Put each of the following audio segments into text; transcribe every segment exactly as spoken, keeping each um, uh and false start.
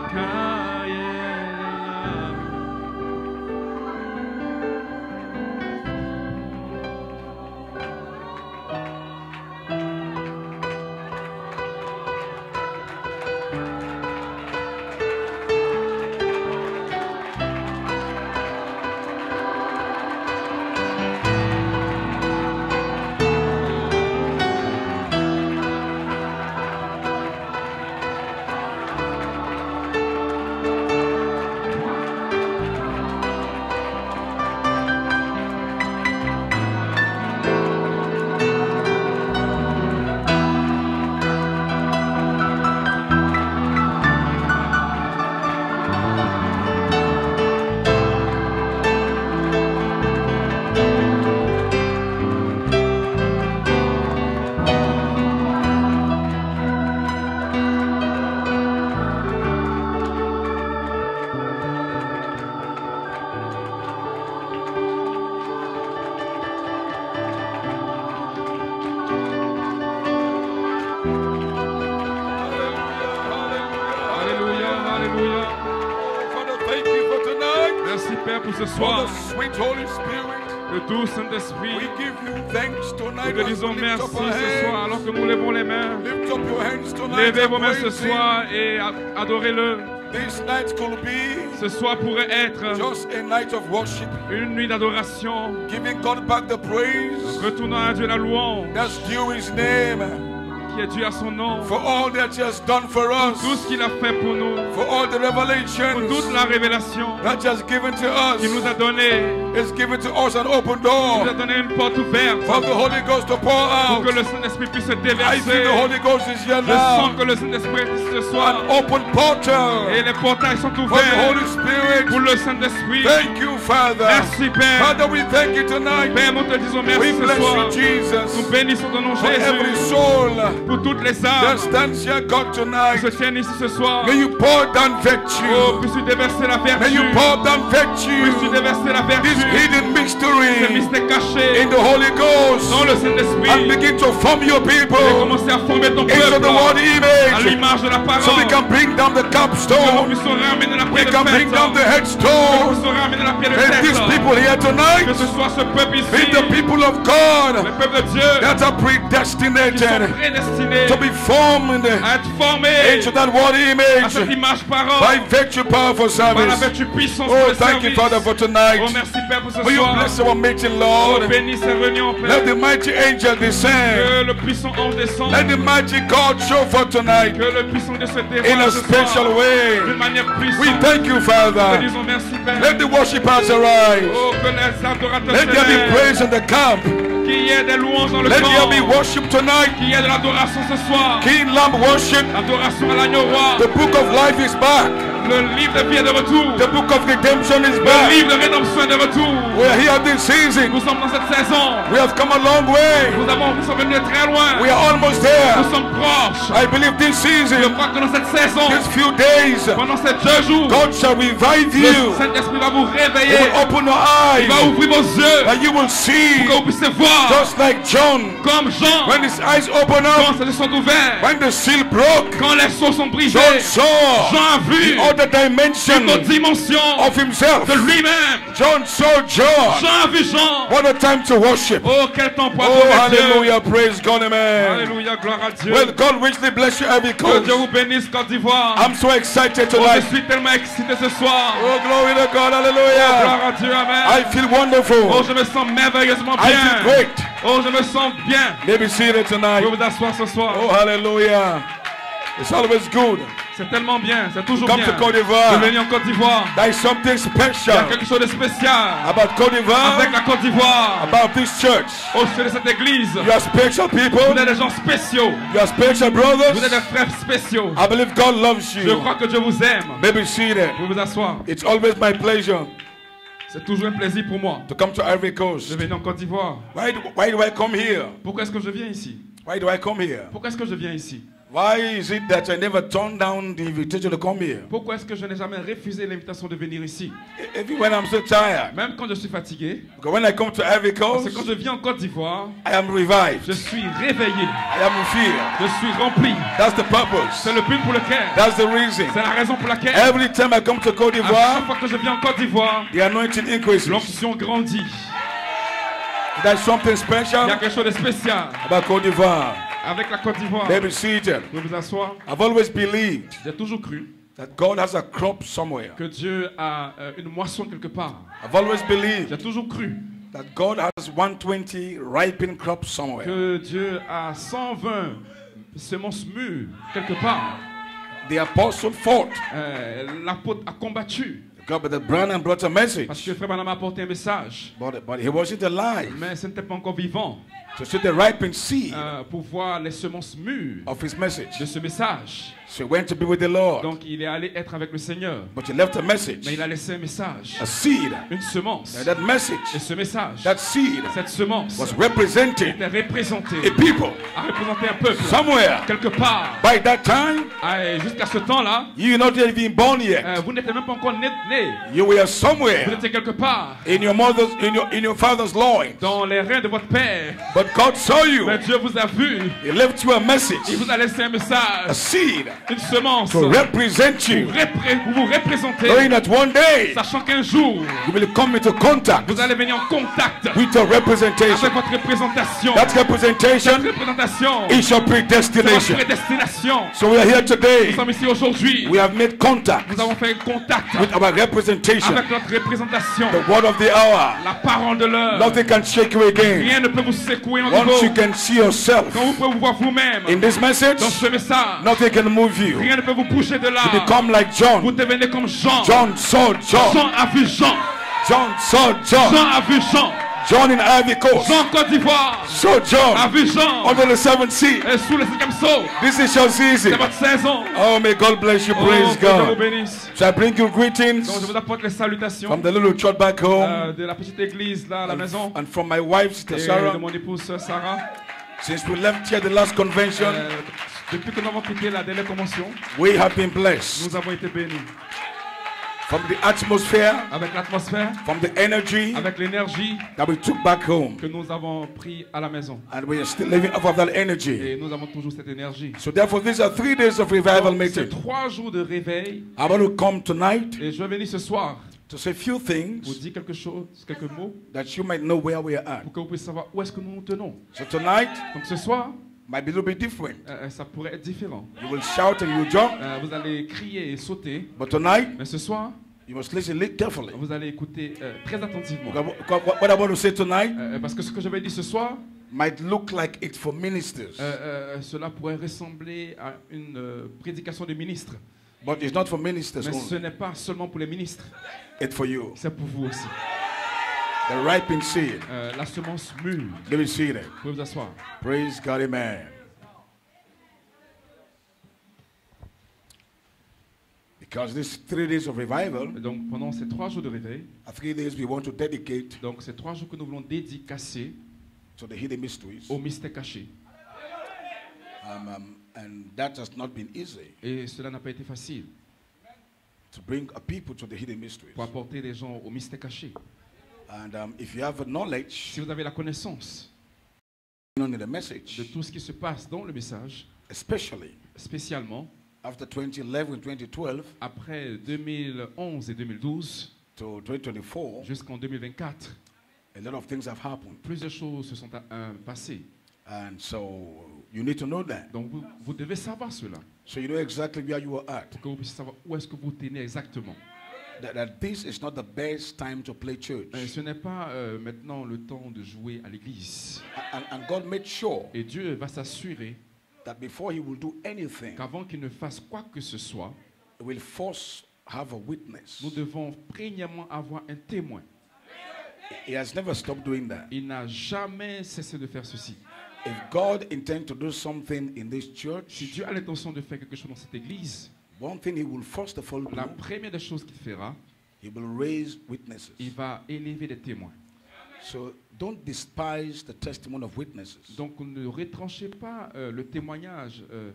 pour ce soir. Le doux Saint-Esprit, nous te disons merci ce soir alors que nous levons les mains. Levez vos mains ce soir et adorez-le. Ce soir pourrait être une nuit d'adoration, retournant à Dieu la louange qui est dû à son nom, for all that he has done for us, tout ce qu'il a fait pour nous, for all the revelations, pour toute la révélation that he has given to us. qu'il nous a donné. It's given to us an open door. Il nous a donné une porte ouverte for the Holy Ghost to pour out. Pour que le Saint-Esprit puisse se I déverser. feel the Holy Ghost is here Je now. sens que le Saint-Esprit est ce soir. An open portal. Et les portails sont For the ouverts Holy Spirit. pour le Saint-Esprit. Thank you, Father. Merci, Père. Father, we thank you tonight. Père, nous te disons merci We ce bless soir. you, Jesus. Nous bénissons ton nom, For every Jésus. soul Pour toutes les that âmes stands here, God, qui tonight. se tiennent ici ce soir. May you pour down Oh, virtue. puisses-tu déverser la May you vertu. pour down Puisses-tu virtue. déverser la vertu. This hidden Ce mystery mystère caché in the Holy Ghost. dans le And Saint-Esprit. begin to form your Et people commencer à former ton into the peuple word à image. l'image de la So we parole. can bring down the Que nous capstone. puissions ramener la We pierre de can bring down the fête. Que nous headstone. puissions ramener la pierre de And these fête. people here Que tonight ce soit ce peuple be ici, the people of le God peuple de Dieu, that are qui sont predestinated prédestinés to be formed à être formés into that word à cette image image by parole, virtue powerful par la service. vertu puissance Oh, de thank you, service. Father, for tonight. Oh, merci Père pour ce Will you soir. bless our meeting, Oh, Lord? bénis ces réunions, Let Père. the mighty angel descend. Que le puissant ange descende. Let the mighty God show for tonight Que le puissant Dieu se in dévoile a ce special soir way. d'une manière puissante. We thank you, Nous te Father. disons merci Père. Let the worshipers arise. Oh, que les adorateurs Let there be s'élèvent. praise in the camp. Qu'il y ait des louanges dans le Let there be camp. worship tonight. Qu'il y ait de l'adoration ce soir. King Lamb worship. Adoration à l'agneau roi. The book of life is back. Le livre de vie est de retour. The book of redemption is Le back. livre de rédemption est de retour. We are here this season. Nous sommes dans cette saison. We have come a long way. Nous, avons, nous sommes venus de très loin. We are almost Nous there. sommes proches. I believe this Je season, crois que dans cette saison, these few days, pendant ces deux jours, God shall revive le you. Saint-Esprit va vous He réveiller. will open your Il va eyes ouvrir vos yeux. and you will see, Pour que vous puissiez voir. just like John, Comme Jean. when his eyes open Quand up, ses yeux sont ouverts. when the seal broke, Quand les sceaux sont brisés. John saw Jean a vu the other dimension une autre dimension of himself. de lui-même. John saw John. Jean a vu Jean. What a time to worship. Oh, quel temps pour Oh, adorer Dieu. hallelujah. Praise God, amen. Alléluia, gloire à Dieu. Well, God richly bless you, every Que coast. Dieu vous bénisse, Côte d'Ivoire. I'm so excited Oh, tonight. je suis tellement excité ce soir. Oh, glory to God. Oh, Hallelujah. gloire à Dieu, amen. I feel wonderful. Oh, je me sens merveilleusement I feel bien. great. Oh, je me sens bien. Maybe seated Je tonight. vais vous asseoir ce soir. Oh, hallelujah. It's always good C'est tellement bien, c'est toujours come bien to Côte de d'Ivoire. venir en Côte d'Ivoire. There is something Il y a special quelque chose de spécial about Côte d'Ivoire, avec la Côte d'Ivoire. about this church. Au sujet de cette église, You are special people. vous êtes des gens spéciaux. You are special Vous êtes brothers. des frères spéciaux. I believe God loves Je you. crois que Dieu vous aime. Maybe seated. Vous vous asseoir. It's always my pleasure C'est toujours un plaisir pour moi to come to Ivory de Coast. venir en Côte d'Ivoire. Why do, why do I come here? Pourquoi est-ce que je viens ici? Why do I come here? Pourquoi est-ce que je viens ici? Why is it that I never turned down the invitation to come here? Pourquoi est-ce que je n'ai jamais refusé l'invitation de venir ici? Even when I'm so tired. Même quand je suis fatigué. Because when I come to Ivory Parce que Coast, quand je viens en Côte d'Ivoire, I am revived. je suis réveillé. I am filled. Je suis rempli. That's the purpose. C'est le but pour lequel. That's the reason. C'est la raison pour laquelle. Every time I come to Côte À chaque d'Ivoire, fois que je viens en Côte d'Ivoire, the anointing increases. l'onction grandit. There's something Il y special a quelque chose de spécial about Côte d'Ivoire. avec la Côte d'Ivoire. Let me seated. Vous vous asseoir. I've always believed J'ai toujours cru that God has a crop somewhere. que Dieu a euh, une moisson quelque part. I've always believed J'ai toujours cru that God has one hundred twenty ripened crops somewhere. que Dieu a cent vingt semences mûres quelque part. The apostle fought. Euh, L'apôtre a combattu God, but the Branham brought a message. parce que Frère Branham a apporté un message. But, but he wasn't alive Mais ce n'était pas encore vivant to see the ripened seed euh, pour voir les semences mûres of his message. de ce message. So he went to be with the Lord. Donc il est allé être avec le Seigneur. But he left a message, Mais il a laissé un message, a seed. une semence. And that Et message, ce message, that seed cette semence, was representing était représentée, a people a représenté un peuple. somewhere. Quelque part. By that time, Ah, et jusqu'à ce temps-là, you're not even born yet. euh, vous n'étiez même pas encore né. né. You were Vous somewhere étiez quelque part in your mother's, in your, in your father's loins. dans les reins de votre père. But God saw you. Mais Dieu vous a vu. He left you a message, Il vous a laissé un a message, seed une semence to represent you, pour repré- pour vous représenter, knowing that one day sachant qu'un jour, you will come into contact vous allez venir en contact with your avec representation. votre représentation. That Cette representation représentation, is your c'est votre predestination. prédestination. So we are here Nous today. sommes ici aujourd'hui. We have made contact Nous avons fait contact with our representation, avec notre représentation. the word of the hour. La parole de l'heure. Nothing can shake you again. Rien ne peut vous secouer en Once you nouveau. can see yourself Quand vous pouvez vous voir vous-même in this message, dans ce message, nothing can move you. rien ne peut vous bouger de là. You become like Vous John. devenez comme Jean. John saw John. Jean a vu Jean. John saw John. Jean a vu Jean. John in Ivory Coast Jean Côte d'Ivoire saw a John vu Jean. under the seventh sea. Et sous le cinquième saut, This is your season. c'est votre saison. Oh, may God bless you. Oh, Praise que Dieu vous God. bénisse. So I bring you greetings Donc je vous apporte les salutations from the little church back home euh, de la petite église là à la maison and from my wife, Sister et de Sarah. mon épouse sœur Sarah. Since we left here the last convention, Euh, depuis que nous avons quitté la dernière convention, we have been blessed nous avons été bénis from the atmosphere, avec l'atmosphère, from the energy avec l'énergie that we took back home. que nous avons pris à la maison. And we are still living off of that energy. Et nous avons toujours cette énergie. So therefore, these are three days of revival Donc, c'est meeting. trois jours de réveil. I want to come tonight Et je vais venir ce soir to say a few vous things dire quelque chose, quelques mots, that you might know where we are at. pour que vous puissiez savoir où est-ce que nous nous tenons. So tonight Donc ce soir, might be a little bit different. euh, ça pourrait être différent. You will shout and you will jump, Euh, vous allez crier et sauter. but tonight Mais ce soir, you must listen li- carefully. vous allez écouter euh, très attentivement. Because what what I want to say tonight Euh, parce que ce que je vais dire ce soir, might look like it's for ministers, euh, euh, cela pourrait ressembler à une euh, prédication de ministre. but it's not for ministers Mais ce only. n'est pas seulement pour les ministres, It's for you. c'est pour vous aussi. The ripened seed. Euh, la semence mûre. Let me see that. Vous pouvez vous asseoir. Praise God, amen. Because these three days of revival Et donc pendant ces trois jours de réveil, are three days we want to dedicate donc ces trois jours que nous voulons dédicacer to the hidden mysteries. au mystère caché. Um, um, and that has not been easy Et cela n'a pas été facile to bring a people to the hidden mysteries. pour apporter des gens au mystère caché. And um, if you have a knowledge Si vous avez la connaissance on the de message, tout ce qui se passe dans le message, especially spécialement after twenty eleven, twenty twelve après deux mille onze et deux mille douze to twenty twenty-four, jusqu'en deux mille vingt-quatre, a lot of things have happened. plusieurs choses se sont euh, passées. And so you need to know that. Donc vous, vous devez savoir cela So you know exactly where you are at. pour que vous puissiez savoir où est-ce que vous tenez exactement. That, that this is not the best time to play church. Euh, ce n'est pas euh, maintenant le temps de jouer à l'église. And, and God made sure Et Dieu va s'assurer that before he will do anything, qu'avant qu'il ne fasse quoi que ce soit, he will first have a witness. nous devons premièrement avoir un témoin. He has never stopped doing that. Il n'a jamais cessé de faire ceci. If God intends to do something in this Si church, Dieu a l'intention de faire quelque chose dans cette église, one thing he will first of all do, la première des choses qu'il fera, he will raise witnesses. il va élever des témoins. So don't despise the testimony of witnesses. Donc ne retranchez pas euh, le témoignage euh,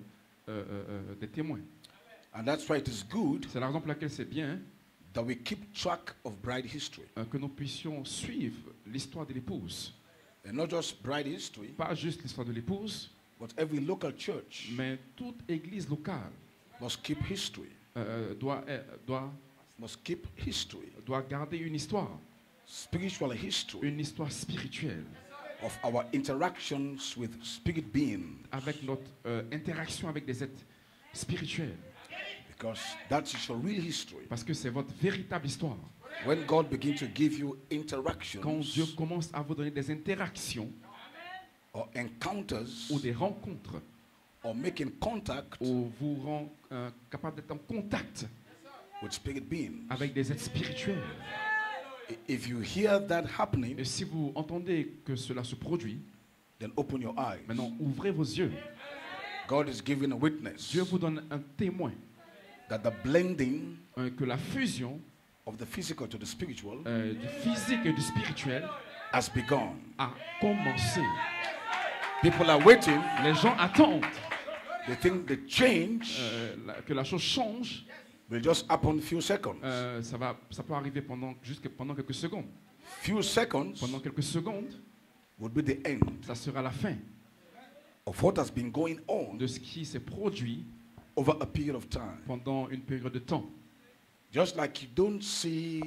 euh, euh, des témoins. And that's why it is good C'est la raison pour laquelle c'est bien that we keep track of bride history. euh, que nous puissions suivre l'histoire de l'épouse. And not just bride history, Pas juste l'histoire de l'épouse, but every local church mais toute église locale must keep history. euh, doit, euh, doit, Must keep history, doit garder une histoire, spiritual history une histoire spirituelle of our interactions with spirit beings, avec notre euh, interaction avec des êtres spirituels. because that is your real history. Parce que c'est votre véritable histoire. When God begins to give you Quand interactions Dieu commence à vous donner des interactions or encounters ou des rencontres or making contact où vous rend euh, capable d'être en contact with spirit beings, avec des êtres spirituels. i- if you hear that happening, Et si vous entendez que cela se produit, then open your eyes. maintenant ouvrez vos yeux. God is giving a witness Dieu vous donne un témoin that the blending euh, que la fusion of the physical to the spiritual euh, du physique et du spirituel has begun. a commencé. People are waiting. Les gens attendent They think the change euh, la- que la chose change. will just happen few seconds. Euh, ça, va, ça peut arriver pendant, juste que- pendant quelques secondes. Few seconds Pendant quelques secondes, would be the end ça sera la fin of what has been going on de ce qui s'est produit over a period of time. pendant une période de temps. Just like you don't see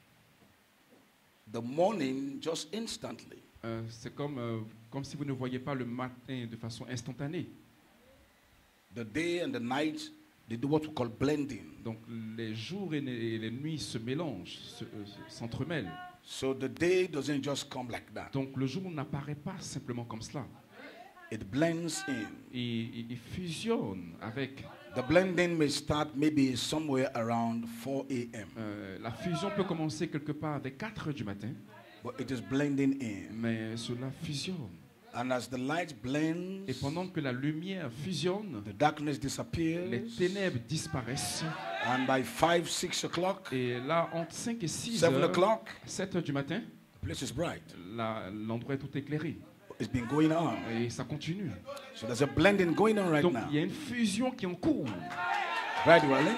the morning just instantly. Euh, c'est comme, euh, comme si vous ne voyez pas le matin de façon instantanée. The day and the night, they do what we call blending. Donc les jours et les, et les nuits se mélangent, se- euh, s'entremêlent. So the day doesn't just come like that. Donc le jour n'apparaît pas simplement comme cela. It blends in. Il, il- il fusionne avec. The blending may start maybe somewhere around four a m euh, la fusion peut commencer quelque part avec quatre heures du matin, but it is blending in. mais cela fusionne. And as the light blends, Et pendant que la lumière fusionne, the darkness les disappears. ténèbres disparaissent. And by five, six o'clock, Et là, entre cinq et six seven heures, o'clock, sept heures du matin, the place is bright. la- l'endroit est tout éclairé. It's been going on. Et ça continue. So there's a blending going on right Donc now. il y a une fusion qui est en cours. Right, Wally?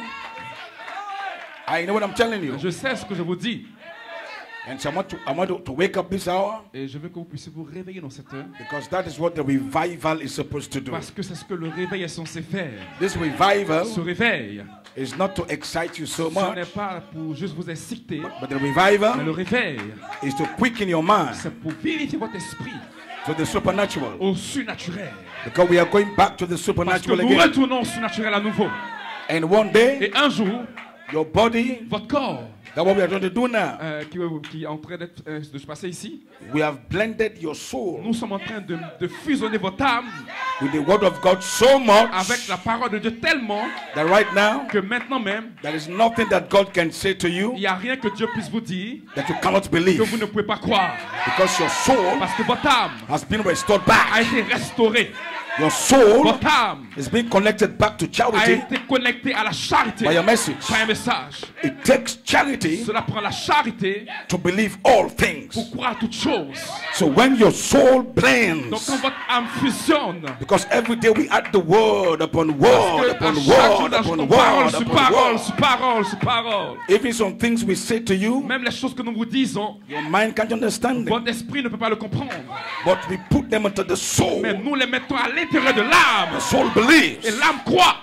I know what I'm telling you. Je sais ce que je vous dis. And so I want, to, I want to, to wake up this hour Et je veux que vous puissiez vous réveiller dans cette heure. because that is what the revival is supposed to do. Parce que c'est ce que le réveil est censé faire. This revival Ce réveil, is not to excite you so ce n'est much, pas pour juste vous exciter. but the Mais le revival réveil, is to quicken your mind c'est pour vérifier votre esprit to the supernatural. au surnaturel. Because we are going back to the Parce que supernatural nous again. retournons au surnaturel à nouveau. And one day, Et un jour, your body, votre corps, that's what we are going to do now. euh, qui, qui est en train d'être, euh, de se passer ici, We have blended your soul nous sommes en train de, de fusionner votre âme with the word of God so much avec la parole de Dieu tellement that right now, que maintenant même, there is nothing that God can say to you il n'y a rien que Dieu puisse vous dire that you cannot que believe vous ne pouvez pas croire. because your soul Parce que votre âme has been restored a back. été restaurée. Your soul Votre âme is being connected back to a charity été connectée à la charité by a message. par un message. It takes charity Cela prend la charité to believe all things. pour croire toutes choses. So when your soul Donc blends, quand votre âme fusionne, because every day we add the word upon parce word que à upon chaque word jour, upon dans parole word sur upon parole, word, sur parole, sur parole, even some things we say to you, même les choses que nous vous disons, your mind can't understand them, votre esprit ne peut pas le comprendre. but we put them into the soul. Mais nous les mettons à l'intérieur de l'âme. The soul believes. Et l'âme croit.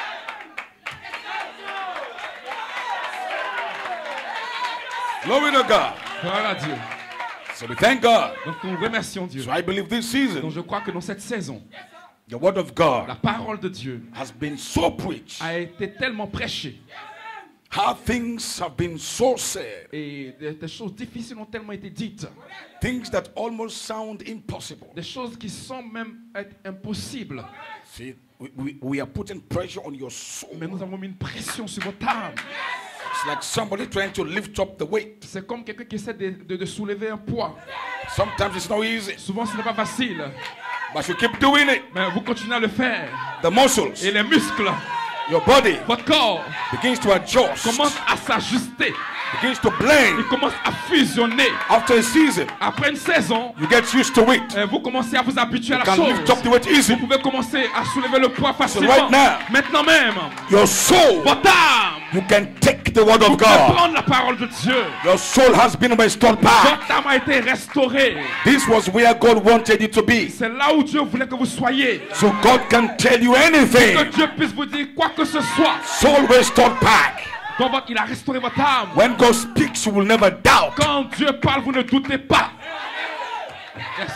Glory to God. Gloire à Dieu. So we thank God. Donc nous remercions Dieu. So I believe this Donc season, je crois que dans cette saison, the word of la God parole de Dieu has been so preached. a été tellement prêchée How things have been so said. et des, des choses difficiles ont tellement été dites. Things that almost sound impossible. Des choses qui semblent même être impossibles. See, we, we, we are putting pressure on your soul. Mais nous avons mis une pression sur votre âme. It's like somebody trying to lift up the weight. C'est comme quelqu'un qui essaie de, de- de soulever un poids. Sometimes it's not easy, Souvent ce n'est pas facile. but you keep doing it. Mais vous continuez à le faire. The muscles, Et les muscles, your body votre corps begins to adjust, commence à s'ajuster. begins to blend. Il commence à fusionner. After a season, Après une saison, you get used to it. euh, vous commencez à vous habituer à You la can chose. lift up the weight easy. Vous pouvez commencer à soulever le poids facilement. right now, Maintenant même, Your soul, votre âme, you can take the word vous of pouvez God. prendre la parole de Dieu. Your soul has been restored back. Votre âme a été restaurée. This was where God wanted you to be. C'est là où Dieu voulait que vous soyez. So God can tell you Que anything. Dieu puisse vous dire quoi que ce soit. Soul restored back. Donc votre- il a restauré votre âme. When God speaks, you will never doubt. Quand Dieu parle, vous ne doutez pas. Yes.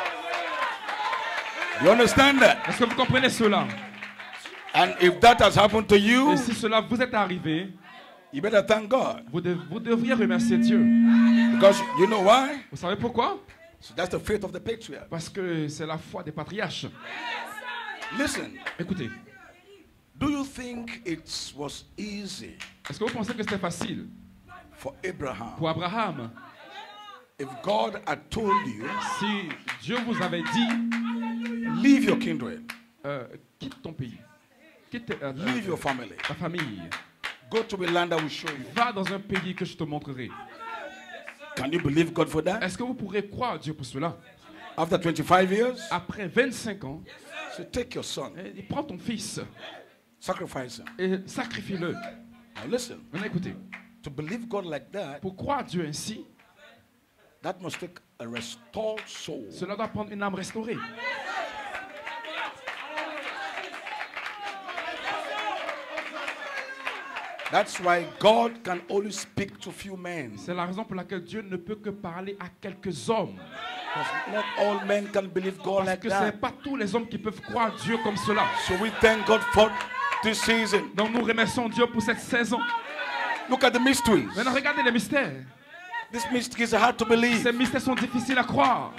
You understand that? Est-ce que vous comprenez cela? And if that has happened to you, Et si cela vous est arrivé, you better thank God. vous, dev- vous devriez remercier Dieu. Because you know why? Vous savez pourquoi? So that's the faith of the patriarch. Parce que c'est la foi des patriarches. Listen, Écoutez, do you think it was easy est-ce que vous pensez que c'était facile for Abraham pour Abraham if God had told you, si Dieu vous avait dit, leave your kindred, euh, quitte ton pays, quitte euh, leave your family, ta famille, go to a land I will show you? va dans un pays que je te montrerai. Can you believe God for that? Est-ce que vous pourrez croire Dieu pour cela? After twenty-five years, Après vingt-cinq ans, so take your son, eh, prends ton fils sacrifice him. et sacrifie-le. Now listen, Maintenant écoutez, to believe God like that, pour croire Dieu ainsi, that must take a restored soul. cela doit prendre une âme restaurée. That's why God can only speak to few men. C'est la raison pour laquelle Dieu ne peut que parler à quelques hommes. Because not all men can believe God Parce like que ce n'est that. pas tous les hommes qui peuvent croire Dieu comme cela. So we thank God for this season. Donc nous remercions Dieu pour cette saison. Look at the mysteries. Maintenant regardez les mystères. These mysteries are hard to believe. Ces mystères sont difficiles à croire.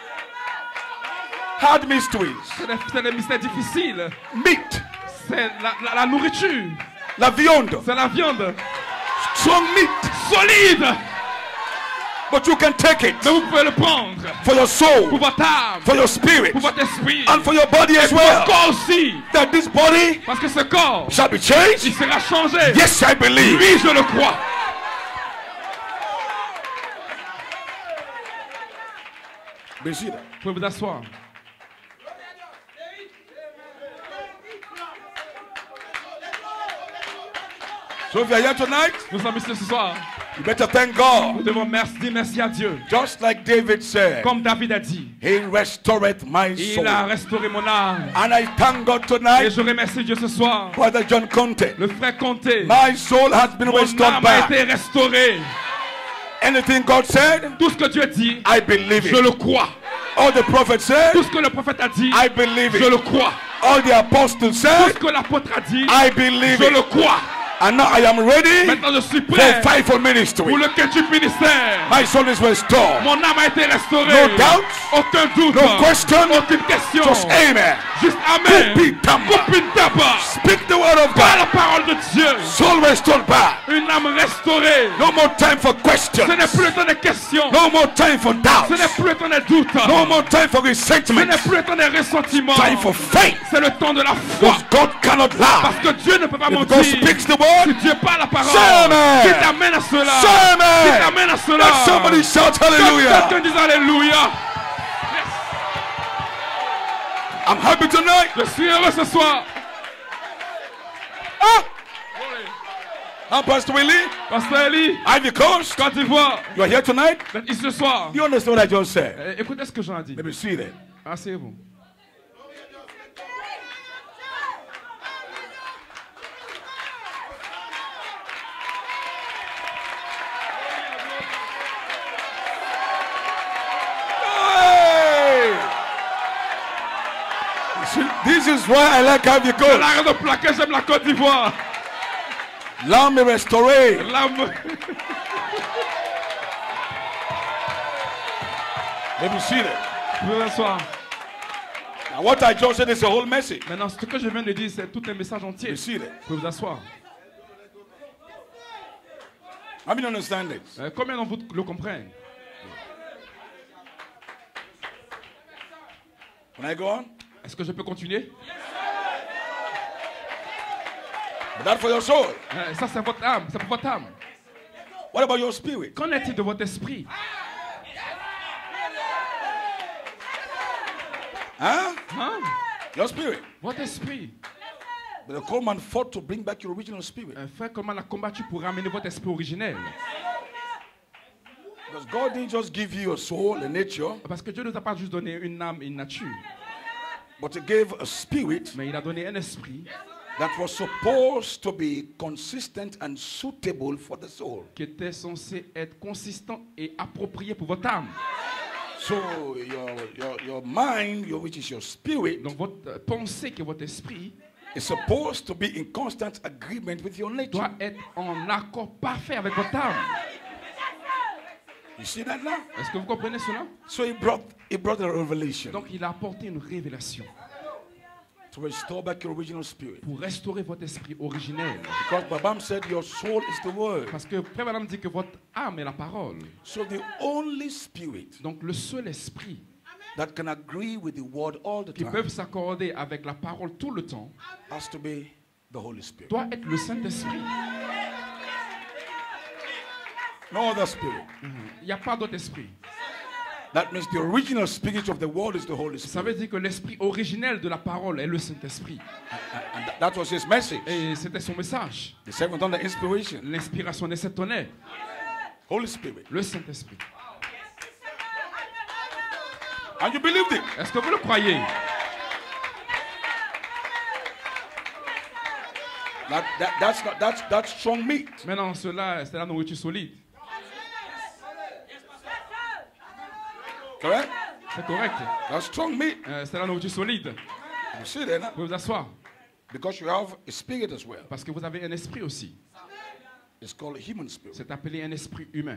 Hard mysteries. C'est des, c'est des mystères difficiles. Meat. C'est la, la- la nourriture. La viande. C'est la viande. Strong meat. Solide. But you can take it Mais vous pouvez le prendre. for your Pour soul, votre âme. for your spirit, Pour votre esprit. and for your body Et as pour well. votre corps aussi. That this body Parce que ce corps, shall be il changed. sera changé. Yes, I believe. Oui, je le crois. Be seated. Vous pouvez vous asseoir. So if you are here tonight, Nous sommes ici ce soir. you better thank God. Nous devons merci, dire merci à Dieu. Just like David said, Comme David a dit, He restored my soul. il a restauré mon âme. And I thank God Et tonight, je remercie Dieu ce soir. Brother John Conte. Le frère Comté, My soul has been mon restored âme a back. été restaurée. Anything God said, Tout ce que Dieu dit, I believe je it. le crois. All the prophets said, Tout ce que le prophète a dit, I believe je it. le crois. All the apostles Tout ce said, que l'apôtre a dit, I believe je le it. crois. And now I am ready Maintenant je suis for prêt fivefold ministry. pour le quintuple ministère. My soul is restored. Mon âme a été restaurée. No doubt, Aucun doute. no question, Aucune question. just amen. Juste amen. Kupitamba. Kupitamba. Speak the word of Par la God. parole de Dieu. Soul restored back. Une âme restaurée. No more time for questions. Ce n'est plus le temps des questions. No more time for doubts. Ce n'est plus le temps des doutes. No more time for Ce resentment. n'est plus le temps des ressentiments. Time for faith. C'est le temps de la foi. Because God cannot Parce lie. que Dieu ne peut pas If mentir. God speaks the Si word, Dieu parle la parole, Say amen. qui t'amène à cela. say Qui amen. t'amène à cela. Let somebody shout Que hallelujah. quelqu'un dise alléluia. I'm happy tonight. Je suis heureux ce soir. Ah. I'm Pastor Willie, Pasteur Eli, Ivy Coast. Côte d'Ivoire, You are here tonight. vous êtes ici ce soir. You understand what I just said? Eh, Écoutez ce que j'en ai dit. Maybe see that. Asseyez-vous. Hey! See, this is why I like Ivy C'est Coast. la raison pour laquelle j'aime la Côte d'Ivoire. L'âme est restaurée. L'âme. Maybe see that. Vous pouvez vous asseoir. Now what I just said is a whole message. Maintenant, ce que je viens de dire, c'est tout un message entier. You see that? Vous pouvez vous asseoir. How many understand this? Euh, combien d'entre vous le comprennent? Can I go on? Est-ce que je peux continuer? But that's for your soul. Euh, ça, c'est votre âme. C'est pour votre âme. What about your spirit? Qu'en est-il de votre esprit? Huh? Hein? Your spirit. Votre esprit. But the Coleman fought to bring back your original spirit. Un frère Coleman a combattu pour ramener votre esprit originel. Because God didn't just give you a soul, a nature. Parce que Dieu ne nous a pas juste donné une âme et une nature. But He gave a spirit. Mais il a donné un esprit. That was supposed to be consistent and suitable for the soul. Qui était censé être consistant et approprié pour votre âme. So your, your, your mind, your, which is your spirit, donc votre pensée qui est votre esprit, is supposed to be in constant agreement with your nature. Doit être en accord parfait avec votre âme. You see that now? Est-ce que vous comprenez cela? So he brought, he brought a revelation. Donc il a apporté une révélation. To restore back your original spirit. Pour restaurer votre esprit originel. Because Babam said your soul is the word. Parce que Frère Branham dit que votre âme est la parole. So the only spirit. Donc le seul esprit. That can agree with the word all the qui time. peuvent s'accorder avec la parole tout le temps. Has to be the Holy Spirit. Doit être le Saint-Esprit. No other spirit. Il n'y a pas d'autre esprit. That means the original spirit of the world is the Holy Spirit. Ça veut dire que l'esprit originel de la parole est le Saint-Esprit. And, and that was his message. Et c'était son message. The seventh on the inspiration. L'inspiration des sept tonnerres. Holy Spirit. Le Saint-Esprit. And you believed it. Est-ce que vous le croyez? That, that, that's, not, that's, that's strong meat. Maintenant, cela, c'est la nourriture solide. Correct? C'est correct. That's strong meat. Euh, c'est la nourriture solide. You see that now? Vous pouvez vous asseoir. Because you have a spirit as well. Parce que vous avez un esprit aussi. It's called a human spirit. C'est appelé un esprit humain.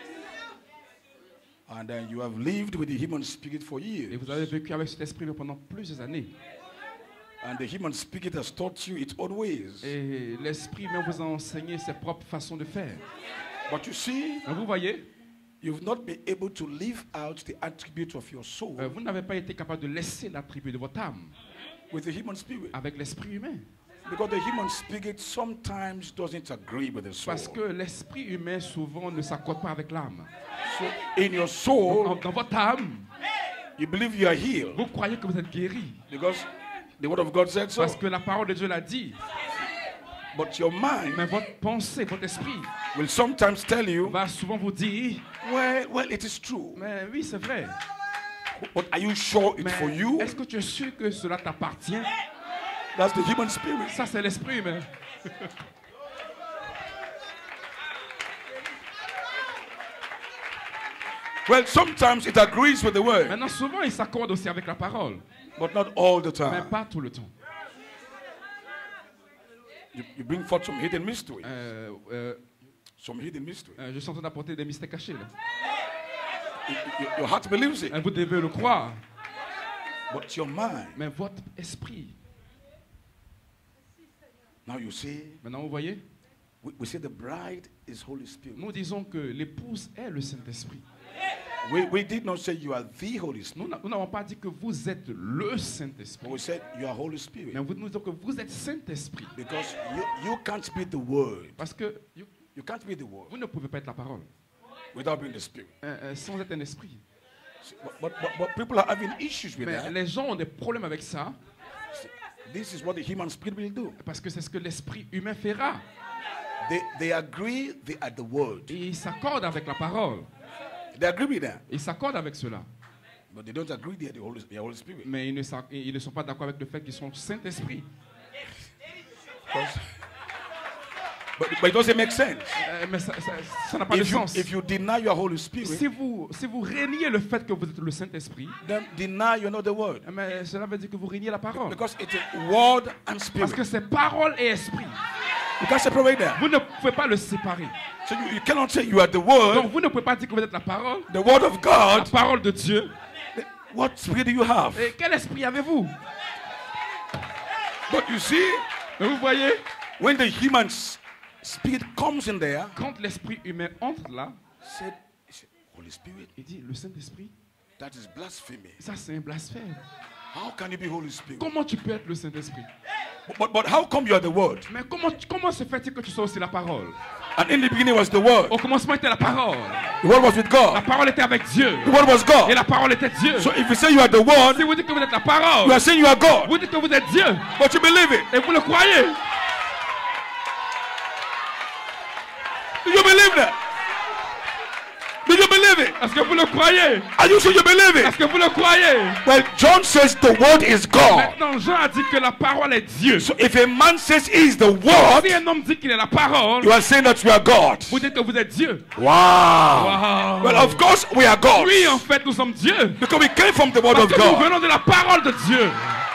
And then you have lived with the human spirit for years. Et vous avez vécu avec cet esprit pendant plusieurs années. And the human spirit has taught you its own ways. Et l'esprit même vous a enseigné ses propres façons de faire. But you see, mais vous voyez, you've not been able to live out the attributes of your soul. Euh, vous n'avez pas été capable de laisser l'attribut de votre âme. With the human spirit. Avec l'esprit humain. Because the human spirit sometimes doesn't agree with the soul. Parce que l'esprit humain souvent ne s'accorde pas avec l'âme. So in your soul, dans, dans votre âme, you believe you are healed. Vous croyez que vous êtes guéri. Because the word of God said so. Parce que la parole de Dieu l'a dit. But your mind, mais votre pensée, votre esprit, will sometimes tell you, va souvent vous dire, well, well, it is true. Mais oui, c'est vrai. But are you sure it's mais for you? Est-ce que tu es sûr que cela t'appartient? That's the human spirit. Ça, c'est l'esprit humain. Well, sometimes it agrees with the word. Maintenant, souvent, il s'accorde aussi avec la parole. But not all the time. Mais pas tout le temps. You, you bring forth some hidden mystery. Euh, euh, some hidden mystery. Euh, je suis en train d'apporter des mystères cachés. Là. You, your heart believes it. Et vous devez le croire. But your mind. Mais votre esprit. Now you see. Maintenant, vous voyez. We, we say the bride is Holy Spirit. Nous disons que l'épouse est le Saint-Esprit. We, we did not say you are the Holy Spirit. Nous n'avons pas dit que vous êtes le Saint-Esprit. We said you are Holy Spirit. Mais nous disons que vous êtes Saint-Esprit. Because you, you can't be the word. Parce que you, you can't be the word. Vous ne pouvez pas être la parole. Without being the Spirit. Euh, euh, sans être un esprit. But, but, but people are having issues with Mais that. les gens ont des problèmes avec ça. This is what the human spirit will do. Parce que c'est ce que l'esprit humain fera. They, they agree they are the word. Et ils s'accordent avec la parole. They agree with that. Ils s'accordent avec cela. But they don't agree they are the Holy, they are Holy Spirit. Mais ils ne, ils ne sont pas d'accord avec le fait qu'ils sont Saint-Esprit. But, but it doesn't make sense. Euh, mais ça n'a pas de if you, sens. If you deny your Holy Spirit, si vous, si vous réniez le fait que vous êtes le Saint-Esprit, then deny you know the word. Mais cela veut dire que vous réniez la parole. Because it's a word and spirit. Parce que c'est parole et esprit. You can't separate that. Vous ne pouvez pas le séparer. So you, you cannot say you are the word. Donc vous ne pouvez pas dire que vous êtes la parole. The word of God. La parole de Dieu. What spirit do you have? Et quel esprit avez-vous? But you see, mais vous voyez, when the human spirit comes in there, quand l'esprit humain entre là, said, said, Holy Spirit, il dit le Saint-Esprit. That is blasphemy. Ça c'est un blasphème. How can you be Holy Spirit? Comment tu peux être le Saint-Esprit? But, but how come you are the word? Mais comment, comment se fait-il que tu sois aussi la parole? And in the beginning was the word. Au commencement était la parole. The word was with La God. parole était avec Dieu. The word was God. Et la parole était Dieu. So if you say you are the word, Si vous dites que vous êtes la parole, you are saying you are God. vous dites que vous êtes Dieu. But you believe it. Et vous le croyez. Do you believe that? Do you believe it? Est-ce que vous le croyez? Are you sure you believe Est-ce it? que vous le croyez? Well, John says the word is God. Maintenant, Jean a dit que la parole est Dieu. So if a man says he is the Si word, un homme dit qu'il est la parole, you are saying that you are God. vous dites que vous êtes Dieu. Wow. Wow. Well, of course we are God. Oui, en fait, nous sommes Dieu. Because we came from the word Parce of que nous God. venons de la parole de Dieu.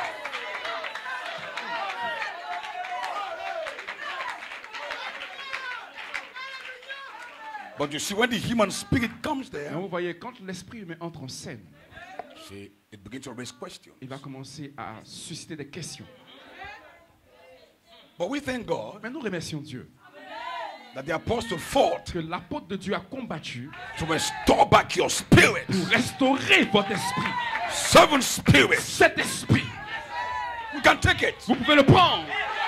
But you see, when the human spirit comes Et there, vous voyez, quand l'esprit humain entre en scène, see, it begins to raise questions. il va commencer à susciter des questions. But we thank God Mais nous remercions Dieu that the apostle fought que l'apôtre de Dieu a combattu to restore back your spirit. pour restaurer votre esprit. Seven spirits. Cet esprit, You can take it. vous pouvez le prendre.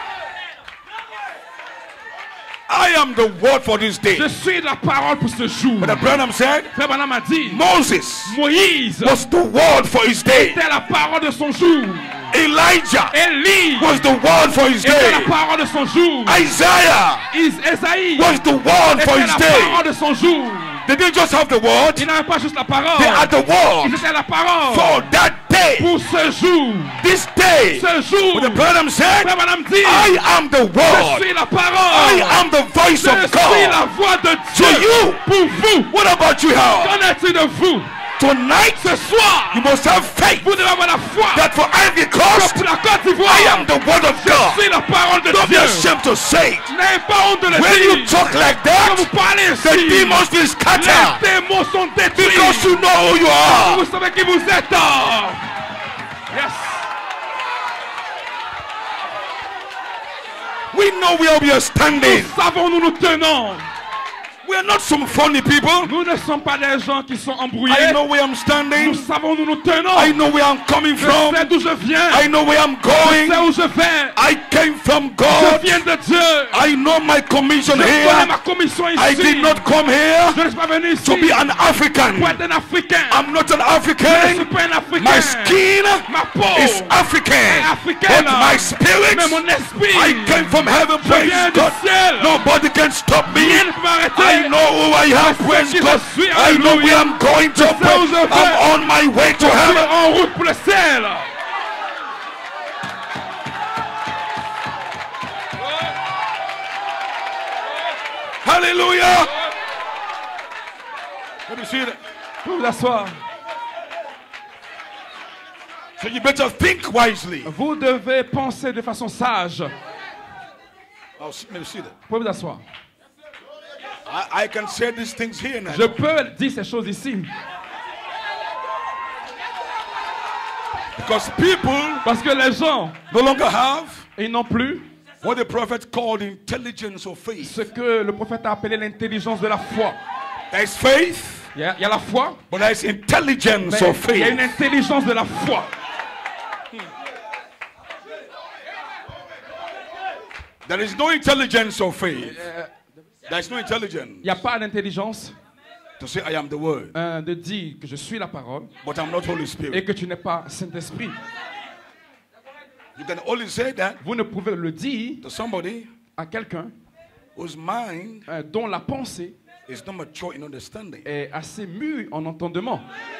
I am the word for this day. Je suis la parole pour ce jour. But Branham said, Frère Branham a dit, Moses Moïse was the word for his day. était la parole de son jour. Elijah Élie was the word for his était la day. parole de son jour. Isaiah Is- Esaïe was the word for était his la day. parole de son jour. They didn't just have the word, Ils n'avaient pas juste la parole. they had the Ils word étaient la parole for that day. pour ce jour. This day, Ce jour, the Branham said, Frère Branham dit, I am the je word. suis la I parole. am the voice Je of suis la God. voix de To Dieu. you, Pour vous, what about you, Howard? qu'en est-il de vous? Tonight, Ce soir, you must have faith vous devez avoir la foi that for Ivory que Coast, pour la Côte d'Ivoire, I am the word of je God. suis la parole de Don't be Dieu. ashamed to say it. N'ayez pas honte de le When you dire. talk like Quand vous that, parlez the ainsi, demons will les scatter démons sont détruits. because you know who you are. Vous savez qui vous êtes. Yes. We know where we are standing. Nous savons, nous nous tenons. We are not some funny people. Nous ne sommes pas des gens qui sont embrouillés. I know where I'm Nous standing. savons, nous nous tenons. I know where I'm coming Je from. sais d'où je viens. I know where I'm Je going. sais où je vais. I came from Je God. viens de Dieu. I know my commission Je connais here. ma commission ici. I did not come here Je ne suis pas venu ici to be an African. pour être un Africain. I'm not an Je ne suis African. pas un Africain. My skin Ma peau is African. est africaine. But my spirit, Mais mon esprit, I came from heaven. je Praise viens du God. ciel. Nobody can stop me. Rien ne peut m'arrêter. I know who I am. Je sais Praise qui je God. suis. I know where I'm going to. Je sais où je vais. I'm on my way to Je suis heaven. en route pour le ciel. Hallelujah. Let me see that. Vous vous asseoir. So you better think wisely. Vous devez penser de façon sage. Oh, see- let me see that. Vous pouvez vous asseoir. I, I can say these things here now. Je peux dire ces choses ici. Because people Parce que les gens, no longer have ils n'ont plus what the prophet called intelligence or faith. ce que le prophète a appelé l'intelligence de la foi. There is faith, Il y a, il y a la foi, but there is intelligence mais or il y a une faith. intelligence de la foi. There is no intelligence or faith. There is no intelligence Il n'y a pas d'intelligence to say I am the word, euh, de dire que je suis la parole but I'm not Holy et Spirit. que tu n'es pas Saint-Esprit. You can only say that Vous ne pouvez le dire to somebody à quelqu'un whose mind euh, dont la pensée is not mature in understanding. est assez mûre en entendement.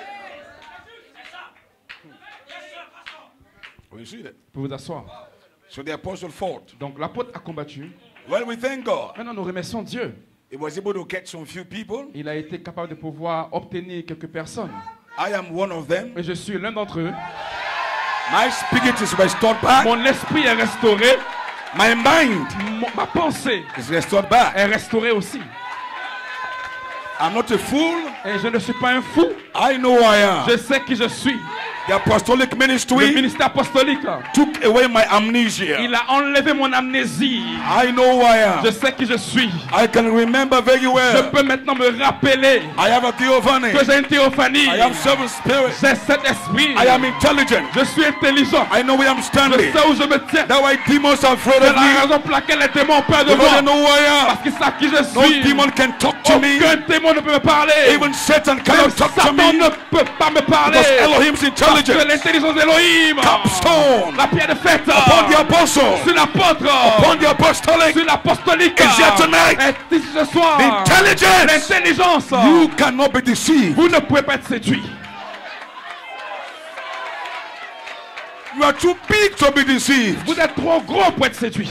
When you see that. Vous pouvez vous asseoir. So the apostle fought. Donc l'apôtre a combattu. Well, we thank God. Maintenant, nous remercions Dieu. He was able to get some few people. Il a été capable de pouvoir obtenir quelques personnes. I am one of them. Et je suis l'un d'entre eux. My spirit is restored back. Mon esprit est restauré. My mind Mon- ma pensée is restored back. est restaurée aussi. I'm not a fool. Et je ne suis pas un fou. I know who I am. Je sais qui je suis. The apostolic Le ministry ministère apostolique, took away my amnesia. il a enlevé mon amnésie. I know who I am. Je sais qui je suis. I can remember very Je well. peux maintenant me rappeler I have a theophany. que j'ai une théophanie. I have seven spirits. J'ai sept esprits. I am intelligent. Je suis intelligent. I know where I'm Je standing. sais où je me tiens. That's why demons are afraid C'est of la me. raison pour laquelle les démons ont peur de Because they moi. know who I am. Parce qu'ils savent qui je No suis. demon can talk to me. Aucun démon ne peut me parler. Even Satan Même cannot talk to Satan me. ne peut pas me parler. Because Elohim's Parce que intelligence. l'intelligence d'Elohim, Capstone. la pierre de fête, Upon the apostle. sur l'apôtre, Upon the apostolic. sur l'apostolique, Is here tonight. est ici ce soir. Intelligence. L'intelligence. You cannot be deceived. Vous ne pouvez pas être séduit. You are too big to be deceived. Vous êtes trop gros pour être séduit.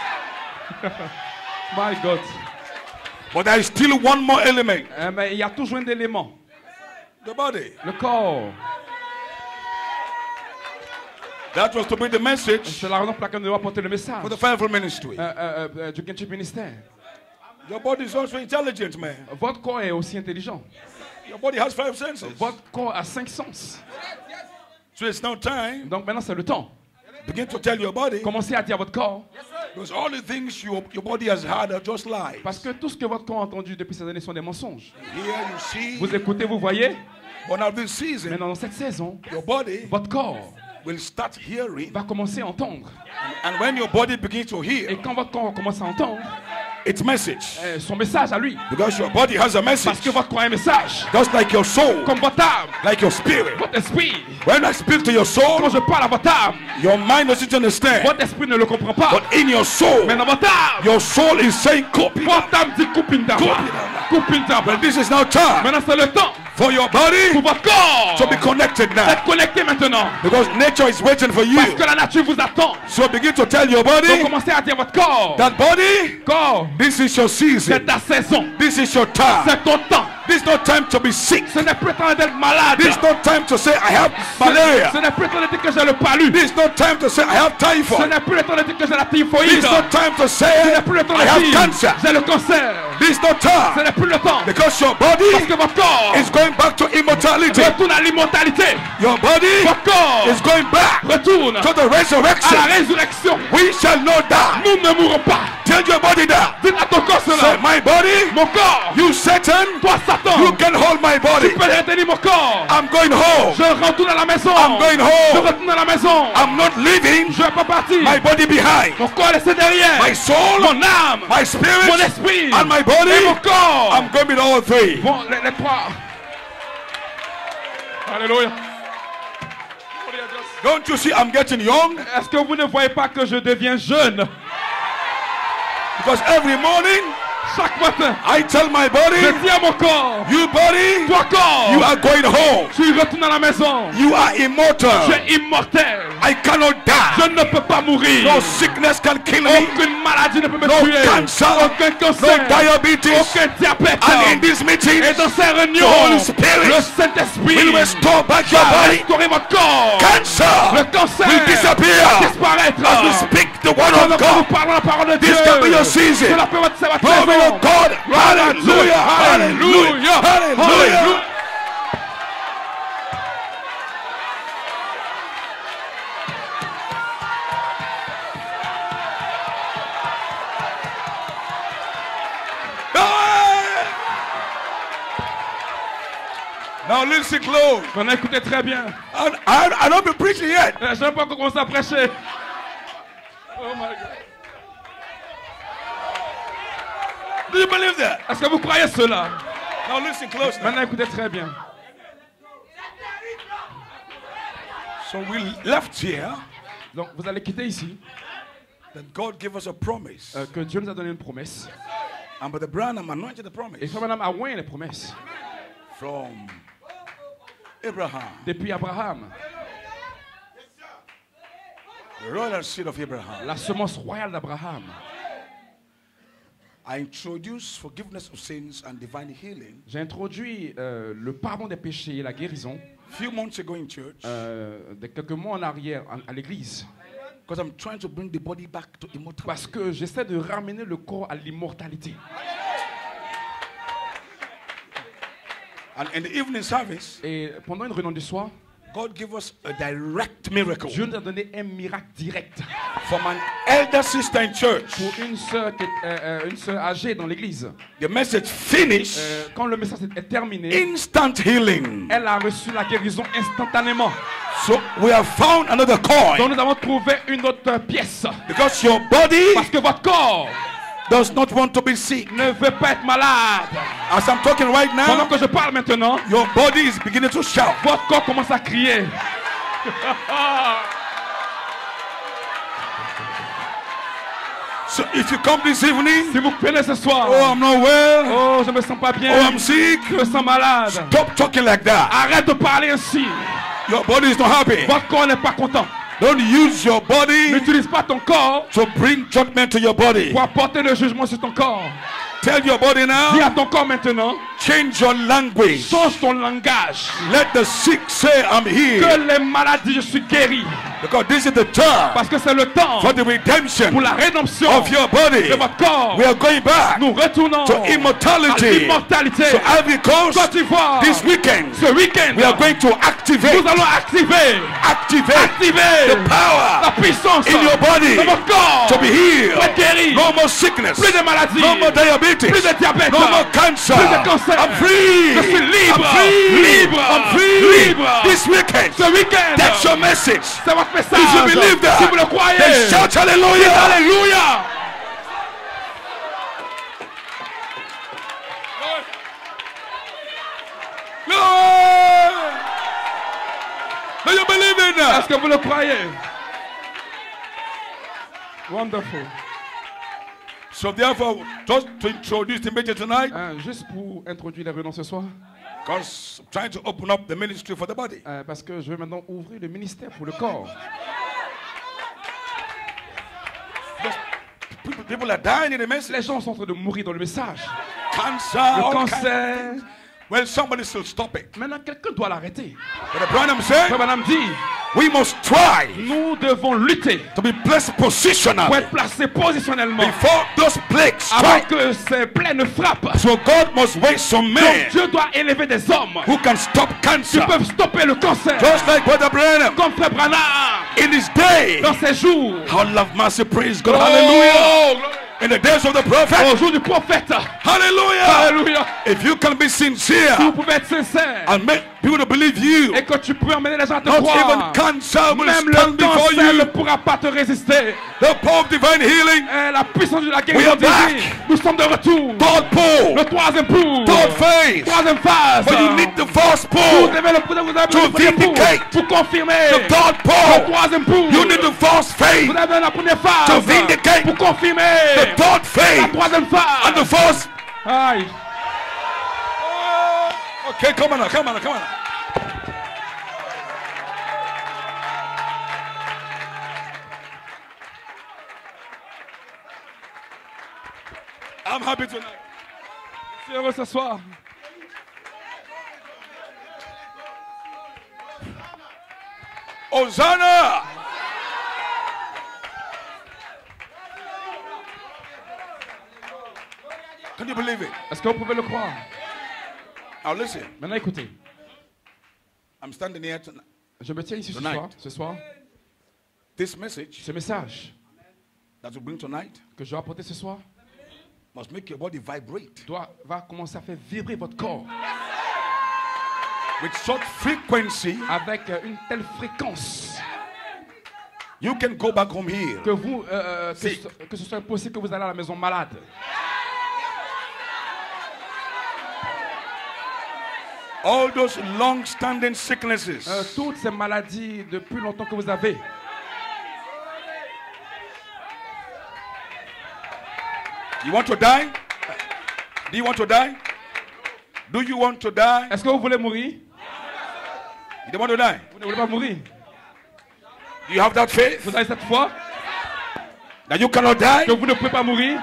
My God. But there is still one more element. Euh, mais il y a toujours un élément. The body. Le corps. That was to be the message C'est la raison pour laquelle nous devons apporter le message for the fivefold ministry. euh, euh, euh, du Kinship ministère. Your body is also intelligent, man. Votre corps est aussi intelligent. Your body has five senses. Votre corps a cinq sens. So it's now time. Donc maintenant c'est le temps. Begin to tell your body. Commencez à dire à votre corps. Because all the things your, your body has heard are just lies. Parce que tout ce que votre corps a entendu depuis ces années sont des mensonges. Here you see. Vous écoutez, vous voyez. But now this season, Maintenant dans cette saison, your body votre corps will start hearing. va commencer à entendre. And when your body begins to hear Et quand votre corps commence à entendre its message, euh, son message à lui, because your body has a parce message, que votre corps a un message, just like your soul, comme votre âme, like your spirit. votre esprit. When I speak to your Quand soul, je parle à votre âme, your mind doesn't understand. votre esprit ne le comprend pas. But in your soul, Mais dans votre âme, your soul is saying, copy. votre âme dit coupine d'âme. Coupine d'âme. But this is now time Maintenant c'est le temps for your pour body votre corps to be connected now. d'être connecté maintenant. Because nature is waiting for you. Parce que la nature vous attend. So begin to tell your Donc body, commencez à dire à votre corps, that body, corps, this is your c'est season. ta saison, This is your time. c'est ton temps. This is not time to be sick. Ce n'est plus le temps d'être malade. This is not time to say I have Ce malaria. ce n'est plus le temps de dire que j'ai le palu. This is not time to say I have Ce typhoid. n'est plus le temps de dire que j'ai la This typhoïde. is not time to Ce say n'est plus le temps I de have dire cancer. j'ai le cancer. This is not Ce time. n'est plus le temps. Because your Parce body que votre corps is going back to immortality. retourne à l'immortalité. Your body Votre corps is going back retourne to the à resurrection. la résurrection. We shall not die. Nous ne mourrons pas. Tell your body that. Dites à ton corps Say, cela. my body, Mon corps, you Satan, toi Satan, you can hold my tu body. peux retenir mon corps. I'm going home. Je retourne à la maison. I'm going Je home. retourne à la maison. I'm not leaving Je ne vais pas partir. my body behind. Mon corps est laissé derrière. My soul, Mon âme, my mon spirit, esprit and my et body. mon corps. I'm going with all three. Bon, les, les trois. Alléluia. Don't you see I'm getting young? Est-ce que vous ne voyez pas que je deviens jeune? Because every morning Chaque matin, I tell my je body, dis à mon corps, you body, toi corps, you are going home. tu retournes à la maison. You are Tu immortal. es immortel. I cannot Je die. ne peux pas mourir. No sickness can kill me. Aucune maladie ne peut me No tuer. cancer. Aucun No cancer. diabetes. Aucun diabète. And in this meeting, Et dans ces the réunions, Holy Spirit le Saint-Esprit will restore back your va body. restaurer votre corps. Cancer Le cancer will disappear va disparaître. as we speak the word Quand of nous God. parlons la parole de Dieu, This can be your season. cela peut être votre Glory saison. to God. Hallelujah. Hallelujah. Hallelujah. Now listen close. On a écouté très bien. I, I, I don't be preaching yet. Je n'ai pas encore commencé à prêcher. Oh my God. Do you believe that? Est-ce que vous croyez cela? Now listen close. Now. Maintenant, écoutez très bien. So we left here Donc, vous allez quitter ici. that God gave us a promise. Euh, que Dieu nous a donné une promesse. And Brother Branham anointed the promise Et frère Madame a oint les promesses. from Abraham, Depuis Abraham, the royal seed of Abraham. la semence royale d'Abraham. I introduced forgiveness of sins and divine healing J'ai introduit euh, le pardon des péchés et la guérison a few months ago in church euh, de quelques mois en arrière en- à l'église. because I'm trying to bring the body back to immortality. Parce que j'essaie de ramener le corps à l'immortalité. And in the evening service, Et pendant une réunion du soir, God give us a direct miracle. Dieu nous a donné un miracle direct. From an elder sister in church. Pour une sœur, qui est, euh, une sœur âgée dans l'église. The message finished. Euh, quand le message est terminé, instant healing. Elle a reçu la guérison instantanément. So we have found another coin. Donc nous avons trouvé une autre pièce. Because your body Parce que votre corps does not want to be sick. Ne veut pas être malade. As I'm talking right now, pendant que je parle maintenant, your body is beginning to shout. Votre corps commence à crier. So if you come this evening, si vous venez ce soir, oh I'm not well, oh je me sens pas bien, oh I'm sick, je me sens malade, stop talking like that. Arrête de parler ainsi. Your body is not happy. Votre corps n'est pas content. Don't use your body. N'utilise pas ton corps to bring judgment to your body. Pour apporter le jugement sur ton corps. Tell your body now. Dis à ton corps maintenant. Change your language. Change ton langage. Let the sick say I'm healed. Que les malades disent je suis guéri. Because this is the time. Parce que c'est le temps. For the redemption. Pour la rédemption. Of your body. De votre corps. We are going back. Nous retournons. To immortality. À l'immortalité. So Ivory Coast. Côte d'Ivoire. This weekend. Ce week-end. We are going to activate. Nous allons activer. Activate. Activer. The power. La puissance. In your body. De votre corps. To be healed. Pour être guéri. No more sickness. Plus de maladies. No more diabetes. Plus de diabète. No more cancer. Plus de cancer. I'm free. Je suis libre. I'm free. Libre. I'm free. Libre. This weekend. Ce week-end. That's your message. C'est votre message. If you believe that, si vous le croyez, then shout hallelujah. Alléluia. Do you believe in that? Est-ce que vous le croyez? Wonderful. So therefore, just to introduce the message tonight, euh, juste pour introduire les réunions ce soir, because I'm trying to open up the ministry for the body. Euh, parce que je vais maintenant ouvrir le ministère pour le corps. People, people are dying in the message. Les gens sont en train de mourir dans le message. Cancer, le cancer. Well, somebody still stop it. Maintenant, quelqu'un doit l'arrêter. But Branham said, Branham dit, we must try. Nous devons lutter. To be placed positionally. Pour être placé positionnellement. Before those plagues strike. Avant que ces plaies ne frappent. So God must raise some men. Donc Dieu doit élever des hommes. Who can stop cancer. Qui peuvent stopper le cancer. Just like Brother Branham. Comme Frère Branham. In his day. Dans ses jours. How love mercy praise God. Oh, hallelujah. In the days of the prophet. Au jour du prophète. Hallelujah. Hallelujah. If you can be sincere. Si vous pouvez être sincère. And make people to believe you. Et que tu peux emmener les gens à te Not croire. Even cancer will Même stand le cancer before you. ne pourra pas te résister. The power of divine healing. Et la puissance de la guérison divine. Nous sommes de retour. Third pole. Le troisième pôle. Third phase. Troisième phase. But you need the first pole. Vous devez le vous avez to le premier vindicate. Pour, pour confirmer. The third Le pole. troisième pôle. You need the first phase. Vous avez la première phase. To vindicate. Pour confirmer. The third phase. La troisième phase. And the first. Aïe. Oh, okay, come on now, come on now, come on now. I'm happy tonight. Je suis heureux ce soir. Hosanna! Can you believe it? Est-ce que vous pouvez le croire? Now listen. Maintenant écoutez. I'm standing here tonight. Je me tiens ici ce Tonight. soir, ce soir. This message Ce message that we bring tonight que je vais apporter ce soir must make your body vibrate. doit, va commencer à faire vibrer votre corps. With such frequency. Avec euh, une telle fréquence. You can go back home here. Que vous, euh, que, ce, que ce soit impossible que vous allez à la maison malade. All those long-standing sicknesses. Euh, toutes ces maladies depuis longtemps que vous avez. You want to die? Do you want to die? Do you want to die? Est-ce que vous voulez mourir? You don't want to die? Vous ne voulez pas mourir? Do you have that faith? Vous avez cette foi? That you cannot die? Que vous ne pouvez pas mourir?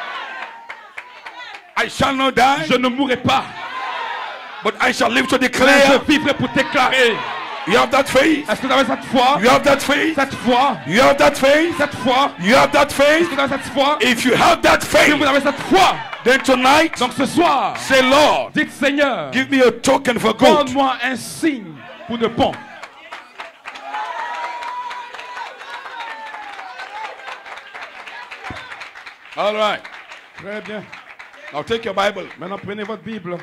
I shall not die. Je ne mourrai pas. But I shall live to Mais declare. je vivrai pour déclarer. You have that faith? Est-ce que vous avez cette foi? You have that faith? Cette foi? You have that faith? Cette foi? You have that Est-ce faith? que vous avez cette foi? If you have that Si faith, vous avez cette foi, then tonight, donc ce soir, say, Lord, dites Seigneur, give me a token for good. donne-moi un signe pour de bon. All right. Très bien. Now take your Bible. Maintenant, prenez votre Bible.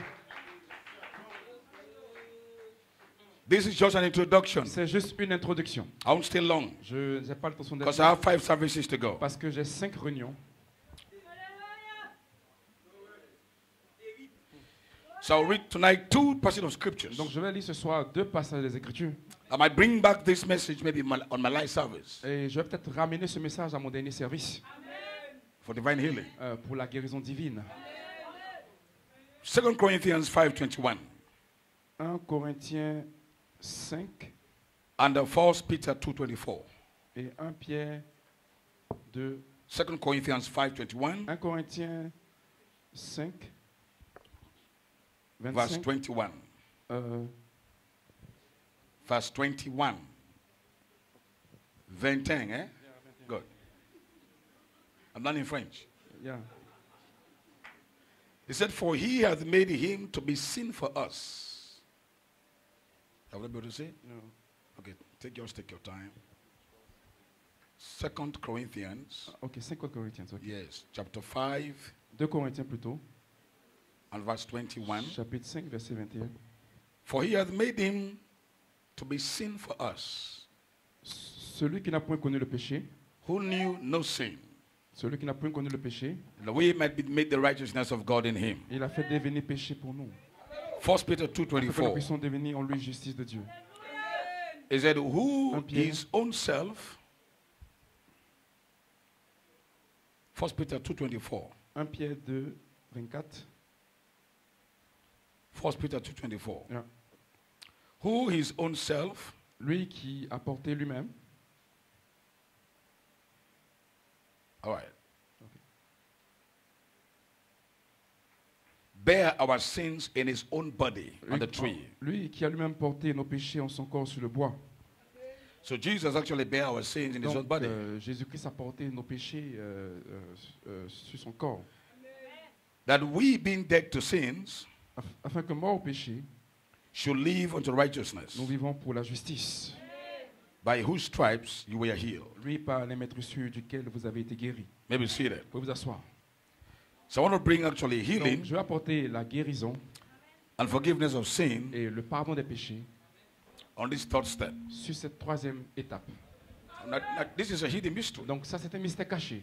This is just an introduction. C'est juste une introduction. I won't stay long Je n'ai pas le temps d'être because I have five services to go. parce que j'ai cinq réunions. So I'll read tonight two passages of scriptures. Donc je vais lire ce soir deux passages des Écritures. I might bring back this message maybe my- on my live service Et je vais peut-être ramener ce message à mon dernier service for divine healing. euh, pour la guérison divine. Second Corinthians five twenty-one un Corinthiens cinq and the First Peter two twenty-four. et un Pierre deux. Second Corinthians five twenty-one, un Corinthiens cinq, verse vingt-cinq, twenty-one. euh, Verse twenty-one. Vingt-un, eh? Good. I'm not in French. yeah. He said, for he hath made him to be sin for us. Have you able to say? No. Okay, take yours, take your time. Second Corinthians, Ok, cinq Corinthiens. ok. yes, chapter five deux Corinthiens plutôt, and verse twenty-one. chapitre cinq, verset vingt et un. For he hath made him to be sin for us, Celui qui n'a point connu le péché, who knew no sin, celui qui n'a point connu le péché, that we might be made the righteousness of God in him. il a fait devenir péché pour nous. First Peter two Pour que nous twenty-four. puissions devenir en lui justice de Dieu. He said, who Un Pierre. his own self, First Peter two twenty-four. un Pierre deux, vingt-quatre. First Peter two twenty-four. Yeah. Who his own self Lui qui a porté lui-même, all right, bear our sins in his own body on lui, the tree. lui qui a lui-même porté nos péchés en son corps sur le bois. So Jesus actually bear our sins in his own Donc, body. euh, Jésus-Christ a porté nos péchés euh, euh, euh, sur son corps, That we, being dead to sins, Af- afin que mort au péché, should live unto righteousness, nous vivons pour la justice. by whose stripes you were healed. Lui par les maîtressures duquel vous avez été guéris. Maybe see that. Vous pouvez vous asseoir. So I want to bring actually Donc, healing je vais apporter la guérison and forgiveness of sin et le pardon des péchés on this third step. sur cette troisième étape. Now, now, this is a hidden mystery. Donc ça, c'est un mystère caché.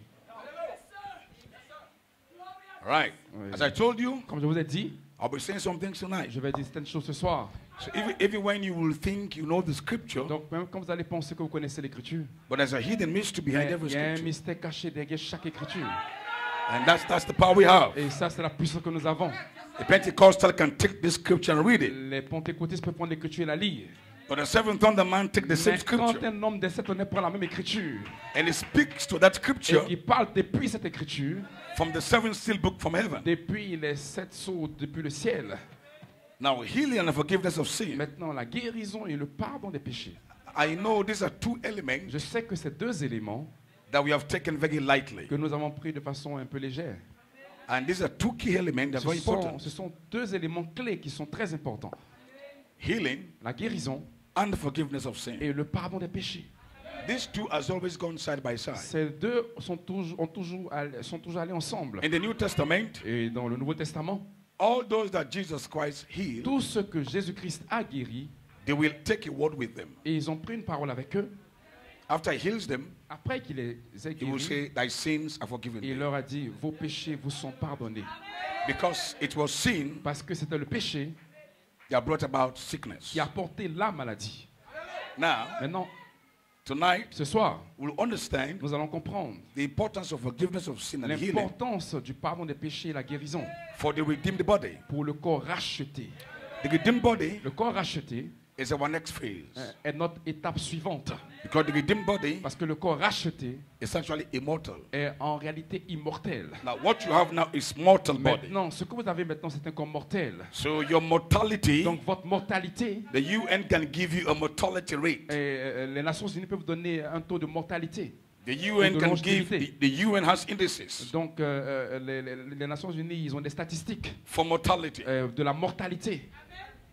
All right. Oui. As I told you, Comme je vous ai dit, I'll be saying some things tonight. je vais dire certaines choses ce soir. So even, even when you will think you know the scripture, Donc même quand vous allez penser que vous connaissez l'écriture, but there's a hidden mystery il y a- behind every il y a un scripture. mystère caché derrière chaque écriture. And that's, that's the power we have. Et ça, c'est la puissance que nous avons. The Pentecostal can take this scripture and read it. Les pentecôtistes peuvent prendre l'écriture et la lire. But the seventh thunder man take the same Mais quand scripture un homme décède, on prend la même écriture and he speaks to that et scripture qui parle depuis cette écriture, from the seventh seal book from heaven. depuis les sept sceaux, depuis le ciel. Now, healing and forgiveness of sin. Maintenant, la guérison et le pardon des péchés. I know these are two elements Je sais que ces deux éléments that we have taken very lightly. que nous avons pris de façon un peu légère. And these are two key elements that are Ce very sont, important. ce sont deux éléments clés qui sont très importants. Healing La guérison and the forgiveness of sin. et le pardon des péchés. These two has always gone side by side. Ces deux sont toujours, ont toujours, all- sont toujours allés ensemble. In the New Testament, Et dans le Nouveau Testament, all those that Jesus Christ healed, tous ceux que Jésus-Christ a guéris, they will take a word with them. et ils ont pris une parole avec eux, After he heals them, après qu'il les ait he will guéris, say, thy sins are forgiven il thee. leur a dit, vos péchés vous sont pardonnés. Because it was sin Parce que c'était le péché that brought about sickness. qui a porté la maladie. Now, Maintenant, tonight, ce soir, we'll understand nous allons comprendre the importance of forgiveness of sin and healing l'importance du pardon des péchés et la guérison for the redeemed body. pour le corps racheté. The redeemed body Le corps racheté is our next phase. euh, est notre étape suivante. Because the redeemed body Parce que le corps racheté is actually immortal. est en réalité immortel. Now, what you have now is mortal body. Maintenant, ce que vous avez maintenant, c'est un corps mortel. So your mortality, Donc votre mortalité, the U N can give you a mortality rate. euh, les Nations Unies peuvent vous donner un taux de mortalité. The U N de can give, longévité. the, the U N has indices Donc euh, euh, les, les- les Nations Unies, ils ont des statistiques for mortality. euh, de la mortalité.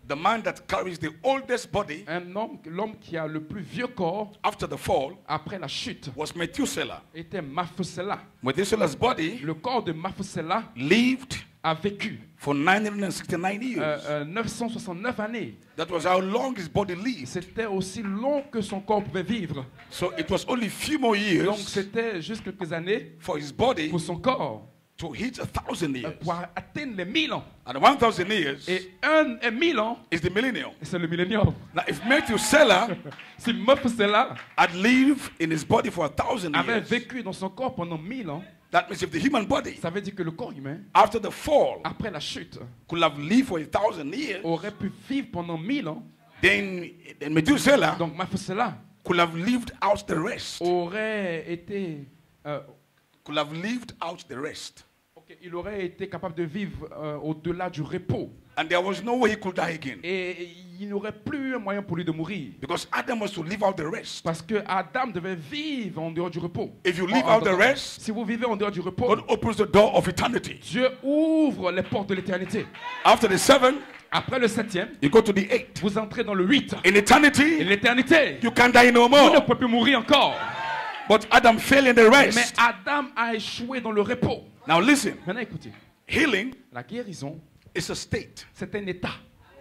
the man that carries the oldest body, un homme, l'homme qui a le plus vieux corps after the fall, après la chute, was Methuselah. était Mathuselah. Methuselah's body Le corps de Mathuselah lived a vécu for nine hundred sixty-nine years. euh, euh, neuf cent soixante-neuf années. That was how long his body lived. C'était aussi long que son corps pouvait vivre. So it was only few more years Donc c'était juste quelques années for his body pour son corps to hit a thousand euh, years. pour atteindre les mille ans. And one thousand years Et un et mille ans, is the millennium. c'est le millénium. Now, if Methuselah Si Mathuselah had lived in his body for a thousand avait years, vécu dans son corps pendant mille ans, that means if the human body, ça veut dire que le corps humain, after the fall, après la chute, could have lived for a thousand years, aurait pu vivre pendant mille ans. then, then Methuselah Donc Mathuselah could have lived out the rest. aurait été, euh, Could have lived out the rest. ok, il aurait été capable de vivre euh, au-delà du repos. And there was no way he could die again. Et il n'aurait plus un moyen pour lui de mourir. Because Adam was to live out the rest. Parce que Adam devait vivre en dehors du repos. If you live En- en- out the rest, Si vous vivez en dehors du repos, God opens the door of eternity. Dieu ouvre les portes de l'éternité. After the seven, Après le septième, you go to the eight. vous entrez dans le huit. In Et eternity, l'éternité, you can't die no vous ne more. pouvez plus mourir encore. But Adam fell in the Mais rest. Adam a échoué dans le repos. Now listen, Maintenant écoutez, healing la guérison, is a state. c'est un état.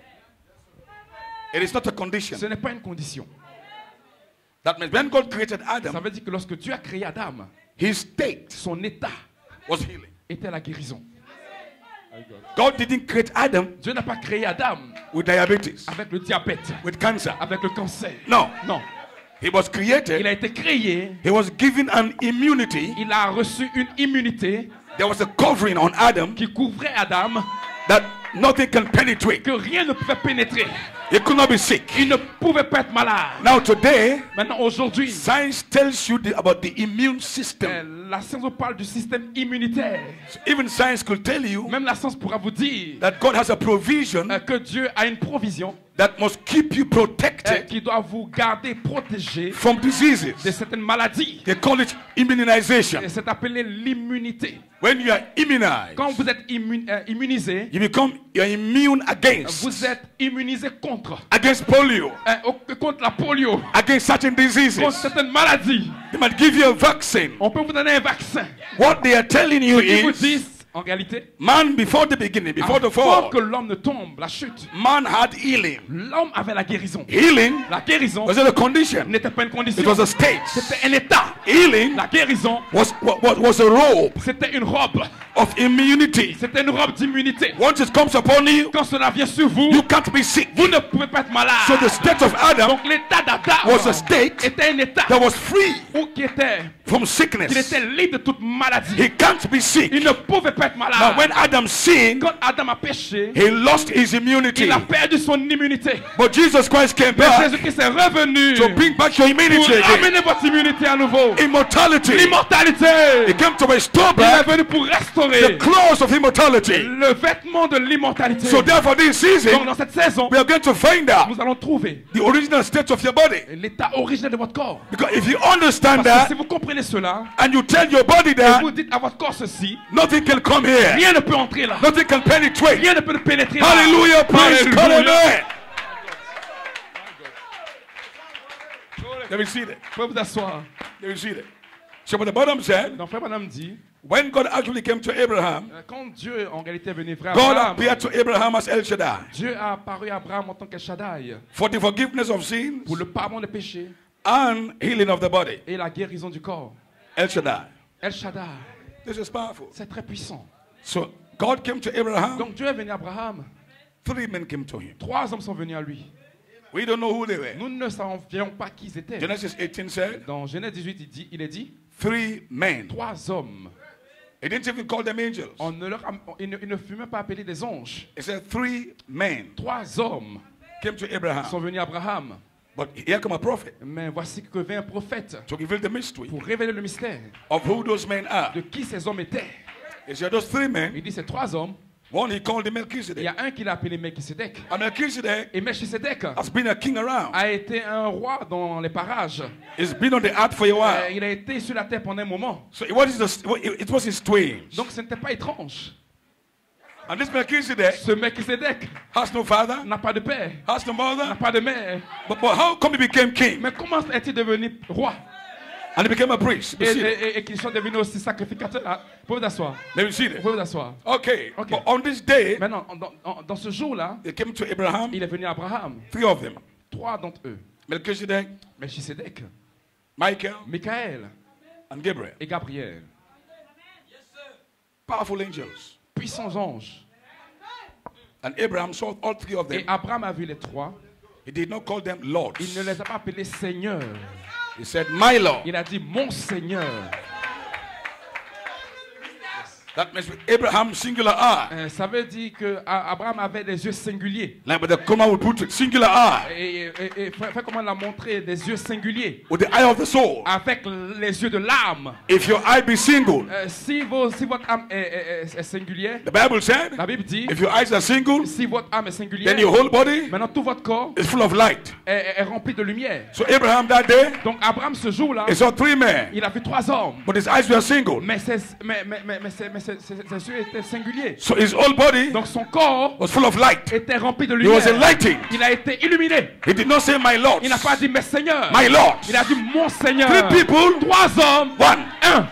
It is not a condition. Ce n'est pas une condition. That means when God created Ça Adam, veut dire que lorsque Dieu a créé Adam, his state son état was healing. était la guérison. God didn't create Adam Dieu n'a pas créé Adam with diabetes, avec le diabète, with cancer. avec le cancer. No. Non. He was Il created, a été créé, he was given an immunity. il a reçu une immunité There was a covering on Adam qui couvrait Adam, that nothing can penetrate. que rien ne pouvait pénétrer. He could not be sick. Il ne pouvait pas être malade. Now today, Maintenant, aujourd'hui, science tells you the, about the immune system. euh, la science vous parle du système immunitaire. So even science could tell you Même la science pourra vous dire that God has a provision euh, que Dieu a une provision that must keep you euh, protected qui doit vous garder protégé from diseases. de certaines maladies. They call it immunization. Et c'est appelé l'immunité. When you are immunized, Quand vous êtes immu- euh, immunisé, you become you're immune against vous êtes immunisé contre. against polio, euh, au- contre la polio, against certain contre diseases. certaines maladies. They might give you a vaccine. On peut vous donner un vaccin. What they are telling you Ils vous is, disent, en réalité, man, before the beginning, before the avant fall, que l'homme ne tombe, la chute, man had healing. l'homme avait la guérison. Healing La guérison was not a condition. n'était pas une It condition. was a state. C'était un état. Healing La guérison, was, was, was a robe c'était une robe. of immunity. C'était une robe d'immunité. Once it comes upon you, Quand cela vient sur vous, you can't be sick. vous ne pouvez pas être malade. So the state of Adam Donc l'état d'Adam was a state était un état that was free où qui était, from qu'il sickness. était libre de toute maladie. He can't be sick. Il ne pouvait pas être Now, malade. when Adam sinned, Quand Adam a péché, he lost his immunity. il a perdu son immunité. But Jesus Christ came Mais back Jésus-Christ est revenu to bring back your pour immunity again. ramener votre immunité à nouveau. Immortality. L'immortalité. He came to restore Il est back venu pour the restaurer clothes of immortality. le vêtement de l'immortalité. So therefore, this Donc season, dans cette saison, we are going to find out nous allons trouver the original state of your body. l'état originel de votre corps. Because if you understand Parce que si that vous comprenez cela, and you tell your body et that, vous dites à votre corps ceci, nothing can come here, rien ne peut entrer là. nothing can penetrate. Rien ne peut pénétrer là. Hallelujah, praise God, Alléluia. amen. Let me see that. Vous pouvez vous asseoir. Let me see that. So what the bottom said, Donc frère Madame dit, when God actually came to Abraham, euh, quand Dieu en réalité est venu frère God Abraham, appeared to Abraham as El Shaddai Dieu a apparu à Abraham en tant que Shaddai for the forgiveness of sins pour le pardon des péchés and healing of the body. et la guérison du corps. El Shaddai. El Shaddai, This is powerful. c'est très puissant. So God came to Abraham. Donc Dieu est venu à Abraham. Three men came to him. Trois hommes sont venus à lui. We don't know who they were. Nous ne savions pas qui ils étaient. Genesis eighteen said, Dans Genèse dix-huit, il, dit, il est dit three men. trois hommes. He didn't even call them angels. On ne leur a- il, ne, il ne fut même pas appelé des anges. He said three men Trois hommes came to Abraham. sont venus à Abraham. But here come a prophet Mais voici que vient un prophète to reveal the mystery pour révéler le mystère of who those men are. de qui ces hommes étaient. He said those three men, Il dit ces trois hommes. one he called the Il y Melchizedek. a un qu'il a appelé Melchisedec. And Melchizedek Et Melchisedec has been a king around. a été un roi dans les parages. He's been on the earth for a Euh, while. il a été sur la terre pendant un moment. So it was his, it was his twins. Donc ce n'était pas étrange. And this Melchizedek, ce Melchisedec has no father, n'a pas de père, has no mother, n'a pas de mère. but, but how come he became king? Mais comment est-il devenu roi? And he became a priest. Et, et, et, et qu'ils sont devenus aussi sacrificateurs. Ah, vous pouvez vous asseoir. Let me see Vous that. pouvez vous asseoir. Okay. Okay. But on this day, Maintenant, dans, dans, dans ce jour-là, they came to Abraham, il est venu à Abraham. three of them. Trois d'entre eux. Melchizedek, Melchisedec, Michael, Michaël and Gabriel. et Gabriel. Powerful angels. Puissants anges. And Abraham saw all three of Et them. Abraham a vu les trois. He did not call them lords. Il ne les a pas appelés seigneurs. He said, my Lord. Il a dit mon Seigneur. That means with Abraham singular eye. Euh, ça veut dire que Abraham avait des yeux singuliers. Like but the comma would put it, singular eye. Et, et, et, et fait comment l'a montré, des yeux singuliers. With the eye of the soul. Avec les yeux de l'âme. If your eye be single. Euh, si, vos, si votre âme est, est, est, est singulière. The Bible said. La Bible dit. If your eyes are single. Si votre âme est singulière. Then your whole body. Maintenant tout votre corps. Is full of light. Est, est rempli de lumière. So Abraham that day. Donc Abraham ce jour-là. He saw three men. Il a vu trois hommes. But his eyes were single. Mais ses, mais, mais, mais, mais ses, mais ses, ses, ses yeux était singulier. So his whole body Donc son corps was full of light. Était rempli de He lumière. was enlightened. Il a été illuminé. He did not say my Lord. Il n'a pas dit mes seigneurs. My Lord. Il a dit mon Seigneur. Three people. Trois hommes. One. Un.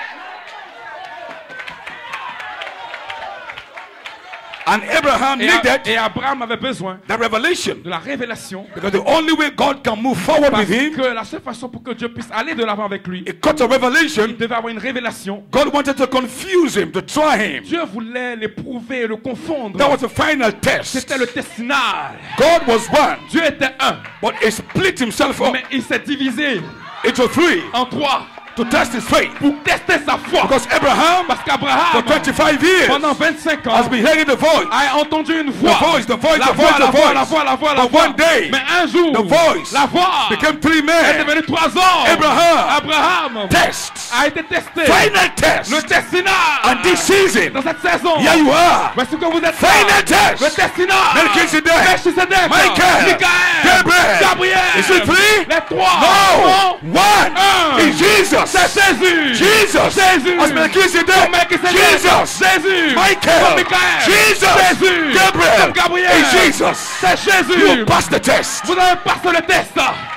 And Abraham et, needed et Abraham avait besoin the revelation. De la révélation. Because the only way God can move forward Parce with him. Que la seule façon pour que Dieu puisse aller de l'avant avec lui. It got a revelation. Il devait avoir une révélation. God wanted to confuse him, to try him. Dieu voulait l'éprouver et le confondre. That was the final test. C'était le test final. God was one. Dieu était un. But he split himself up. Mais il s'est divisé. Into three. En trois. To test his faith. Pour tester sa foi. Because Abraham, parce qu'Abraham, for twenty-five years, pendant vingt-cinq ans, has been hearing the voice. A entendu une voix. The voice, the voice, la the voix, voice, la the voix, voice. la voix, la voix, la But voix. one day, mais un jour, the voice la voix became three men. est devenue trois hommes. Abraham, Abraham, test, a été testé. Final test. Le test final. And this season, dans cette saison, here you are. Voici que vous êtes final là. test. Le test final. Melchizedek, Melchizedek, Michael, Michael, Gabriel. Gabriel. Is it three? Les trois. No. non. One. Un. Is Jesus. C'est Jésus. Jesus. Jésus. As Melchizedek. Jesus. Jésus. Michael. Michael. Jesus. Jésus. Gabriel. Gabriel. Is Jesus. C'est Jésus. You passed the test. Vous avez passé le test.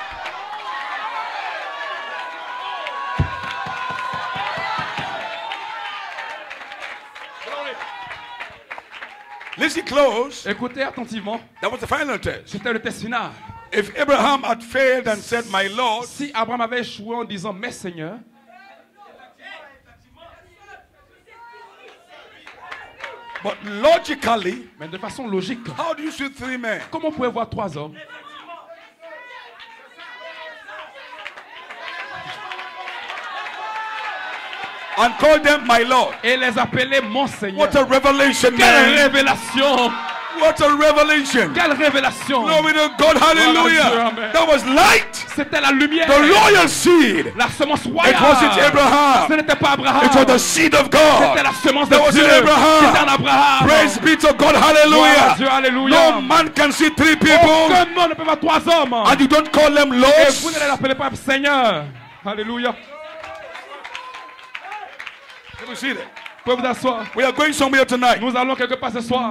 Listen close. Écoutez attentivement. That was the final test. C'était le test final. If Abraham had failed and said, my Lord, si Abraham avait échoué en disant, mes seigneurs, but logically, mais de façon logique, how do you see three men? Comment pouvez voir trois hommes? And call them my Lord. Et les appeler mon Seigneur. What a revelation, Quelle man. révélation. What a revelation. Quelle révélation. Glory to God, hallelujah. Dieu, that was light. C'était la lumière. The royal seed. La semence royale. It wasn't Abraham. Ce n'était pas Abraham. It was the seed of God. C'était la semence that de Dieu. C'était Abraham. Abraham. Praise be to God, hallelujah. Dieu, hallelujah. No man can see three people. Aucun homme ne peut voir trois hommes. And you don't call them Et lords. vous ne les appelez pas Seigneur. Alléluia. Let me see that. Vous pouvez vous asseoir. We are going somewhere tonight. Nous allons quelque part ce soir.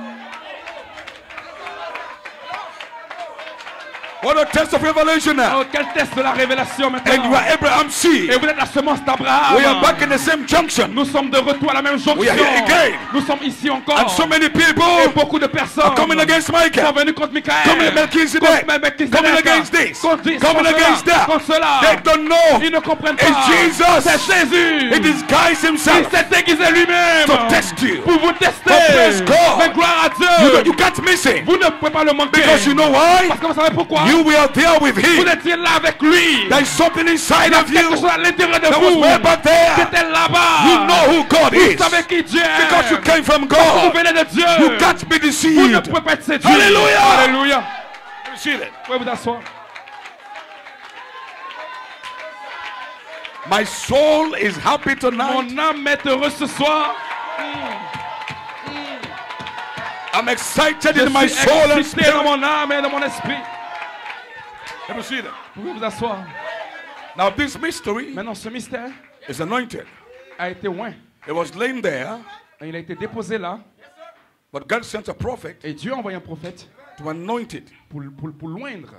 What a test of revelation now. Oh, quel test de la révélation maintenant. And you are Abraham's seed. Et vous êtes la semence d'Abraham. We are back in the same junction. Nous sommes de retour à la même jonction. We are here again. Nous sommes ici encore. And so many people Et beaucoup de personnes are coming against Michael. sont venus contre Michael. Coming Melchizedek. Contre Melchizedek. Coming against this. Contre this. Coming contre against cela. that. Contre cela. They don't know. Ils ne comprennent pas. It's Jesus. C'est Jésus. He disguised Il himself s'est déguisé lui-même. to test you. Pour vous tester. But praise God. Mais gloire à Dieu. You, don't- you can't miss it. Vous ne pouvez pas le manquer. Because you know why? Parce que vous savez pourquoi? You were there with Vous him. étiez là avec lui. There's something inside of Quelque you chose à l'intérieur de that was vous. way back there. C'était là-bas. You know who God Vous is. savez qui Dieu est. Because you came from Vous God. venez de Dieu. You can't be Vous ne deceived. pouvez pas être séduit. Alléluia. Alléluia. You see that? Vous pouvez vous asseoir. My soul is happy tonight. Mon âme est heureuse ce soir. I'm excited Je in my suis soul and excité dans spirit. mon âme et dans mon esprit. Let me see that. Vous pouvez vous asseoir. Now this mystery Maintenant, ce mystère is anointed. a été oint. It was laying there Il a été déposé là. But God sent a prophet Et Dieu a envoyé un prophète to anoint it. pour, pour, pour loindre.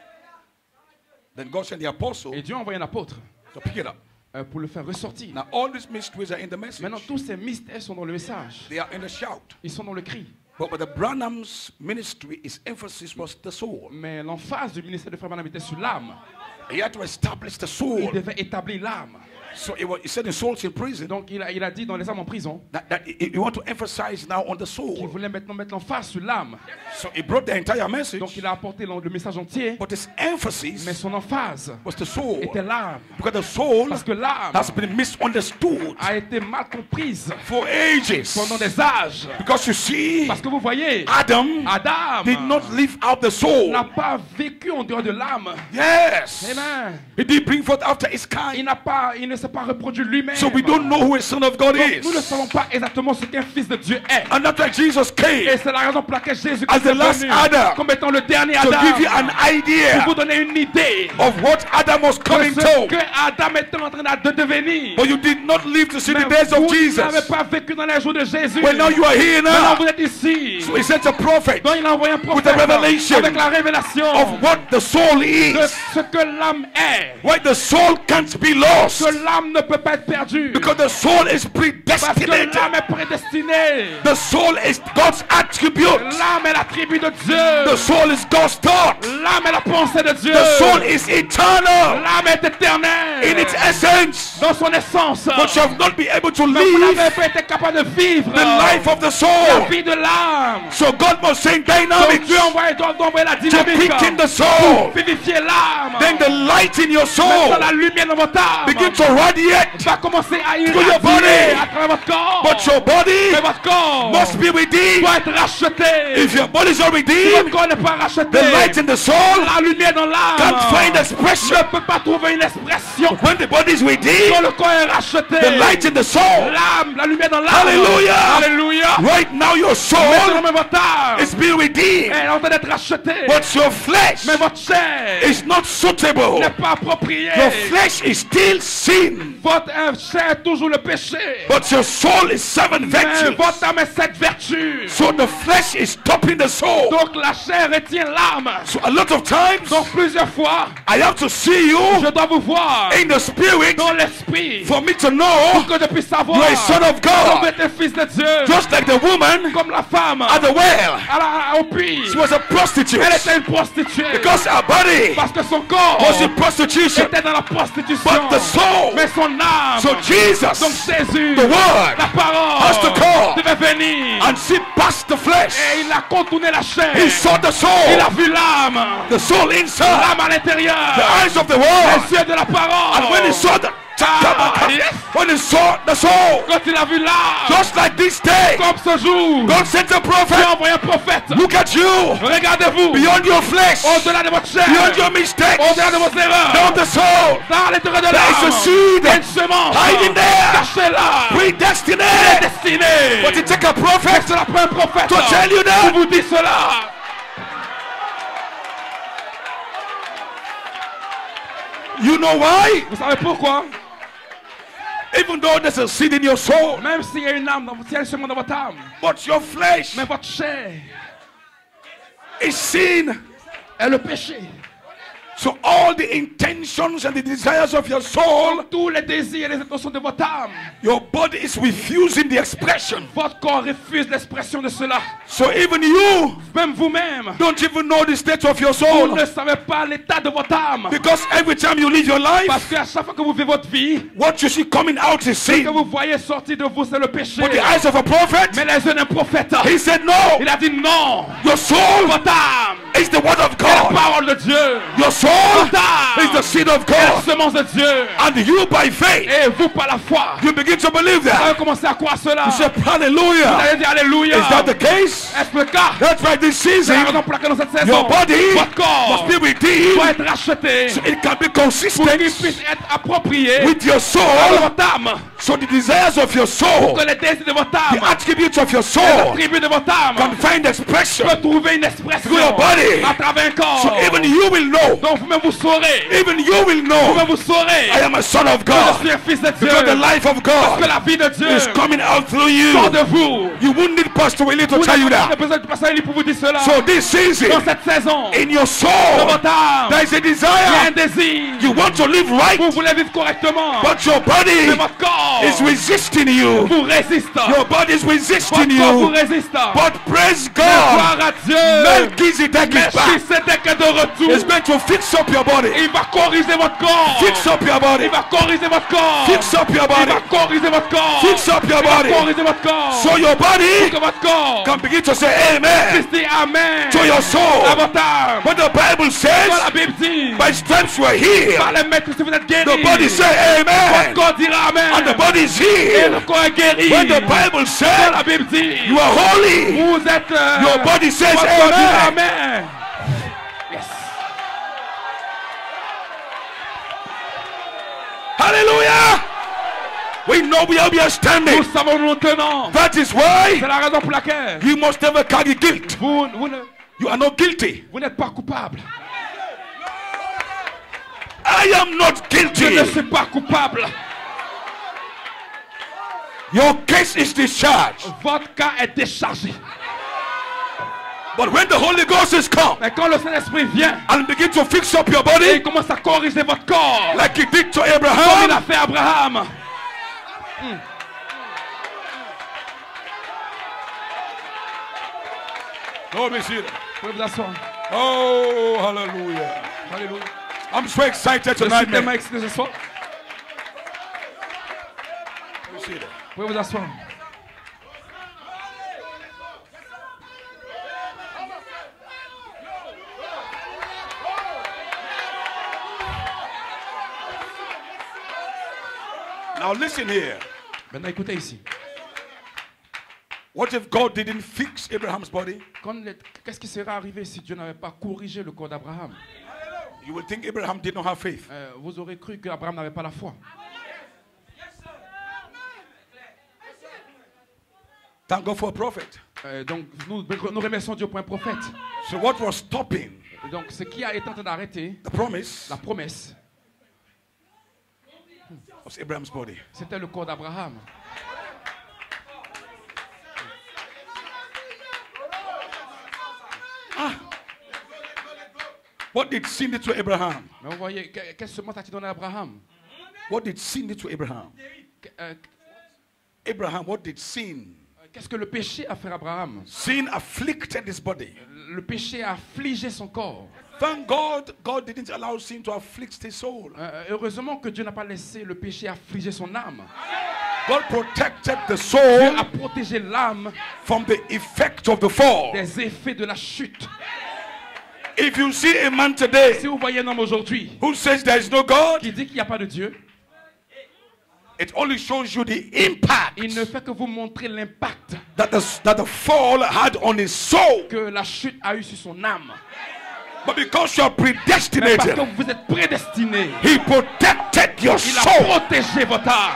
Then God sent the apostle Et Dieu a envoyé un apôtre to pick it up. euh, pour le faire ressortir. Now all these mysteries are in the message. Maintenant, tous ces mystères sont dans le message. They are in the shout. Ils sont dans le cri. But, but the Branham's ministry, its emphasis was the soul. Mais l'emphase du ministère de Frère Branham était sur l'âme. He had to establish the Il soul. devait établir l'âme. So he, was, he said in souls in prison Donc il a, il a dit dans les âmes en prison that, that he, he want to emphasize now on the qu'il soul. voulait maintenant mettre l'emphase sur l'âme. So he brought the entire message. Donc il a apporté le, le message entier. But his emphasis Mais son emphase was the soul. était l'âme. Because the soul Parce que l'âme has been misunderstood a été mal comprise for ages. pendant des âges. Because you see, Parce que vous voyez, Adam Adam did not live out the soul. n'a pas vécu en dehors de l'âme. Yes. Amen. He did bring forth after his Il, kind. n'a pas, il ne s'est pas reproduit lui-même. So we don't know who a son of God Donc, is. nous ne savons pas exactement ce qu'un fils de Dieu est. And that's why Jesus Et came c'est la raison pour laquelle Jésus as the est last venu Adam comme étant le dernier to Adam. give you an Pour idea vous donner une idée of what Adam was de coming ce to. que Adam était en train de devenir. But you did not live to see Mais the days of vous Jesus. n'avez pas vécu dans les jours de Jésus. Well, now you are here Maintenant now. vous êtes ici. So he sent a prophet Donc il a envoyé un with a prophète revelation avec la révélation of what the soul de is. ce que l'âme est. Why the soul can't be lost. Que l'âme ne peut pas être perdue. Because the soul is Parce que predestinated. l'âme est prédestinée. The soul is God's attribute. L'âme est l'attribut de Dieu. The soul is God's thought. L'âme est la pensée de Dieu. The soul is eternal L'âme est éternelle. in its essence. Dans son essence. But you have not been able to Mais vous live n'avez pas été capable de vivre the life of the la soul. vie de l'âme. So God must send Donc dynamics Dieu envoie, doit envoyer la to dynamique quicken the pour soul. vivifier l'âme. Then the light in your soul Maintenant la lumière dans votre âme begin to radiate. va commencer à To your irradier body. à travers votre corps. But your body Mais votre corps must be redeemed. doit être racheté. If your body is not Si votre redeemed, corps n'est pas racheté, the light in the soul la lumière dans l'âme can't find expression. ne peut pas trouver une expression. When the body is redeemed, Quand le corps est racheté, the light in the soul. l'âme, la lumière dans l'âme. Hallelujah. Alléluia. Right now your soul Maintenant, mais votre âme is being redeemed. est en train d'être rachetée. But your flesh Mais votre chair is not suitable. n'est pas appropriée. Your flesh is still sin. Votre euh, chair est toujours le péché. But your soul is seven Mais virtues. votre âme est cette vertu. So the flesh is stopping the soul. Donc la chair retient l'âme. So a lot of times Donc plusieurs fois, I have to see you je dois vous voir in the spirit dans l'esprit for me to pour know que je puisse savoir you're a son of que vous God. êtes un fils de Dieu. Just like the woman Comme la femme at the well. à la, au puits. She was a prostitute Elle était une prostituée. because her body Parce que son corps was in prostitution. était dans la prostitution. But the soul, Mais son âme, so donc Jesus, Jésus, the word, la parole, has to come devait venir. and see past the flesh. Et il a contourné la chair. He saw the Il soul, a vu l'âme. the soul inside, L'âme à l'intérieur. the eyes of the world. Les yeux de la parole. And when he saw the Ah, yes. when he saw the soul, Quand il a vu l'âme, just like this day, comme ce jour, God sent a Dieu prophet. a envoyé un prophète. Look at you, Regardez-vous. beyond your flesh, Au-delà de votre chair. beyond your mistakes, Au-delà de vos erreurs. down the soul. Dans l'intérieur de There is a l'âme. seed Il y a une semence. hiding there, Cachez-la. predestinated. Destinée. But it take a prophet Cela prend un prophète. to tell you Pour that. vous dire cela. You know why? Vous savez pourquoi? Even though there's a seed in your soul, Même s'il y a une âme, dans, s'il y a une semence dans votre âme, but your flesh mais votre chair is sin. est le péché. So all the intentions and the desires of your soul, Tous les désirs et les intentions de votre âme, your body is refusing the expression. votre corps refuse l'expression de cela. So even you Même vous-même, don't even know the state of your vous soul. ne savez pas l'état de votre âme. Because every time you live your life, Parce qu'à chaque fois que vous vivez votre vie, what you see coming out is ce que sin. vous voyez sortir de vous, c'est le péché. But the eyes of a prophet, Mais les yeux d'un prophète, he said, no, il a dit non. your soul Votre âme is the word of est la God. parole de Dieu. Your soul Votre âme is the seed of est la God. semence de Dieu. And you by faith, Et vous, par la foi, you begin to believe vous that. allez commencer à croire cela. You say, Vous hallelujah. allez dire Alléluia. Is that the case? Est-ce le cas? That's right, this C'est la season, raison pour laquelle dans cette saison, your body votre corps must be doit redeemed être racheté so it can be pour qu'il consistent puisse être approprié with your à soul votre âme. So the desires of your soul, que les désirs de votre the âme, attributes of your les soul, attributs de votre âme, can find expression peut trouver une expression through your body. à travers un corps. So even you will know, Donc vous-même vous saurez, even you will vous-même know, vous saurez I am a son of que je suis God. un fils de Dieu. Because the life of Parce que God la vie de Dieu is coming out through sort you. de vous. You won't need Pastor Willie to Vous tell you n'avez pas that. besoin de passer un livre pour vous dire cela. So this season, Dans cette saison, in your dans soul, votre âme, there is a il y a un desire. désir. You want to live right, Vous voulez vivre correctement. but your Mais body votre corps is resisting you. vous résiste. Your body is resisting Votre corps vous you. résiste. But praise Gloire God, à Dieu. Melchizedek is back. Melchizedek est de retour. He's going to fix up your body. Il va corriger votre corps. Fix up your body. Il va corriger votre corps. Fix up your Il body. va corriger votre corps. Fix up your Il va body. corriger votre corps. So your body Que votre corps can begin to say amen puisse dire Amen to your à soul. votre âme. But the Bible Quand says, la Bible dit by stripes were healed. par les maîtres si vous êtes guéris, The body say votre amen. corps dira Amen. And the body is Et healed. le corps est guéri. When the Bible Quand said la Bible dit you are holy, vous êtes euh, your body says votre corps dira amen. Amen. Yes. Hallelujah. We know we are, we are standing. Nous savons nous tenons. That is why C'est la raison pour laquelle you must never carry guilt. vous, vous ne- You are not guilty. vous n'êtes pas coupable. I am not Je ne guilty. suis pas coupable. Your case is discharged. Votre cas est déchargé. But when the Holy Ghost is come Mais quand le Saint-Esprit vient and begin to fix up your et body il commence à corriger votre corps, like he did to comme il a Abraham, fait à Abraham, oh, me see that. vous pouvez vous asseoir. Oh, hallelujah. Alléluia. I'm so excited Je suis tonight, tellement man. excité ce soir. Let me see that. Vous pouvez vous asseoir. Now listen here. Maintenant écoutez ici. What if God didn't fix Abraham's body? Quand les- Qu'est-ce qui serait arrivé si Dieu n'avait pas corrigé le corps d'Abraham? You will think Abraham did not have faith. Euh, vous aurez cru qu'Abraham n'avait pas la foi. Thank God for a prophet. Euh, donc nous, nous remercions Dieu pour un prophète. So what was stopping Donc ce qui a été en train d'arrêter the promise la promesse, was Abraham's body? c'était le corps d'Abraham. What did sin do to Abraham? Mais vous voyez, que- quelle semence a-t-il donné à Abraham? What did sin do to Abraham? Que- euh, Abraham, what did sin? Qu'est-ce que le péché a fait à Abraham? Sin afflicted his body. Le péché a affligé son corps. Thank God, God didn't allow sin to afflict his soul. Euh, heureusement que Dieu n'a pas laissé le péché affliger son âme. God protected the Dieu soul a protégé l'âme from the effect of the fall. des effets de la chute. If you see a man today Si vous voyez un homme aujourd'hui who says there is no God, qui dit qu'il n'y a pas de Dieu, it only shows you the impact il ne fait que vous montrer l'impact that the, that the fall had on his soul. que la chute a eu sur son âme. But because you are Mais parce predestinated, que vous êtes prédestiné, he protected your il a soul. protégé votre âme.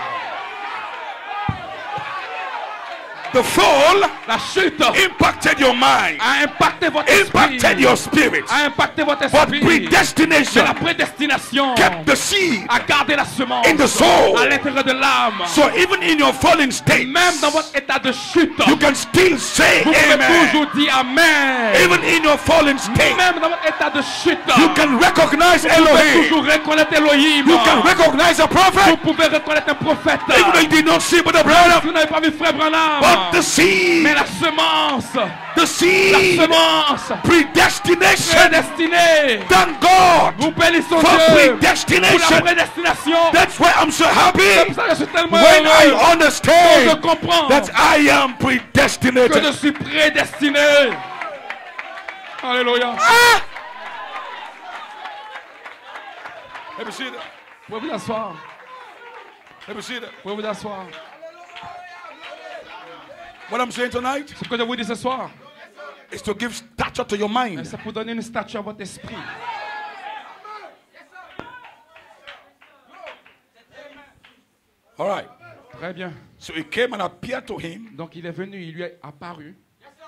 The fall La chute impacted your mind, a impacté votre esprit, impacted your spirit. a impacté votre But esprit. Mais predestination la prédestination kept the seed a gardé la semence in the soul. à l'intérieur de l'âme. So even in your fallen state, Même dans votre état de chute, you can still say vous pouvez amen. toujours dire Amen. Even in your fallen state, Même dans votre état de chute, you can recognize vous pouvez Elohim. toujours reconnaître Elohim. You can recognize a Vous prophet. pouvez reconnaître un prophète. Even though you did not see Brother Si Branham, vous n'avez pas vu Frère Branham, but the seed, mais la semence, the la seed, semence predestination. prédestinée. Thank God Vous bénissons for Dieu pour la predestination. prédestination. That's why I'm so C'est happy pour ça que je suis tellement when I heureux. Quand je understand comprends that I am que je predestinated. suis prédestiné. Alléluia. Ah! Let me see that. Vous pouvez vous asseoir. Let me see that. Vous pouvez vous asseoir. What I'm saying tonight Ce que je vous dis ce soir, is to give stature to your mind. c'est pour donner une statue à votre esprit. All right. Très bien. So he came and appeared to him. Donc il est venu, il lui est apparu.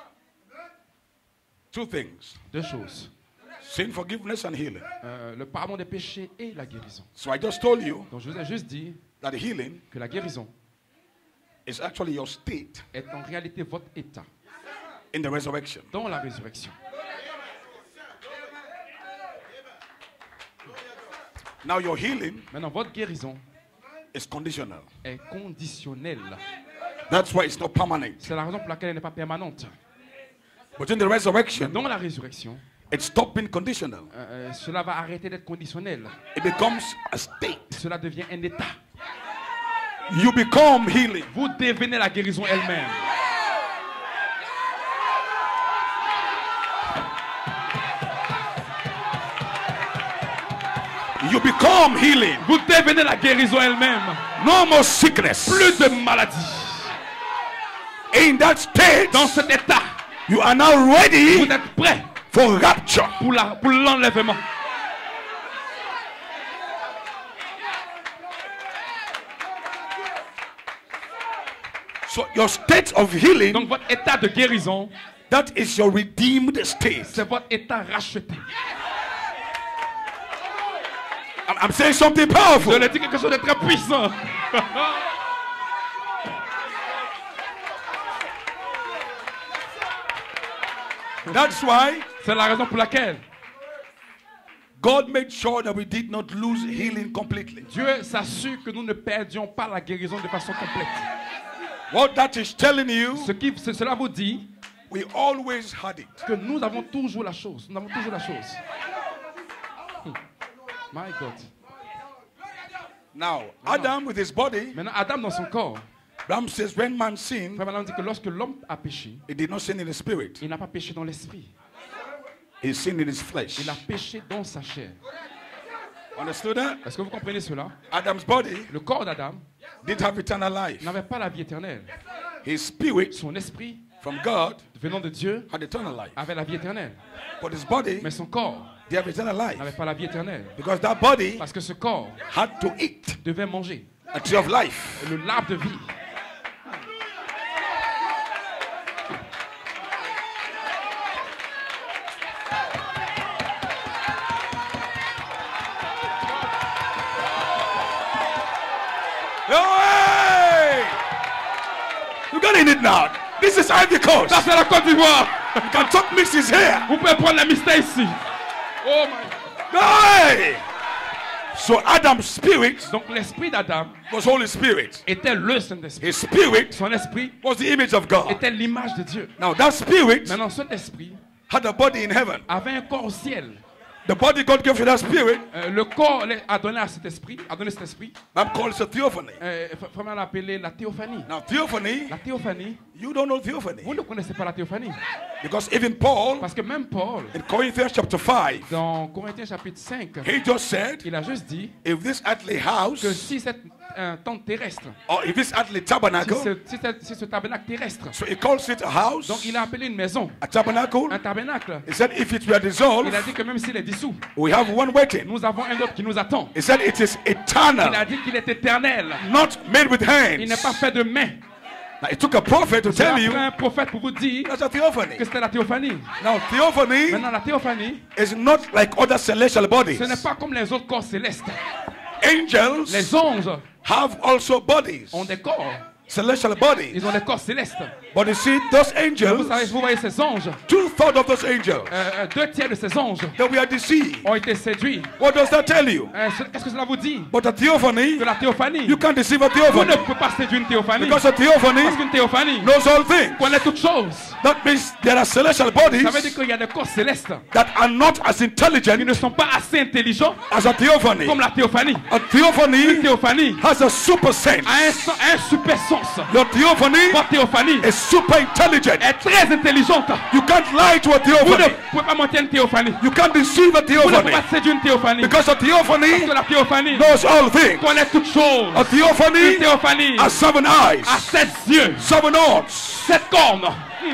Two things. Deux choses. Sin forgiveness and healing. Euh, le pardon des péchés et la guérison. So I just told you Donc je vous ai juste dit that healing que la guérison is actually your state est en réalité votre état in the resurrection. dans la résurrection. Now your healing Maintenant, votre guérison is conditional. est conditionnelle. That's why it's not permanent. C'est la raison pour laquelle elle n'est pas permanente. But in the resurrection, Dans la résurrection, it stopped being conditional. euh, cela va arrêter d'être conditionnel. It becomes a state. Cela devient un état. You become healing. Vous devenez la guérison elle-même. You become healing. Vous devenez la guérison elle-même. No more sickness. Plus de maladie. In that state, Dans cet état, you are now ready vous êtes prêt for rapture. pour la- pour l'enlèvement. So your state of healing, Donc votre état de guérison, that is your redeemed state. c'est votre état racheté. I'm, I'm saying something Je powerful. leur dis quelque chose de très puissant. That's why C'est la raison pour laquelle God made sure that we did not lose healing completely. Dieu s'assure que nous ne perdions pas la guérison de façon complète. What that is telling you, Ce qui, ce- cela vous dit we always had it. que nous avons toujours la chose. Nous avons toujours la chose. Hmm. My God. Now, Adam with his body, Maintenant, Adam dans son corps, Ram says when man sinned, Frère Malan dit que lorsque l'homme a péché, he did not sin in the spirit. il n'a pas péché dans l'esprit. He sinned in his flesh. Il a péché dans sa chair. Understood that? Est-ce que vous comprenez cela? Adam's body Le corps d'Adam did have eternal life. n'avait pas la vie éternelle. His spirit Son esprit, from God venant de Dieu, had eternal life. avait la vie éternelle. But his body, Mais son corps they have eternal life. n'avait pas la vie éternelle. Because that body Parce que ce corps had to eat devait manger a tree of life. le l'arbre de vie. Hey! You got in it now. This is Ivory Coast. Ça, c'est la Côte d'Ivoire. You can talk mixes here. Vous pouvez prendre la mystère ici. Oh my. Hey! So Adam's spirit Donc l'esprit d'Adam was Holy Spirit. était le Saint-Esprit. His spirit Son esprit was the image of God. était l'image de Dieu. Now that spirit Maintenant, cet esprit had a body in heaven. avait un corps au ciel. The body God gave to that spirit, Euh, le corps a donné à cet esprit, a donné cet esprit. I'm called a theophany. Euh, vraiment l'appelé la théophanie. Now theophany, La théophanie, you don't know theophany. vous ne connaissez pas la théophanie. Because even Paul, Parce que même Paul, in Corinthians chapter five, dans Corinthiens chapitre cinq, he just said, il a juste dit if this earthly que house, si cette euh, tente terrestre, or if this earthly si tabernacle, ce, si cette- si ce tabernacle terrestre, so he calls it a house, donc il a appelé une maison, a tabernacle. un tabernacle. He said, if it were dissolved, Il a dit que même s'il est dissous, we have one waiting. nous avons un autre qui nous attend. He said, it is Il eternal, a dit qu'il est éternel. not made with Il n'est pas hands. fait de main. Now, it took a prophet to C'est tell you après un prophète pour vous dire that's a theophany. que c'était la théophanie. Now, theophany Maintenant, la théophanie, is not like other celestial bodies. ce n'est pas comme les autres corps célestes. Angels Les anges have also bodies, ont des corps. celestial bodies. Ils ont des corps célestes. But you see, those Vous angels, savez, vous voyez ces anges. two-thirds of those angels, euh, euh, deux tiers de ces anges that we are deceived. ont été séduits. What does that tell you? Euh, ce- Qu'est-ce que cela vous dit? But a theophany, Que la théophanie, you can't deceive a vous ne theophany. pouvez pas séduire une théophanie. Because a theophany Parce qu'une théophanie knows all things. connaît toutes choses. That means there are celestial bodies Ça veut dire qu'il y a des corps célestes that are not as qui intelligent ne sont pas assez intelligents as a theophany. comme la théophanie. A Une theophany théophanie has a super sense. a un, sen- un super sens. Your theophany Votre théophanie is super intelligent. est très intelligente. You can't lie to a Vous ne theophany. pouvez pas mentir une théophanie. You can't deceive a Vous ne pouvez theophany. pas séduire une théophanie. Because a Parce theophany que la théophanie knows all things. connaît toutes choses. A Une theophany théophanie has seven a eyes, sept yeux, seven horns. sept cornes. Hmm.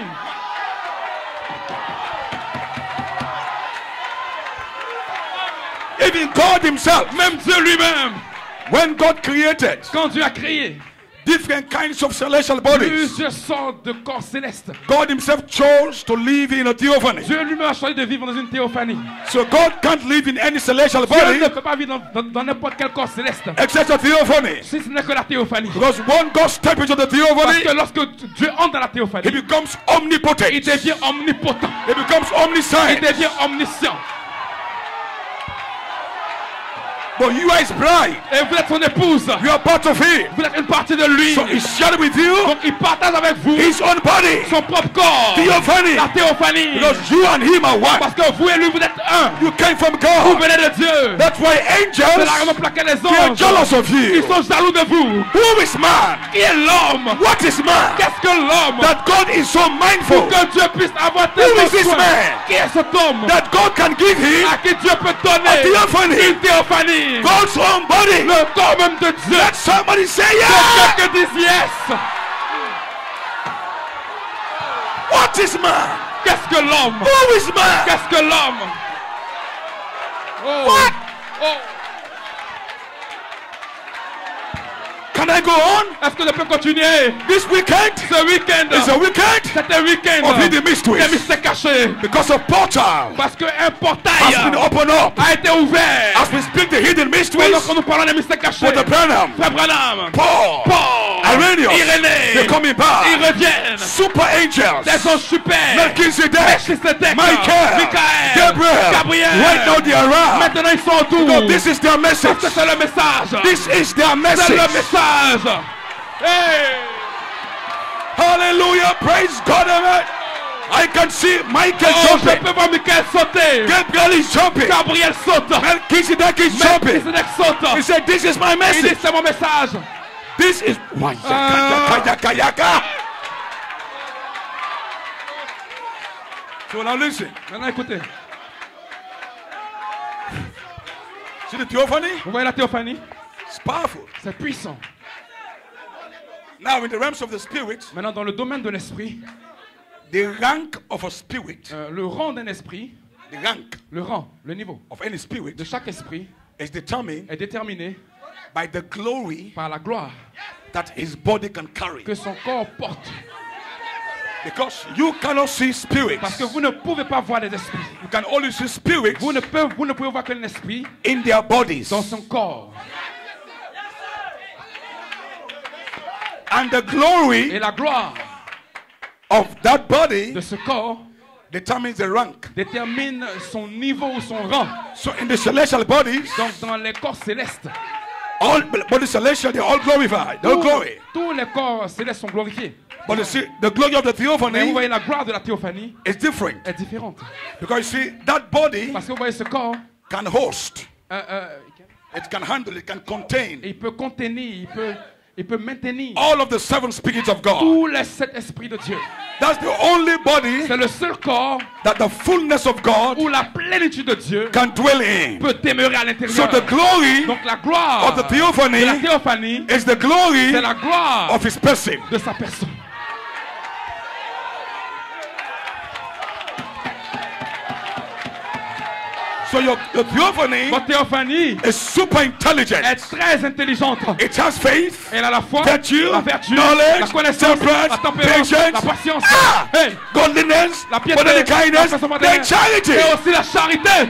Even God himself, Même Dieu lui-même, when God created, quand Dieu a créé, different kinds of celestial bodies. Plusieurs sortes de corps célestes. God himself chose to live in a theophany. Dieu lui-même a choisi de vivre dans une théophanie. So God can't live in any celestial Dieu body ne peut pas vivre dans, dans, dans n'importe quel corps céleste. except a theophany. Si ce n'est que la théophanie. Because when God steps into the Parce theophany, que lorsque Dieu entre dans la he théophanie, becomes omnipotent. il devient omnipotent. He becomes Il omniscient. devient omniscient. But you are his bride. Et vous êtes son épouse. You are part of him. Vous êtes une partie de lui. So he shared with you Donc il partage avec vous his own body. son propre corps. Theophany. La théophanie. Because you and him are one. Parce que vous et lui, vous êtes un. You came from Vous God. venez de Dieu. That's why C'est la raison angels, pour laquelle les they are anges, jealous of ils you. sont jaloux de vous. Who is man? Qui est l'homme? What is man? Qu'est-ce que l'homme? That God is so Pour mindful que Dieu puisse avoir Who tellement is this soin. man? Qui est cet homme? that God can give him À qui Dieu peut a donner theophany. une théophanie. God's own body. Le corps même de Dieu. Let somebody say Que yeah. quelqu'un dise yes. What is man? Qu'est-ce que l'homme? Who is man? Qu'est-ce que l'homme? Oh. What? Oh. Can I go on? Est-ce que je peux continuer? This weekend Ce week-end, is a weekend c'est un week-end of hidden des mysteries mystères cachés. because a portal Parce qu'un has portail been opened up a été ouvert. as we speak the hidden mysteries Pendant que nous parlons des mystères cachés. with the Branham, Frère Branham, Paul, Paul, Irenaeus, Irénée, they're coming ils back. reviennent. Super angels, Des anges super. Melchizedek, Melchizedek, Michael, Michael, Gabriel. Gabriel. Right now they are around. Maintenant ils sont autour. No, this is their message. Parce que c'est le message. This is their C'est message. le message. Hey. Hallelujah. Praise God. Amen. I can see Michael Oh, je jumping. peux voir Michael sauter. Gabriel is jumping. Gabriel saute. Melchizedek is jumping. Melchizedek saute. He said, this is my Il dit message. c'est mon message. This is why yaka, yaka, yaka. So now listen. Maintenant écoutez. See the theophany? Vous voyez la théophanie? It's powerful. C'est puissant. Now in the realms of the spirit, Maintenant dans le domaine de l'esprit, the rank of a spirit, euh, le rang d'un esprit, the rank le rang, le niveau of any spirit de chaque esprit is determined est déterminé by the glory par la gloire that his body can carry. que son corps porte. Because you cannot see spirits. Parce que vous ne pouvez pas voir les esprits. You can only see spirits Vous ne pouvez, vous ne pouvez voir qu'un esprit in their bodies. dans son corps. And the glory Et la gloire of that body de ce corps determines the rank. détermine son niveau ou son rang. So in the celestial bodies, Donc dans les corps célestes, all bodies celestial, they're all glorified. They're all tous, glory. tous les corps célestes sont glorifiés. But you see, the glory of the Mais vous theophany voyez la gloire de la théophanie is different. est différente. Because you see, that body Parce que vous voyez ce corps, can host, euh, euh, it can handle, it can contain il peut contenir, il peut, il peut maintenir all of the seven spirits of God. tous les sept esprits de Dieu. That's the only body C'est le seul corps that the fullness of God où la plénitude de Dieu can dwell in. peut demeurer à So l'intérieur. the glory Donc la gloire of the theophany de la théophanie, is the glory c'est la gloire of his person. de sa personne. So your, your theophany Votre théophanie is super intelligent. est très intelligente. It has faith, Elle a la foi, virtue, la vertu, knowledge, la connaissance, temperance, la tempérance, patience, la patience, ah, hey, godliness, la piété, brotherly la kindness, façon then maternelle, charity. et aussi la charité.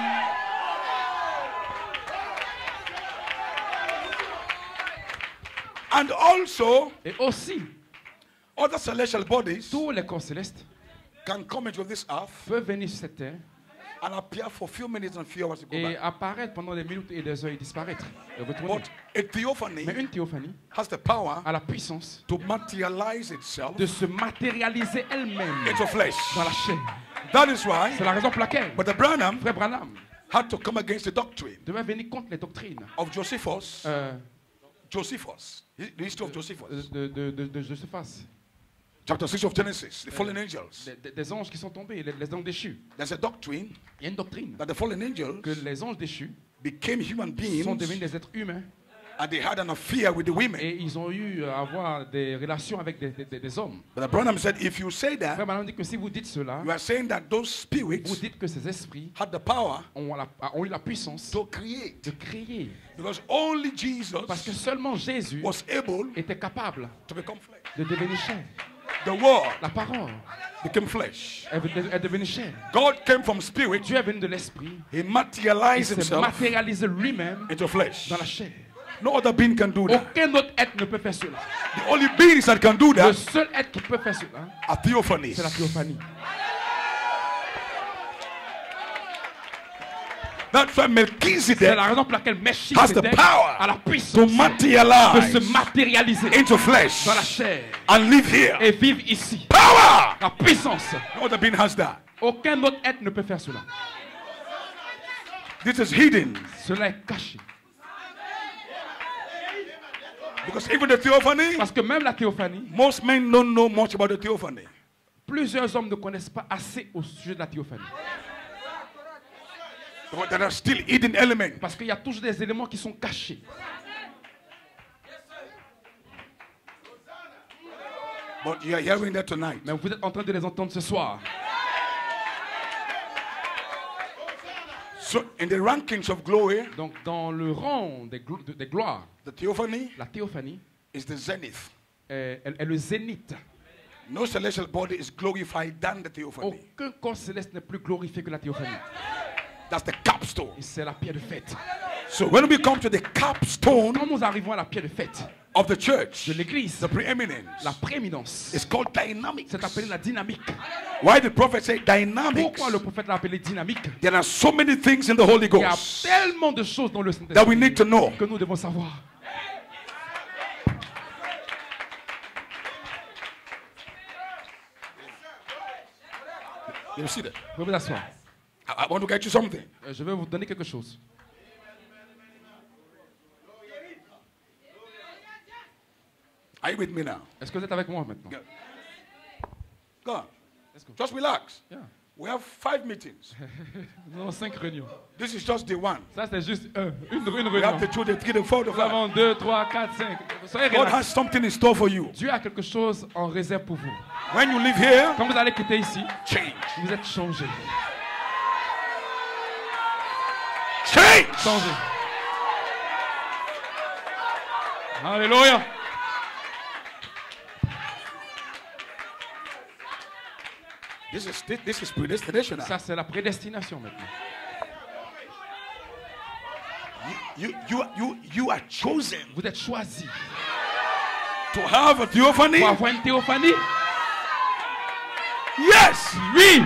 And also, Et aussi, other celestial bodies tous les corps célestes can come into this earth peuvent venir sur cette terre and appear for a few minutes and few hours to go et back. apparaître pendant des minutes et des heures et disparaître. Et retourner. But a theophany Mais une théophanie has the power a la puissance to materialize itself de se matérialiser elle-même into flesh. dans la chair. That is why C'est la raison pour laquelle Brother Branham Frère Branham had to come against the doctrine devait venir contre les doctrines of Josephus. euh, Josephus, the history of Josephus. de, de, de, de Josephus, Chapter six of Genesis, the fallen angels. des, des- des anges qui sont tombés, les, les anges déchus. There's a doctrine Il y a une doctrine that the fallen angels que les anges déchus became human sont beings devenus des êtres humains And they had an affair with the women. Et ils ont eu à avoir des relations avec des, des, des hommes. But Branham said, if you say that, Frère Branham dit que si vous dites cela, you are saying that those vous spirits dites que ces esprits had the power ont, la, ont eu la puissance to create. de créer. Because only Jesus Parce que seulement Jésus was able était capable to become flesh. de devenir chair. The word La parole became flesh. est est devenue chair. God came from spirit. Dieu est venu de l'esprit. He Il materialized s'est himself matérialisé lui-même into flesh. dans la chair. No other being can do that. Aucun autre être ne peut faire cela. The only beings that can do Le that seul être qui peut faire cela, are theophanies. c'est la théophanie. That's why C'est Melchizedek la raison pour laquelle has the Melchizedek power a la to puissance de materialize se matérialiser into flesh dans la chair and live here. et vivre ici. Power! La puissance. No other being has that. Aucun autre être ne peut faire cela. This is hidden. Cela est caché. Because even the theophany, Parce que même la théophanie, most men don't know much about the theophany. plusieurs hommes ne connaissent pas assez au sujet de la théophanie. But there are still hidden elements. Parce qu'il y a toujours des éléments qui sont cachés. But you are hearing that tonight. Mais vous êtes en train de les entendre ce soir. So in the rankings of glory, Donc dans le rang des, glo- de- des gloires, the theophany la théophanie is the zenith. est, est- est le zénith. No celestial body is glorified than the theophany. Aucun corps céleste n'est plus glorifié que la théophanie. That's the capstone. Et c'est la pierre de fête. So when we come to the capstone Quand nous arrivons à la pierre de fête of the church, de l'église, the preeminence, la prééminence, it's called dynamics. c'est appelé la dynamique. Why did the prophet say dynamics? Pourquoi le prophète l'a appelé dynamique? There are so many things in the Holy Il y a Ghost tellement de choses dans le that we need to Saint-Esprit know. que nous devons savoir. You see that? Vous pouvez vous asseoir. I, I want to get you something. Euh, Je vais vous donner quelque chose. Are you with me now? Est-ce que vous êtes avec moi maintenant? Go. Go on. Let's go. Just relax. Yeah. We have five meetings. Nous avons cinq réunions. This is just the one. Ça, c'est juste un, une, une We have réunion. the two, the three, the four, the Nous five. avons deux, trois, quatre, cinq. Soyez God relax. has something in store for you. Dieu a quelque chose en réserve pour vous. When you live here, Quand vous allez quitter ici, change. vous êtes changé. Change. Changé. Alléluia. This is this is predestination. now. Ça, c'est la prédestination maintenant. You you you you are chosen Vous êtes choisi to have a theophany. pour avoir une théophanie. Yes. Oui.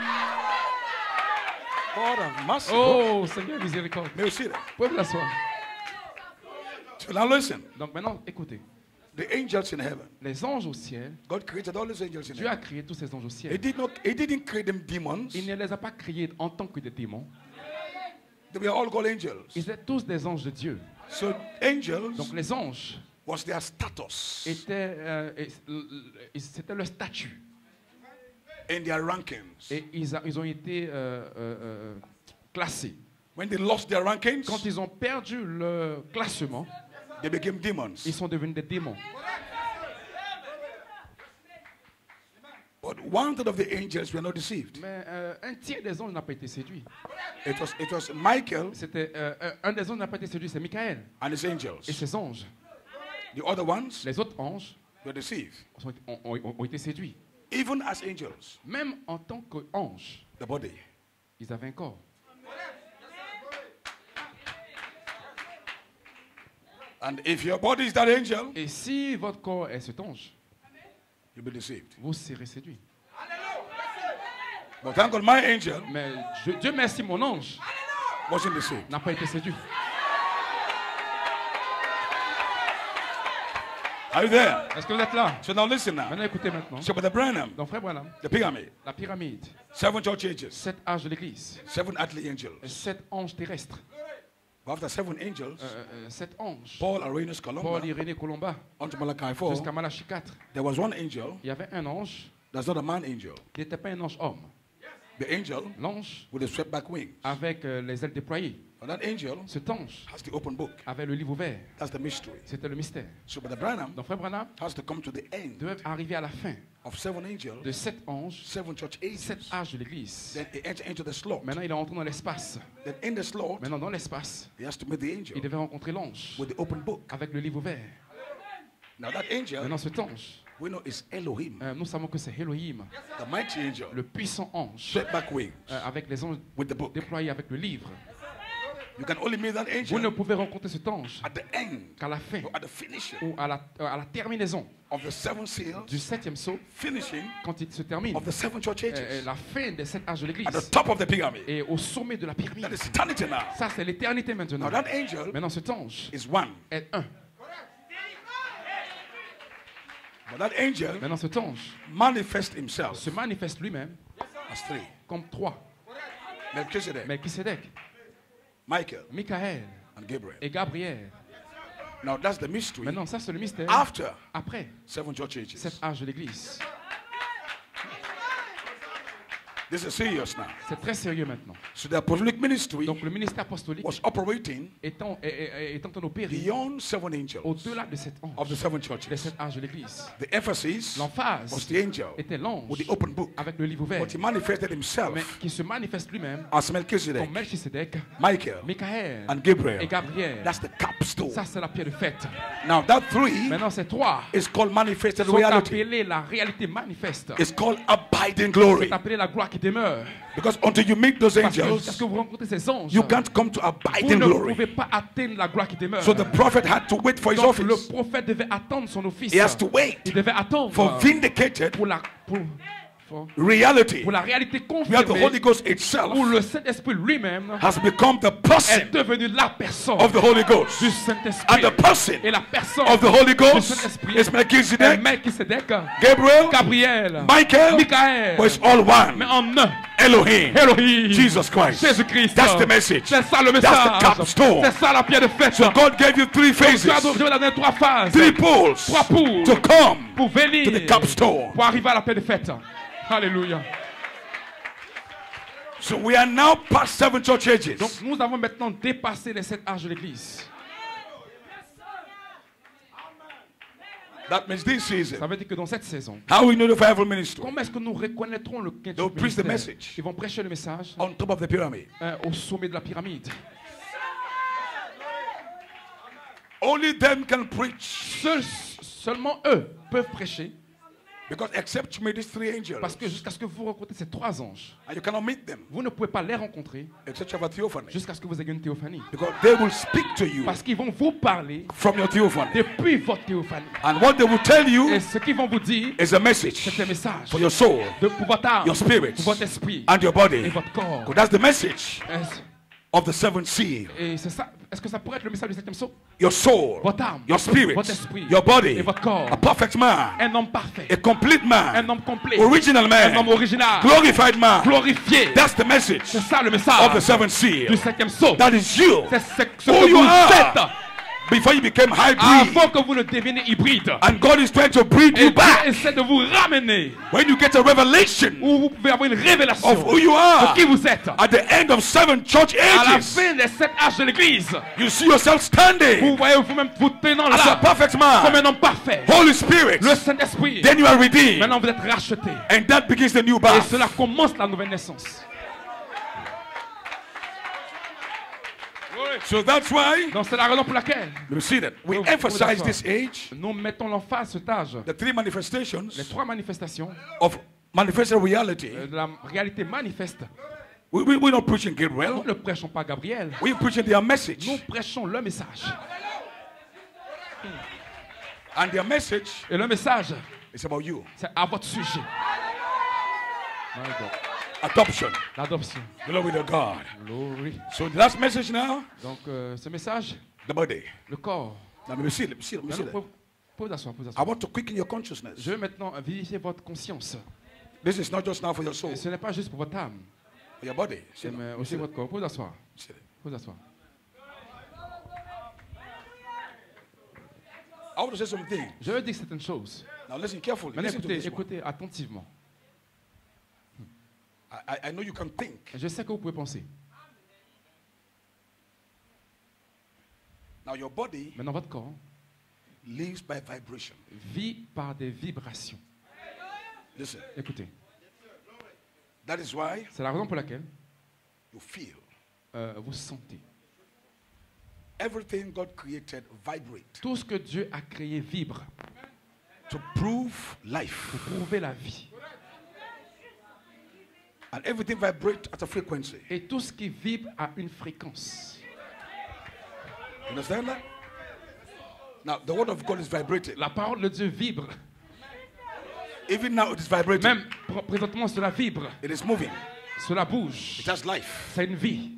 God have mercy. Oh, Seigneur miséricorde. May you see that? Vous pouvez vous asseoir. So now listen. Donc maintenant, écoutez. The angels in heaven. Les anges au ciel, God created all these angels in Dieu a heaven. créé tous ces anges au He ciel. did not. He didn't create them demons. Il ne les a pas créés en tant que des démons. They were all called angels. Ils étaient tous des anges de Dieu. So angels Donc les anges was their status étaient, euh, et- et- c'était leur statut. and their rankings. Et ils, a- ils ont été euh, euh, euh, classés. When they lost their rankings, Quand ils ont perdu leur classement, they became demons. ils sont devenus des démons. But one third of the angels were not deceived. Mais euh, un tiers des anges n'a pas été séduit. It was it was Michael C'était, euh, un- un des anges n'a pas été séduit, c'est Michael and his et angels. ses anges. The other ones Les autres anges were deceived. sont- ont, ont- ont été séduits. Even as angels, Même en tant qu'anges, the body. ils avaient un corps. And if your body is that angel, Et si votre corps est cet ange, you'll be deceived. vous serez séduit. But thank God my angel Mais je- Dieu merci, mon ange wasn't deceived. n'a pas été séduit. Are you there? Est-ce que vous êtes là? So now listen now. Maintenant, écoutez maintenant. So Brother Branham, Donc, frère Branham, the pyramid, la pyramide, seven church ages, sept âges de l'église, seven earthly angels. sept anges terrestres, But after seven angels, euh, euh, sept anges, Paul, Irenaeus, Paul, Columba, Irénée, Colomba, unto Malachi four, jusqu'à Malachie quatre. there was one angel Il y avait un ange that's not a man angel. qui n'était pas un ange homme. The angel L'ange with the swept back wings. avec euh, les ailes déployées. But that angel cet ange has the open book. avait le livre ouvert. That's the mystery. C'était le mystère. So Brother Branham Donc frère Branham has to come to the end devait arriver à la fin of seven angels, de sept anges, seven church sept ages. âges de l'Église. Then he entered into the slot. Maintenant, il est rentré dans l'espace. Then in the slot, Maintenant, dans l'espace, he has to meet the il angel devait rencontrer l'ange with the open book. avec le livre ouvert. Now that angel, Maintenant, cet ange, we know is Elohim, euh, nous savons que c'est Elohim, the mighty angel, le puissant ange, straight back wings euh, avec les anges with the book. déployés avec le livre. You can only meet that Vous ne angel pouvez rencontrer cet ange at the end, qu'à la fin or at the finishing ou à la, euh, à la terminaison of the seven seals, du septième sceau, finishing quand il se termine, of the seven church euh, euh, ages, la fin des sept âges de at the l'Église, top of the pyramid. et au sommet de la pyramide. That is eternity now. Ça, c'est l'éternité maintenant. Now that angel Maintenant, cet ange is one. est un. But that angel Maintenant, cet ange manifests himself se manifeste lui-même as three. comme trois. Melchizedek, Melchisedec, Michael, Michael and Gabriel. et Gabriel. Now that's the mystery Maintenant, ça, c'est le mystère. after Après seven church ages. sept âges de l'Église. This is serious now. C'est très sérieux maintenant. So the apostolic ministry Donc, le ministère apostolique was operating étant, est, est- est en train d'opérer beyond seven angels au-delà de cet of the ange, seven des churches. sept âges de l'Église. The emphasis was L'emphase the angel était l'ange with the open book, avec le livre ouvert, but he manifested mais himself qui se manifeste lui-même as Melchizedek, comme Melchisedec, Michael, Michael and Gabriel. et Gabriel. That's the capstone. Ça, c'est la pierre de fête. Now that three Maintenant, ces trois is called manifested sont reality. appelés la réalité manifeste. It's called abiding glory. C'est appelé la gloire qui demeure. Because until you meet those Parce que angels, jusqu'à ce que vous rencontrez ces anges, you can't come to vous abiding ne glory. pouvez pas atteindre la gloire qui demeure. So the prophet had to wait for his Donc, le office. prophète devait attendre son office. He has to wait Il devait attendre for vindicated pour la, pour, pour, reality, pour la réalité where the Holy confirmée Ghost itself où le Saint-Esprit lui-même has become the est person devenu la personne of the Holy Ghost. du Saint-Esprit. And the person Et la personne of the Holy du Ghost Saint-Esprit is est Melchizedek, Melchisedec, Gabriel, Gabriel, Michael, Michael, but it's all mais one. en un. Elohim, Elohim, Jesus Christ. Jésus-Christ. That's the message. C'est ça le That's message. the capstone. C'est ça la pierre de fête. So God gave you three phases, Dieu a donné trois phases, three poles trois poules to come pour venir, to the capstone. pour arriver à la paix de fête. Alléluia. So we are now past seven church ages. Donc nous avons maintenant dépassé les sept âges de l'Église. That means this season, Ça veut dire que dans cette saison, how we know the fivefold ministry? comment est-ce que nous reconnaîtrons le quintuple They'll preach the ministère? message Ils vont prêcher le message On top of the pyramid. euh, au sommet de la pyramide. Only them can preach. Seuls, seulement eux peuvent prêcher Because except you meet these three angels, parce que jusqu'à ce que vous rencontrez ces trois anges, and you cannot meet them vous ne pouvez pas les rencontrer except you have a theophany. jusqu'à ce que vous ayez une théophanie. Because they will speak to you Parce qu'ils vont vous parler from your theophany. depuis votre théophanie. And what they will tell you Et ce qu'ils vont vous dire, is a message c'est un message for your soul, de, pour votre âme, your spirit, pour votre esprit and your et body. votre corps. Because that's the message Est-ce- of the seventh seal. Et c'est ça. Est-ce que ça pourrait être le message du septième sceau? Your soul, Votre âme, your spirit, votre esprit your body, et votre corps. a perfect man, Un homme parfait, a complete un man, homme complet, original un homme man, original, glorified man. glorifié. That's the message C'est ça le of the message seventh seal. du septième sceau. That is you. C'est ce, ce Who que you vous are. êtes Before you became hybrid. avant que vous ne deveniez hybride. And God is trying to bring Et you Dieu back. essaie de vous ramener When you get a revelation où vous pouvez avoir une révélation of who you de are qui vous êtes. at the end of seven church À la ages, fin des sept âges de l'Église, you see yourself standing vous voyez vous-même vous tenant as a là perfect comme man, un homme parfait. Holy Spirit. Le Saint-Esprit. Then you are redeemed. Maintenant vous êtes racheté. And that begins the new Et birth. cela commence la nouvelle naissance. So that's why, Donc c'est la raison pour laquelle let me see that. We Vous- vous emphasize d'accord. this age, nous mettons l'emphase sur cet âge. the three manifestations Les trois manifestations of manifested reality. euh, de la réalité manifeste. We, we, we're not preaching Nous Gabriel. ne prêchons pas Gabriel. We're preaching their message. Nous prêchons le message. And their message Et le message, is about you. c'est à votre sujet. My God. Adoption. L'adoption. Glory to God. Glory. So the last message now, Donc euh, ce message, the body. le corps. Now let me see, let me see, let me see Maintenant, that. vous pouvez vous asseoir, vous I asseoir. want to quicken your consciousness. Je vais maintenant vivifier votre conscience. This is not just now for your soul, Et ce n'est pas juste pour votre âme, for your body. See, mais that. aussi See votre corps. Vous pouvez vous asseoir. that. See that. Vous pouvez vous asseoir. I want to say something. Je veux dire certaines choses. Now listen carefully. Maintenant, Listen to écoutez, this one. écoutez attentivement. I, I- I know you can think, Je sais que vous pouvez penser. Now your body Maintenant, votre corps lives by vibration. vit par des vibrations. Listen. Écoutez, That is why c'est la raison pour laquelle you feel euh, vous sentez. everything God created vibrate Tout ce que Dieu a créé vibre to prove life. pour prouver la vie. And everything vibrates at a frequency. Et tout ce qui vibre a une fréquence. You understand that? Now, the word of God is vibrating. La parole de Dieu vibre. Even now, it is vibrating. Même pr- présentement, cela vibre. It is moving. Cela bouge. It has life. C'est une vie.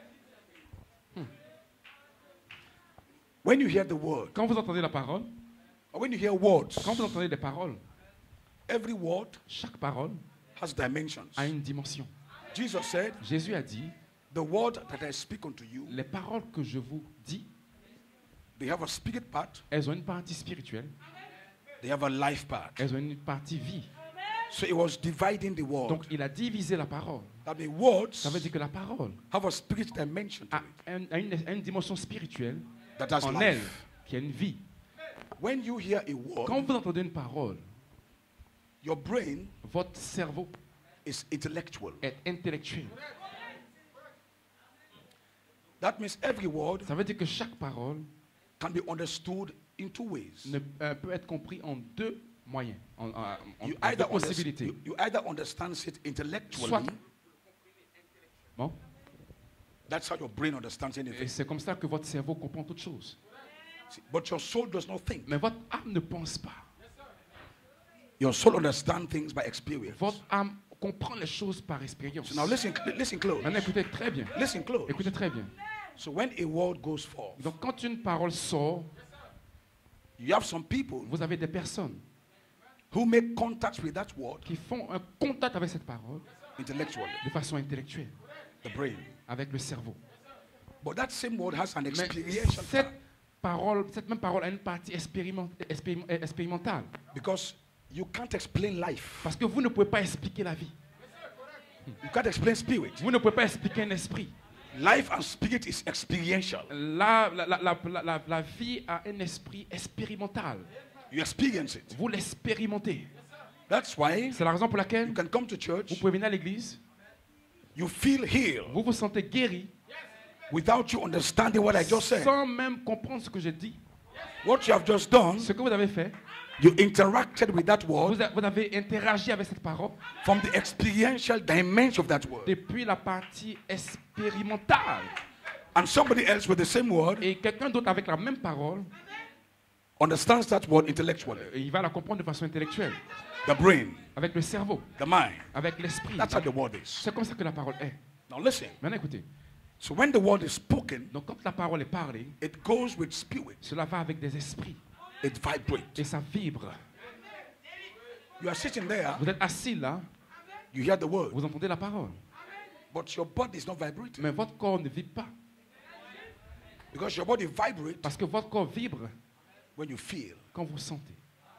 When you hear the word, Quand vous entendez la parole, or when you hear words, quand vous entendez des paroles, every word chaque parole has dimensions. a une dimension. Jesus said, Jésus a dit, the word that I speak unto you, les paroles que je vous dis, they have a spirit part, elles ont une partie spirituelle, they have a life part. elles ont une partie vie. So it was dividing the word. Donc il a divisé la parole. That the words Ça veut dire que la parole have a spirit dimension to a, it un- a une, a une dimension spirituelle that has en elle, life. qui a une vie. When you hear a word, Quand vous entendez une parole, your brain votre cerveau is intellectual. est intellectuel. That means every word Ça veut dire que chaque parole can be understood in two ways. ne, euh, peut être compris en deux moyens, en, en- en- You en deux either, underst- possibilités. you, you either understand it intellectually, Soit, bon, that's how your brain understands et anything. c'est comme ça que votre cerveau comprend toutes choses. See, but your soul does not think. Mais votre âme ne pense pas. Your soul understands things by experience. Votre âme comprend les choses par expérience. So now listen, listen close. Maintenant, écoutez très bien. Listen close. Écoutez très bien. So when a word goes forth, Donc, quand une parole sort, you have some people vous avez des personnes who make contact with that word qui font un contact avec cette parole intellectually, de façon intellectuelle, the brain. avec le cerveau. But that same word has an Mais experiential cette part parole, cette même parole a une partie expériment- expérim- expérimentale. because you can't explain life. Parce que vous ne pouvez pas expliquer la vie. You can't explain spirit. Vous ne pouvez pas expliquer un esprit. Life and spirit is experiential. La, la, la, la, la, la- la vie a un esprit expérimental. You experience it. Vous l'expérimentez. That's why C'est la raison pour laquelle you can come to vous church, pouvez venir à l'église, you feel healed vous vous sentez guéri, without you understanding what I just said. sans même comprendre ce que j'ai dit. What you have just done, Ce que vous avez fait, you interacted with that word vous, a- vous avez interagi avec cette parole from the experiential dimension of that word. depuis la partie expérimentale. And somebody else with the same word Et quelqu'un d'autre avec la même parole, understands that word intellectually. euh, il va la comprendre de façon intellectuelle, The brain, avec le cerveau, the mind. avec l'esprit. That's how the word is. C'est comme ça que la parole est. Now listen. Maintenant écoutez, So when the word is spoken, donc quand la parole est parlée, it goes with spirit. cela va avec des esprits It vibrates. et ça vibre. You are sitting there, Vous êtes assis là, you hear the word, vous entendez la parole, but your body is not vibrating. mais votre corps ne vibre pas. Because your body vibrates Parce que votre corps vibre when you feel. quand vous sentez.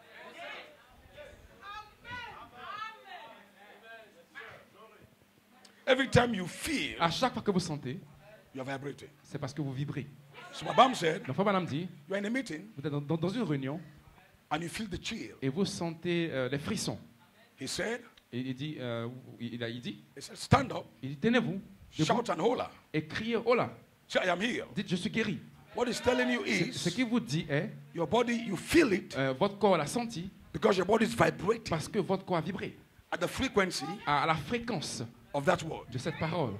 Every time you feel, À chaque fois que vous sentez, you're vibrating. c'est parce que vous vibrez. So my mom said, Donc, Madame dit, you're in a meeting vous êtes dans, dans- dans une réunion and you feel the chill. et vous sentez euh, les frissons. He said, Et il dit, euh, il, a, il dit, he said, stand up, il dit, tenez-vous debout shout and holla. et criez, oh là, Say, I am here. dites, je suis guéri. What he's telling you Ce ce is, qu'il vous dit est, your body, you feel it euh, votre corps l'a senti because your body is vibrating parce que votre corps a vibré at the frequency à, à la fréquence of that word. de cette parole.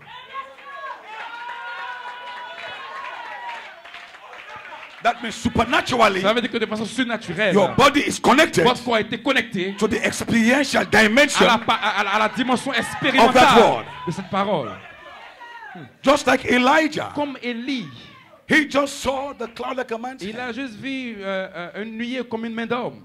That means supernaturally, Ça veut dire que de façon surnaturelle, your body is connected votre corps a été connecté to the experiential à dimension, la, pa- à la- à la dimension Of that expérimentale word. de cette parole. just like Elijah. Comme Élie, He just saw the cloud like a man's il hand. a juste vu euh, euh, une nuée comme une main d'homme.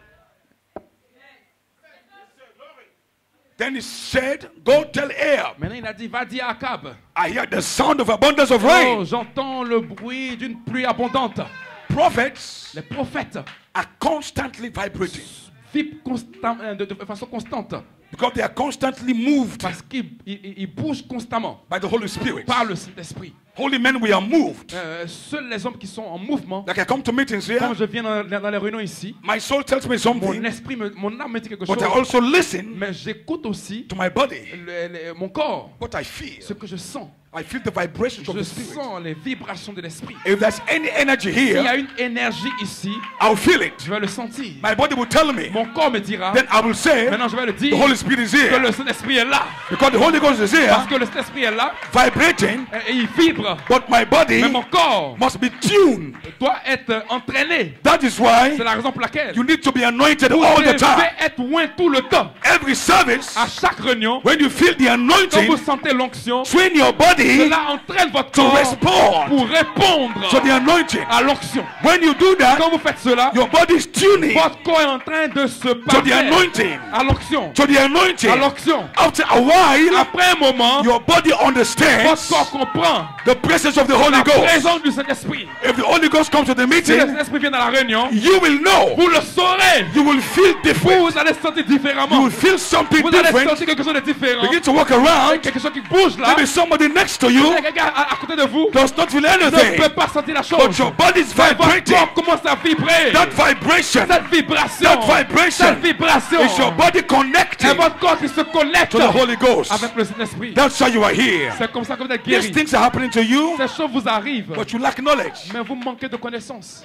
Then he said, go tell Ahab, Maintenant, il a dit, va dire à Akab, I hear the sound of abundance of oh, rain. j'entends le bruit d'une pluie abondante. Prophets Les prophètes are constantly vibrating vibrent constam- euh, de, de façon constante because they are constantly moved parce qu'ils ils- ils bougent constamment by the Holy Spirit. par le Saint-Esprit. Holy men, we are moved. Euh, seuls les hommes qui sont en mouvement. Like I come to meetings here. Quand je viens dans, dans les réunions ici, my soul tells me something. Mon esprit, me, mon âme me dit quelque but chose. I also listen. Mais j'écoute aussi. To my body. Le, le, mon corps. What I feel. Ce que je sens. I feel the vibrations of the spirit. Je sens les vibrations de l'esprit. If there's any energy here, s'il y a une énergie ici, I'll feel it. Je vais le sentir. My body will tell me. Mon corps me dira. Then I will say. Maintenant je vais le dire. The Holy Spirit is here. Que le Saint-Esprit est là. Because the Holy Ghost is here. Parce que le Saint-Esprit est là. Vibrating. Et il vibre. But my body. Mais mon corps. Must be tuned. Doit être entraîné. That is why. C'est la raison pour laquelle. You need to be anointed vous all the time. Vous devez être oint tout le temps. Every service. À chaque réunion. When you feel the anointing. Quand vous sentez l'onction. Train your body. Cela entraîne votre to corps respond pour répondre to the anointing. À l'onction. When you do that, quand vous faites cela, your body is tuning. Votre corps est en train de se to the anointing. À l'onction. To the anointing. À l'onction. After a while, après un moment, your body understands. Votre corps comprend. The presence of the Holy la Ghost. présence du Saint-Esprit. If the Holy Ghost comes to the meeting, si le Saint-Esprit vient dans la réunion, you will know. Vous le saurez. You will feel different. Vous allez sentir différemment. You will feel something vous different. Vous allez sentir quelque chose de différent. Begin to walk around. Quelque chose qui bouge là. Maybe somebody next to you. Quelqu'un à, à côté de vous. Does not feel anything. Ne peut pas sentir la chose. But your body is vibrating. Votre corps commence à vibrer. That vibration. Cette vibration. That vibration. Cette vibration. Is your body connected. Et votre corps qui se connecte. To the Holy Ghost. Avec le Saint-Esprit. That's why you are here. C'est comme ça que vous êtes guéri. These things are happening to you. Ces choses vous arrivent. But you lack knowledge. Mais vous manquez de connaissances.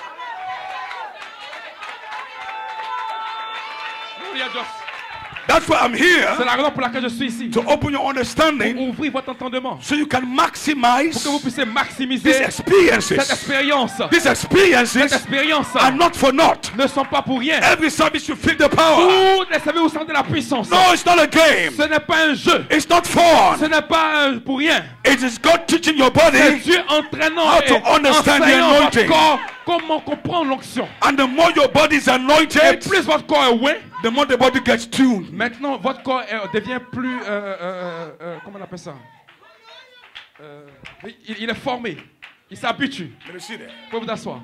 That's why I'm here. C'est la raison pour laquelle je suis ici. To open your understanding. Pour ouvrir votre entendement. So you can maximize. Pour que vous puissiez maximiser. These experiences. Cette expérience. These experiences. Cette expérience. Are not for naught. Ne sont pas pour rien. Every service you feel the power. Toutes les services vous sentez la puissance. No, it's not a game. Ce n'est pas un jeu. It's not fun. Ce n'est pas un pour rien. It is God teaching your body. C'est Dieu entraînant how to et understand the anointing. Votre corps comment comprendre l'onction. And the more your body is anointed. Et plus votre corps est oint. The more the body gets tuned. Maintenant, votre corps est, devient plus, euh, euh, euh, comment on appelle ça? Euh, il, il est formé, il s'habitue. Vous pouvez vous asseoir.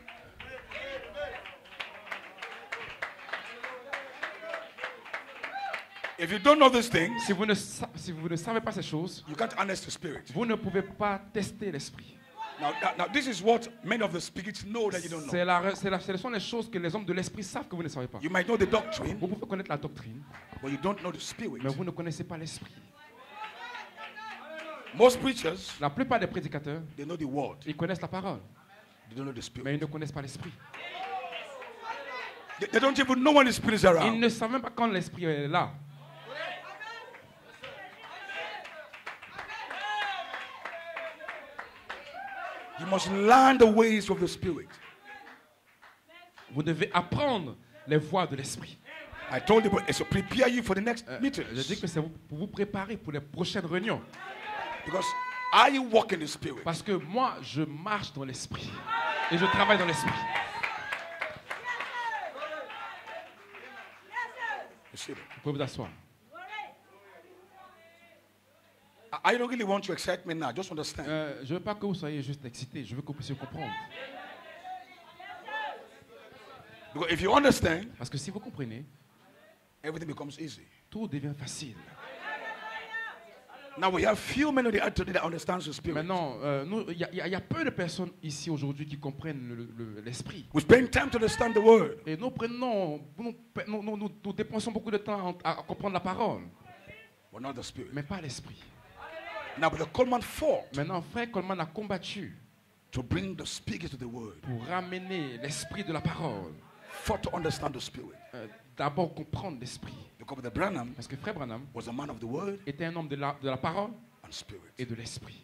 If you don't know this thing, si vous ne si vous ne savez pas ces choses, you can't harness the spirit. Vous ne pouvez pas tester l'esprit. Now, now, this is what many of the spirits know that you don't know. C'est la, c'est la, ce sont les choses que les hommes de l'esprit savent que vous ne savez pas. You might know the doctrine, vous pouvez connaître la doctrine, but you don't know the spirit. Mais vous ne connaissez pas l'esprit. Most preachers, la plupart des prédicateurs, they know the word. Ils connaissent la parole, they don't know the spirit. Mais ils ne connaissent pas l'esprit. They, they don't even know when the spirit is around. Ils ne savent même pas quand l'esprit est là. You must learn the ways of the spirit. Vous devez apprendre les voies de l'esprit. I told you it's to prepare you for the next euh, meetings. Je dis que c'est pour vous préparer pour les prochaines réunions. Because I walk in the spirit. Parce que moi, je marche dans l'esprit et je travaille dans l'esprit. Vous pouvez vous asseoir. I don't really want to excite me now. Just understand. Euh, je veux pas que vous soyez juste excités. Je veux que vous puissiez comprendre. Because if you understand, parce que si vous comprenez, everything becomes easy. Tout devient facile. Now we have few men that understand the spirit. Maintenant, euh, nous, il y, y, y a peu de personnes ici aujourd'hui qui comprennent l'esprit. Le, le, we spend time to understand the word. Et nous prenons, nous, nous, nous, nous, nous dépensons beaucoup de temps à, à comprendre la parole. But not the spirit. Mais pas l'esprit. Now, but the Coleman fought. Maintenant, frère Coleman a combattu to bring the spirit to the word. Pour ramener l'esprit de la parole. Fought to understand the spirit. Euh, D'abord comprendre l'esprit. Because the Branham Parce que frère Branham was a man of the word était un homme de la, de la parole and spirit. Et de l'esprit.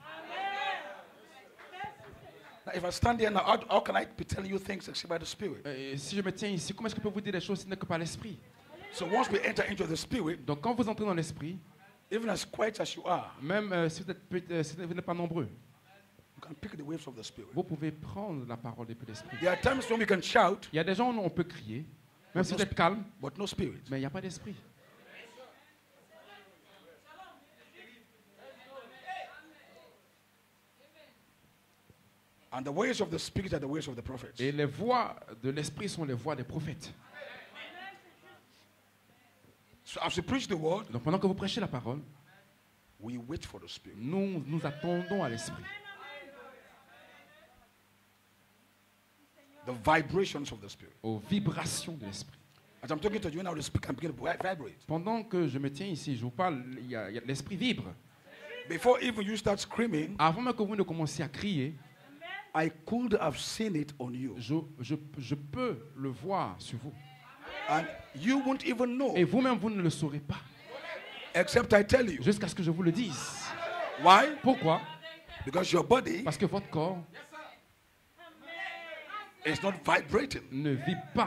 Now, if I stand here now, how, how can I be telling you things except by the spirit? Euh, si je me tiens ici, comment est-ce que je peux vous dire des choses si ce n'est que par l'esprit? So once we enter into the spirit, donc quand vous entrez dans l'esprit, even as quiet as you are, même euh, si vous êtes euh, si vous n'êtes pas nombreux, you can pick the waves of the spirit. Vous pouvez prendre la parole depuis l'esprit. There are times when we can shout. Il y a des gens où on peut crier, même si vous êtes calme, but no spirit. Mais il n'y a pas d'esprit. And the ways of the spirit are the ways of the prophets. Et les voies de l'esprit sont les voies des prophètes. So as you preach the word, donc pendant que vous prêchez la parole, We wait for the Spirit. Nous nous attendons à l'Esprit. The vibrations of the Spirit. Aux vibrations de l'Esprit. As I'm talking to you now, the Spirit can begin to vibrate. Pendant que je me tiens ici, je vous parle, il y a, il y a l'Esprit vibre. Before even you start screaming, avant même que vous ne commenciez à crier, I could have seen it on you. Je, je, je peux le voir sur vous. And you won't even know. Et vous-même, vous ne le saurez pas. Except I tell you. Jusqu'à ce que je vous le dise. Why? Pourquoi? Because your body Parce que votre corps is not vibrating. Ne vibre pas.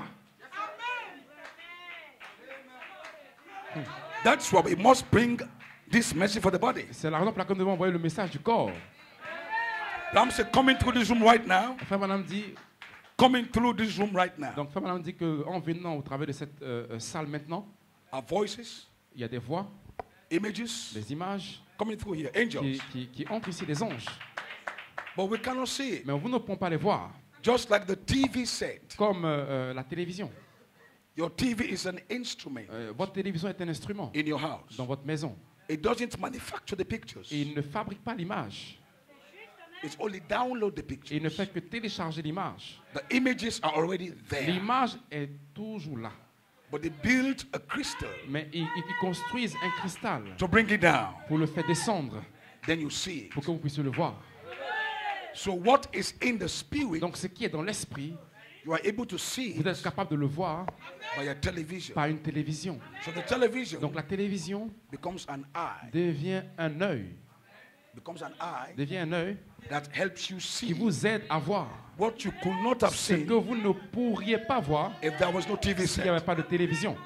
That's why we must bring this message for the body. C'est la raison pour laquelle nous devons envoyer le message du corps. I'm saying coming through this room right now. Frère Madame dit, coming through this room right now. Donc Frère Madame dit que en venant au travers de cette euh, salle maintenant, our voices, il y a des voix, images, des images, coming through here, angels, qui, qui, qui entrent ici, des anges. But we cannot see it. Mais vous ne pouvez pas les voir. Just like the T V set. Comme euh, la télévision. Your T V is an instrument. Euh, votre télévision est un instrument. In your house. Dans votre maison. It doesn't manufacture the pictures. Et il ne fabrique pas l'image. It's only download the pictures. Il ne fait que télécharger l'image. The images are already there. L'image est toujours là. But they built a crystal. Mais ils, ils construisent un cristal. To bring it down. Pour le faire descendre. Then you see it. Pour que vous puissiez le voir. So what is in the spirit? Donc ce qui est dans l'esprit, you are able to see vous êtes capable de le voir by a television. Par une télévision. So the television Donc la télévision becomes an eye. devient un œil. Becomes an eye. Devient un œil. That helps you see. Qui vous aide à voir. What you could not have ce seen. que vous ne pourriez pas voir. If there was no T V set. S'il n'y avait pas de télévision.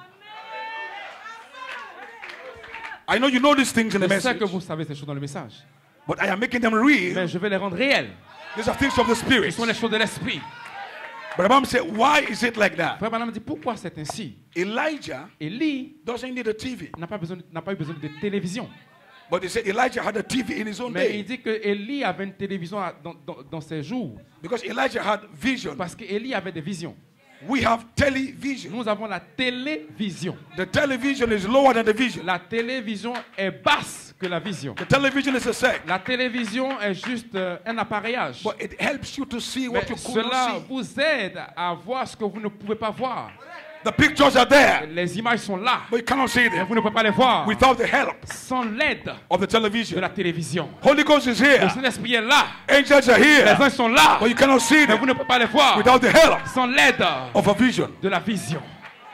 I know you know these things in the message. Je sais que vous savez ces choses dans le message. But I am making them real. Mais je vais les rendre réelles. These are things of the spirit. Ce sont les choses de l'esprit. But Abraham said, why is it like that? Frère Branham dit pourquoi c'est ainsi. Elijah Élie doesn't need a T V. N'a pas besoin, n'a pas eu besoin de télévision. But they said Elijah had a T V in his own Mais day. il dit que Élie avait une télévision dans, dans, dans ses jours. Because Elijah had vision. Parce que Élie avait des visions. We have television. Nous avons la télévision. The television is lower than the vision. La télévision est basse que la vision. The television is a set. La télévision est juste euh, un appareillage. But it helps you to see Mais what you could cela not see. vous aide à voir ce que vous ne pouvez pas voir. The pictures are there. Les images sont là. But you cannot see Mais them. vous ne pouvez pas les voir. Without the help Sans l'aide of the de television. la télévision. Holy Ghost is here. Le Saint-Esprit est là. Angels are here. Les anges sont là. But you cannot see Mais them vous ne pouvez pas les voir. without the help Sans l'aide of a vision. de la vision.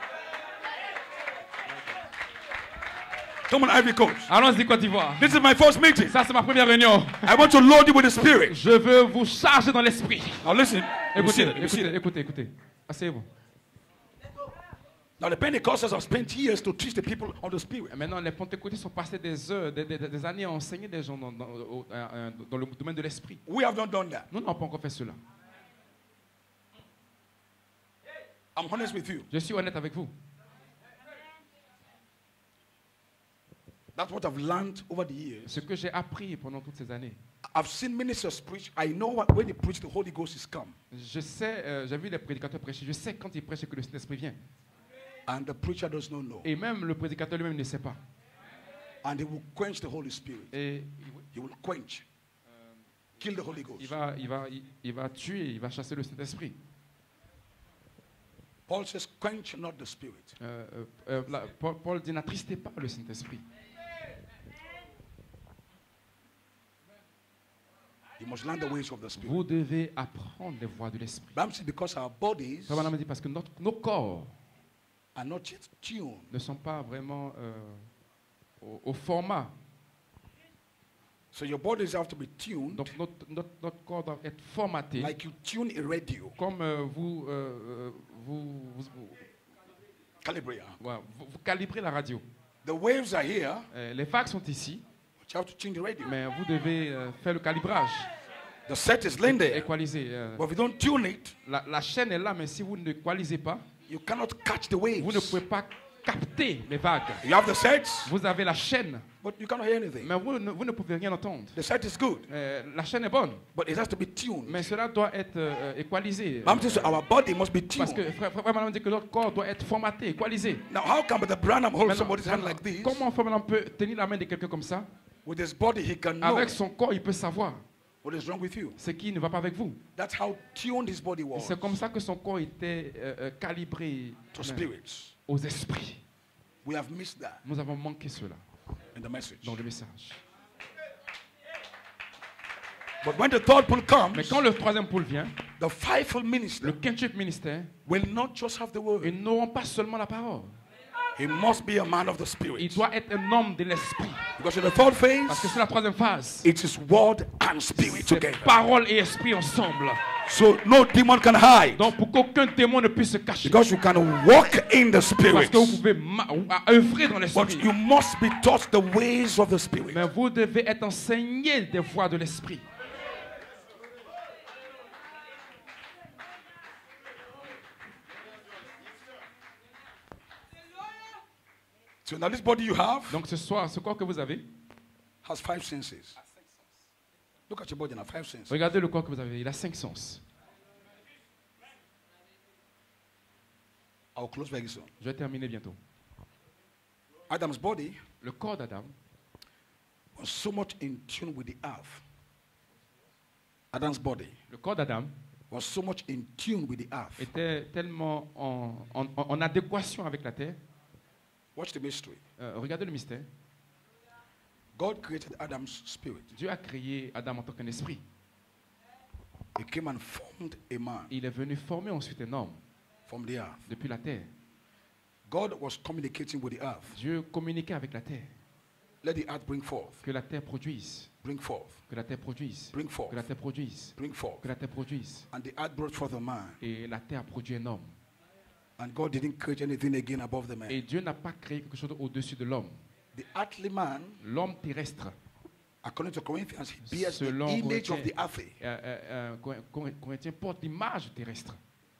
Come on, Ivory Coast. Allons-y, Côte d'Ivoire. This is my first meeting. Ça, c'est ma première réunion. I want to load you with the Spirit. Je veux vous charger dans l'esprit. Now listen. Écoutez, You see, you see. écoutez, écoutez, écoutez. Asseyez-vous. Now the Pentecostals have spent years to teach the people on the Spirit. Maintenant, les pentecôtistes sont passés des heures, des, des, des années à enseigner des gens dans, dans, au- euh, dans le domaine de l'esprit. We have not done that. Nous n'avons pas encore fait cela. I'm honest with you. Je suis honnête avec vous. That's what I've learned over the years. Ce que j'ai appris pendant toutes ces années. I've seen ministers preach. I know what, when they preach, the Holy Ghost is come. Je sais, euh, j'ai vu les prédicateurs prêcher. Je sais quand ils prêchent que le Saint-Esprit vient. And the preacher does not know. Et même le prédicateur lui-même ne sait pas. And he will quench the Holy Spirit. Et He will quench. Kill the Holy Ghost. il va, il va, il, il va tuer, il va chasser le Saint-Esprit. Paul says, quench not the Spirit. Euh, euh, euh, là, Paul, Paul dit, n'attristez pas le Saint-Esprit. You must learn the ways of the Spirit. Vous devez apprendre les voies de l'Esprit. But I'm saying because our bodies Frère Branham dit parce que notre, nos corps are not yet tuned. ne sont pas vraiment euh, au, au format. So your bodies have to be tuned Donc notre, notre, notre corps doit être formaté like you tune a radio. comme euh, vous, euh, euh, vous, vous, vous, Calibrate. ouais, vous- vous calibrez la radio. The waves are here, Euh, les vagues sont ici, but you have to tune the radio. mais vous devez euh, faire le calibrage, The set is laying there. équaliser. euh. But if you don't tune it, La, la chaîne est là, mais si vous ne l'équalisez pas, you cannot catch the vous ne waves. pouvez pas capter les vagues. You have the sets, Vous avez la chaîne, but you cannot hear anything. mais vous ne, vous ne pouvez rien entendre. The set is good, Euh, la chaîne est bonne, but it has to be tuned. mais cela doit être euh, équalisé. I'm just saying our body must be Parce que tuned. frère, frère Branham dit que notre corps doit être formaté, équalisé. Now, how come the Branham hold Maintenant, somebody's hand like this comment Frère Branham peut tenir la main de quelqu'un comme ça With his body, he can know Avec son corps, il peut savoir what is wrong with you. ce qui ne va pas avec vous. That's how tuned his body was C'est comme ça que son corps était euh, euh, calibré to euh, spirits. aux esprits. We have missed that Nous avons manqué cela in the message. dans le message. But when the third pull comes, Mais quand le troisième pôle vient, the fivefold le minister quintuple ministère, will not just have the word. ils n'auront pas seulement la parole. He must be a man of the Il spirit. doit être un homme de l'esprit. Because in the third Parce que phase, c'est la troisième phase. it is word and spirit C'est together. parole et esprit ensemble. So no demon can hide. Donc pour qu'aucun démon ne puisse se cacher. Because you can walk in the Parce spirit. que vous pouvez ma- ou- à- œuvrer dans But l'esprit. you must be taught the ways of the spirit. Mais vous devez être enseigné des voies de l'esprit. So now this body you have Donc ce soir, ce corps que vous avez, has five senses. Look at your body now, five senses. regardez le corps que vous avez, il a cinq sens. I'll close very soon. Je vais terminer bientôt. Adam's body Le corps d'Adam was so much in tune with the earth. Adam's body le corps d'Adam was so much in tune with the earth. était tellement en, en- en adéquation avec la terre. Watch the mystery. Euh, regardez le mystère. God created Adam's spirit. Dieu a créé Adam en tant qu'un esprit. He came and formed a man Il est venu former ensuite un homme from the earth. depuis la terre. God was communicating with the earth. Dieu communiquait avec la terre. Let the earth bring forth, Que la terre produise. bring forth, Que la terre produise. bring forth, Que la terre produise. bring forth. Que la terre produise. And the earth brought forth a man. Et la terre produit un homme. And God didn't create anything again above the man. Et Dieu n'a pas créé quelque chose au-dessus de l'homme. The earthly man, L'homme terrestre, according to Corinthians, he bears the selon image of Corinthiens, the earthy. euh, euh, euh, Cor- Cor- Corinthiens porte l'image terrestre.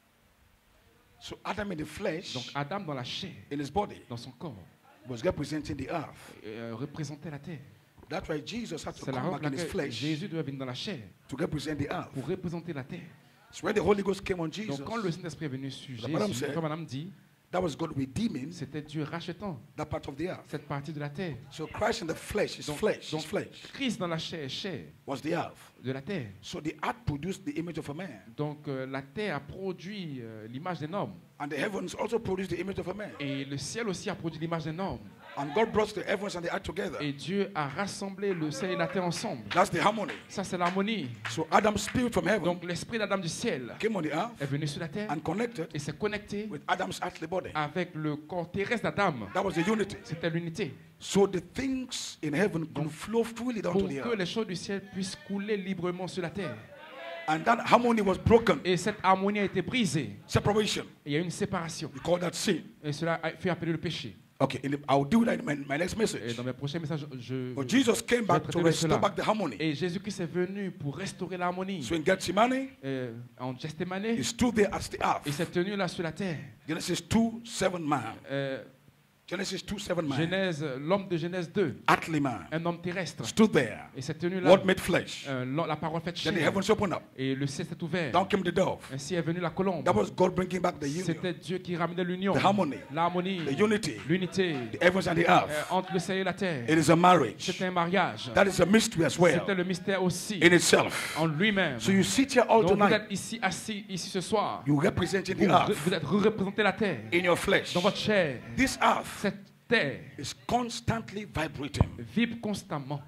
So Adam in the Donc flesh, Adam dans la chair, in his body, dans son corps, was representing the earth. euh, représentait la terre. That's why Jesus had to C'est la come raison back pour in his laquelle flesh Jésus doit venir dans la chair to represent the earth. pour représenter la terre. So when the Holy Ghost came on Jesus, Donc quand le Saint-Esprit est venu sur The Madame Jésus, said- comme Madame dit, that was God redeeming c'était Dieu rachetant that part of the earth. cette partie de la terre. So Christ in the flesh, his Donc, flesh, donc his flesh, Christ dans la chair, chair was the earth. de la terre. So the earth produced the image of a man. Donc euh, la terre a produit euh, l'image d'un homme. And the heavens also produced the image of a man. Et le ciel aussi a produit l'image d'un homme. And God brought the heavens and the earth together. Et Dieu a rassemblé le ciel et la terre ensemble. That's the harmony. Ça, c'est l'harmonie. So Adam's spirit from heaven Donc l'esprit d'Adam du ciel came on the earth est venu sur la terre and connected et s'est connecté with Adam's earthly body. avec le corps terrestre d'Adam. That was the unity. C'était l'unité. So the things in heaven could flow freely down to Pour the que earth. les choses du ciel puissent couler librement sur la terre. And that harmony was broken. Et cette harmonie a été brisée. Separation. Il y a eu une séparation. We call that sin. Et cela a fait appeler le péché. Okay, in the- I'll do that in my, my next Et message. dans mes prochains messages, je, But je- Jesus came je vais back traiter to de restore cela. back the harmony. Et Jésus-Christ est venu pour restaurer l'harmonie. So in Gethsemane, Euh, en Gethsemane, he stood there as the il earth. s'est tenu là sur la terre. Genesis two, seven man. Euh, Genesis two, seven man. Genèse, l'homme de Genèse deux, Earthly man. un homme terrestre. Stood there. Et s'est tenu là. Word made flesh. Euh, la parole faite Then the chair. heavens opened up. Et le ciel s'est ouvert. Down came the dove. Ainsi est venue la colombe. That was God bringing back the union. C'était Dieu qui ramenait l'union, The harmony. l'harmonie, The unity. l'unité The heavens and the euh, earth. entre le ciel et la terre. It is a marriage. C'était un mariage. That is a mystery as well C'était le mystère aussi in itself. en lui-même. So you sit here all Donc vous tonight. êtes ici assis ici ce soir. You representing Vous, the earth vous êtes représenté la terre in your flesh. dans votre chair. This earth Cette terre is constantly vibrating. vibre constamment.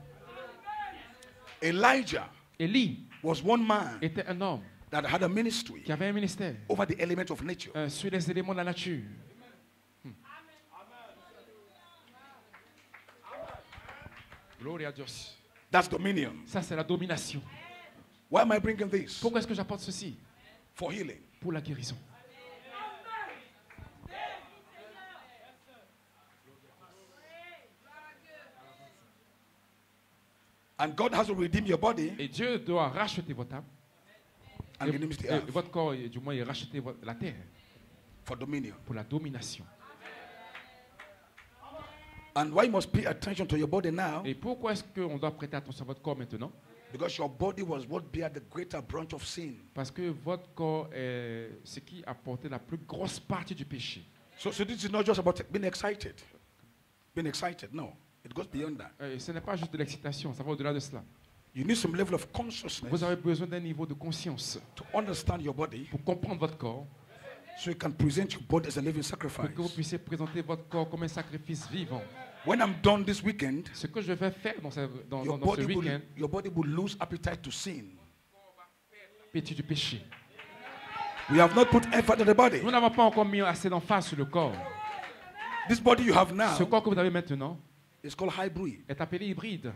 Elijah Élie was one man était un homme that had a ministry qui avait un ministère over the element of nature. euh, sur les éléments de la nature. Hmm. Gloria a Dios. That's dominion. Ça, c'est la domination. Why am I bringing this? Pourquoi est-ce que j'apporte ceci? For healing. Pour la guérison. And God has to redeem your body Et Dieu doit racheter votre âme. and Et, redeem the et earth votre corps, et du moins, il racheter votre- la terre for dominion. pour la domination. And why you must pay attention to your body now? Et pourquoi est-ce qu'on doit prêter attention à votre corps maintenant? Because your body was what bear the greater branch of sin. Parce que votre corps est ce qui a porté la plus grosse partie du péché. So, so this is not just about being excited. Being excited, no. It goes beyond that. Et ce n'est pas juste de l'excitation, ça va au-delà de cela. You need some level of consciousness. Vous avez besoin d'un niveau de conscience To understand your body. pour comprendre votre corps. So you can present your body as a living Pour sacrifice. que vous puissiez présenter votre corps comme un sacrifice vivant. When I'm done this weekend, Ce que je vais faire dans ce, dans, your, dans, dans ce body will, week-end, your body will lose appetite to sin. appétit du péché. We have not put effort in the body. Nous n'avons pas encore mis assez d'emphase sur le corps. This body you have now Ce corps que vous avez maintenant is called hybrid. est appelé hybride.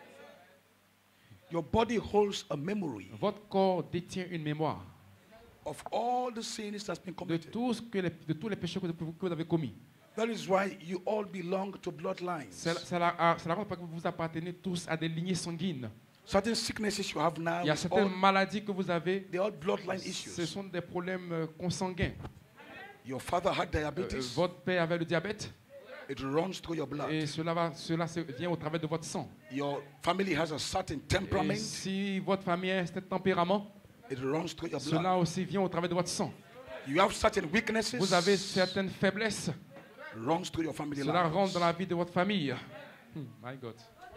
Your body holds a memory Votre corps détient une mémoire of all the sins that's been de, committed. tout ce que les, de tous les péchés que vous, que vous avez commis. That is why you all belong to bloodlines. C'est la- c'est la ah, c'est la raison pour laquelle vous appartenez tous à des lignées sanguines. Certain sicknesses you have now, Il y a is certaines all, maladies que vous avez, they're all bloodline ce issues. sont des problèmes euh, consanguins. Your father had Euh, diabetes. votre père avait le diabète It runs through your blood. et cela, va, cela se- vient au travers de votre sang. Your family has a certain Et temperament. si votre famille a un tempérament, It runs through your cela blood. aussi vient au travers de votre sang. You have certain weaknesses. Vous avez certaines faiblesses, Runs through your family cela line. rentre dans la vie de votre famille. Hmm, my God.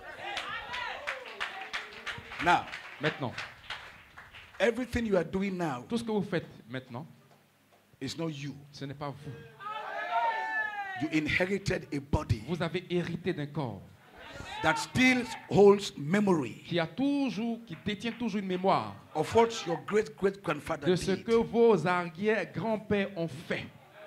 Now, Maintenant, everything you are doing now tout ce que vous faites maintenant, is not you. ce n'est pas vous. You inherited a body Vous avez hérité d'un corps that still holds memory qui a toujours, qui détient toujours une mémoire of what your great great grandfather de ce did. que vos arrière-grands-pères ont fait.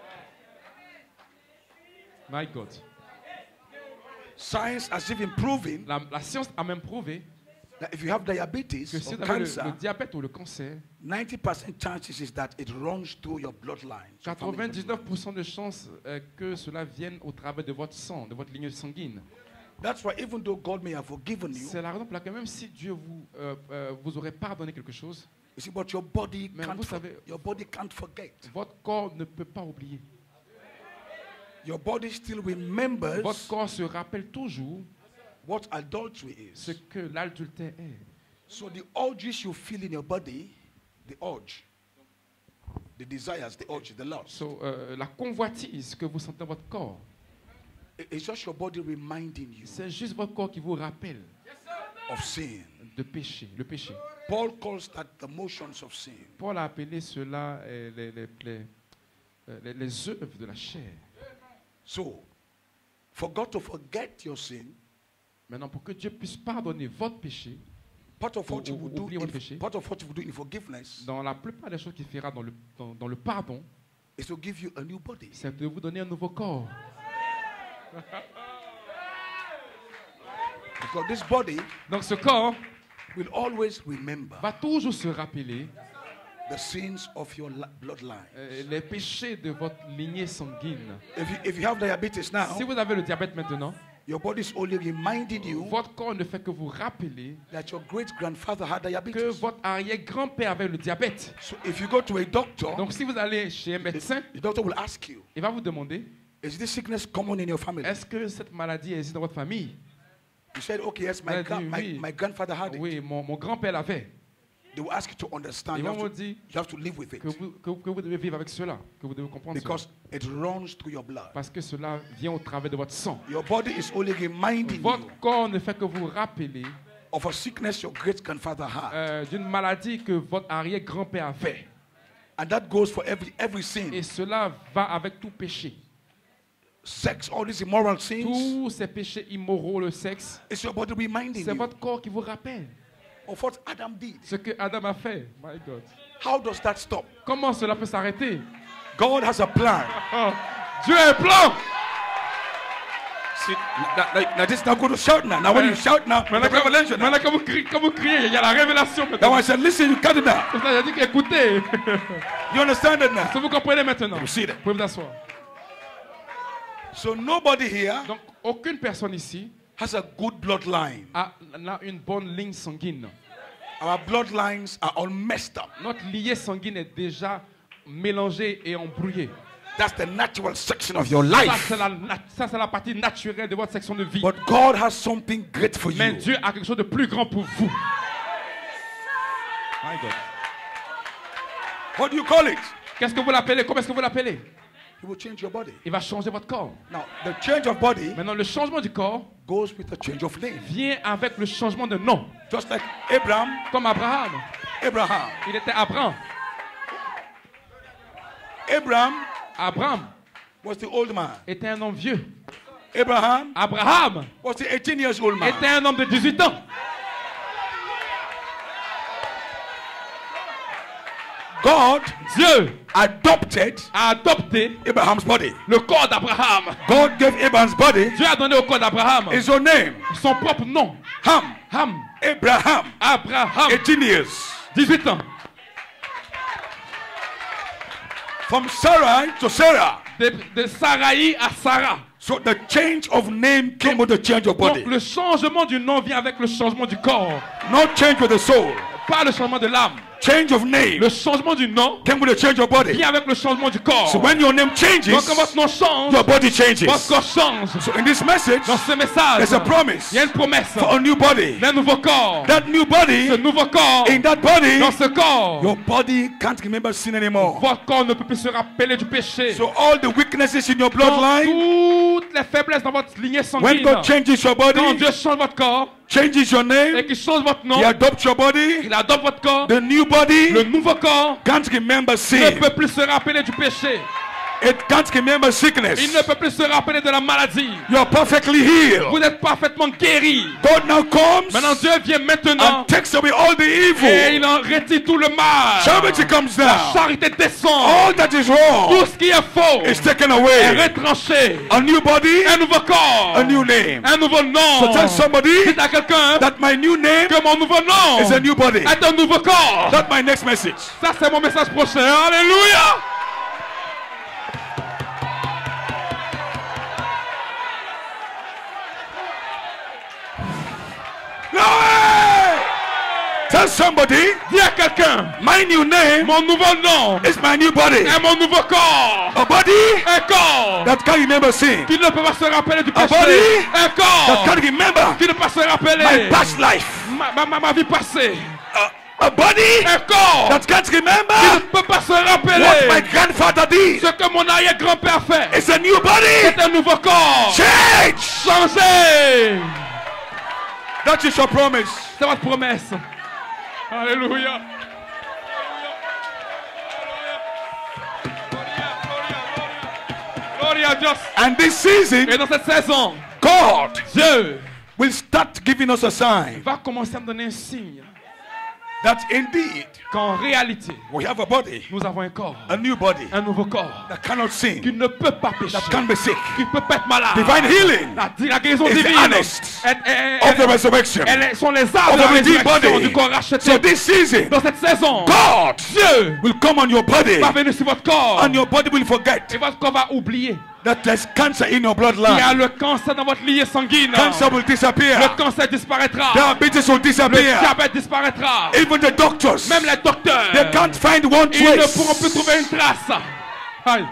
My God. Science has even proven La, la science a même prouvé that if you have diabetes que si or vous avez le, cancer, le diabète ou le cancer, ninety percent chances is that it runs through your bloodline. your family quatre-vingt-dix-neuf bloodline. pour cent de chances euh, que cela vienne au travers de votre sang, de votre ligne sanguine. That's why even though God may have forgiven you, C'est la raison pour laquelle même si Dieu vous, euh, euh, vous aurait pardonné quelque chose, you see, but your body Mais can't vous for- savez- your body can't forget. votre corps ne peut pas oublier. Your body still remembers Votre corps se rappelle toujours what adultery ce is. que l'adultère est. So the urges you feel in your body, the urge, the desires, the urge, the lust, So, euh, la convoitise que vous sentez dans votre corps, it- it's just your body reminding you c'est juste votre corps qui vous rappelle of sin. de péché, le péché. Paul calls that the motions of sin. Paul a appelé cela euh, les, les, les, euh, les- les œuvres de la chair. So, for God to forget your sin, Maintenant, pour que Dieu puisse pardonner votre péché, part of what Ou- you ou- would do, oubliez votre in, péché. part of what you would do in forgiveness, dans la plupart des choses qu'il fera dans le, dans, dans le pardon, is to give you a new body. c'est de vous donner un nouveau corps. Because this body Donc ce corps will always remember va toujours se rappeler the sins of your la- bloodline. euh, les péchés de votre lignée sanguine. If you, if you have diabetes now, Si vous avez le diabète maintenant, your body is only reminding you votre corps ne fait que vous rappeler that your great grandfather had que diabetes. votre arrière-grand-père avait le diabète. So if you go to a doctor, Donc si vous allez chez un médecin, the doctor will ask you, il va vous demander, is this sickness common in your family? est-ce que cette maladie existe dans votre famille? You said, okay, yes, my, Elle gra- dit, my, oui. my grandfather had it. Oui, mon, mon grand-père l'avait. They will ask you to understand. Ils You vont have vous to, dire you have to live with it. que vous, que, que vous devez vivre avec cela, que vous devez comprendre cela. Because it runs through your blood. Parce que cela vient au travers de votre sang. Your body is only reminding you Votre corps ne fait que vous rappeler of a sickness your great grandfather had. euh, d'une maladie que votre arrière-grand-père avait. And that goes for every every sin. Et cela va avec tout péché. Sex, all these immoral sins. Tous ces péchés immoraux, le sexe, It's your body reminding c'est you votre corps qui vous rappelle of what Adam did. ce que Adam a fait. My God. How does that stop? Comment cela peut s'arrêter? God has a plan. Oh, Dieu a un plan! See, now, now, now this is not going to shout now. Now when you shout now, Maintenant, the quand, revelation. now. maintenant, quand vous criez, quand vous criez, il y a la révélation Now maintenant. I said, listen, you cut it now. C'est ça, j'ai dit écoutez. You understand it now? Si vous comprenez maintenant, You see vous that? pouvez vous asseoir. So nobody here Donc, aucune personne ici has a good bloodline. a, a une bonne ligne sanguine. Our bloodlines are all messed up. Notre lignée sanguine est déjà mélangée et embrouillée. That's the natural section of your Ça, life. c'est la, nat- ça, c'est la partie naturelle de votre section de vie. But God has something great for Mais you. Dieu a quelque chose de plus grand pour vous. My God. What do you call it? Qu'est-ce que vous l'appelez? Comment est-ce que vous l'appelez? He will change your body. Il va changer votre corps. Now, the change of body Maintenant, le changement du corps goes with the change of name. vient avec le changement de nom. Just like Abraham. Comme Abraham. Abraham. Il était Abraham. Abraham. Abraham was the old man. Était un homme vieux. Abraham. Abraham was the eighteen years old man. Était un homme de dix-huit ans. God, Dieu, adopted a adopté Abraham's body. Le corps d'Abraham. God gave Abraham's body. Dieu a donné au corps d'Abraham his own name. Son propre nom. Ham. Ham. Abraham. Abraham. eighteen years. dix-huit ans. From Sarai to Sarah. De, de Sarai à Sarah. So the change of name came with the change of body. Donc le changement du nom vient avec le changement du corps. Not change with the soul. Pas le changement de l'âme. Change of name. Le changement du nom came with the change of body. Vient avec le changement du corps. So when your name changes, donc quand votre nom change, your body changes. Votre corps change. So in this message, dans ce message, there's a promise. Il y a une promesse. For a new body. D'un nouveau corps. That new body. Ce nouveau corps. In that body. Dans ce corps. Your body can't remember sin anymore. Votre corps ne peut plus se rappeler du péché. So all the weaknesses in your bloodline. Toutes les faiblesses dans votre lignée sanguine. When God changes your body. Quand Dieu change votre corps. Changes your name. Et qu'il change votre nom. He adopts your body. Il adopte votre corps. The new body. Le nouveau corps. Can't remember sin. Ne peut plus se rappeler du péché. It can't remember sickness. Il ne peut plus se rappeler de la maladie. You are perfectly healed. Vous êtes parfaitement guéri. God now comes. Maintenant Dieu vient maintenant. And takes away all the evil. Et il en retire tout le mal. Charity comes down. La charité descend. All that is wrong. Tout ce qui est faux. Is taken away. Est retranché. A new body. Un nouveau corps. A new name. Un nouveau nom. So tell somebody. Dites à quelqu'un. That my new name. Que mon nouveau nom. Is a new body. Est un nouveau corps. That's my next message. Ça c'est mon message prochain. Alléluia. Tell somebody, dis à quelqu'un, my new name, mon nouveau nom, is my new body. Est mon nouveau corps. A body, un corps, that can't remember sin. Qui ne peut pas se rappeler du péché. A body, un corps, that can't remember. Qui ne peut pas se rappeler. My past life. Ma, ma, ma vie passée. Uh, A body, un corps, that can't remember. Qui ne peut pas se rappeler. What my grandfather did. Ce que mon arrière-grand-père fait. It's a new body. C'est un nouveau corps. Change. Changer. That is your promise. C'est votre promesse. Alléluia. Gloria a Dios. And this season, et dans cette saison, God, Dieu, will start giving us a sign. Va commencer à me donner un signe. That indeed, qu'en réalité, we have a body, nous avons un corps, a new body, un nouveau corps, that cannot sin, qui ne peut pas pécher, that can't be sick, qui ne peut pas être malade. Divine healing, la, la guérison is divine, the honest elle, elle, of elle, the resurrection, elles sont les armes de la résurrection du corps racheté. So this season, dans cette saison, God, Dieu, will come on your body, va venir sur votre corps, and your body will forget, et votre corps va oublier. That there's cancer in your bloodline. Il y a le cancer dans votre lignée sanguine. Cancer will disappear. Le cancer disparaîtra. Diabetes will disappear. Le diabète disparaîtra. Even the doctors, même les docteurs, they can't find one trace. Ils ne pourront plus trouver une trace. Aïe.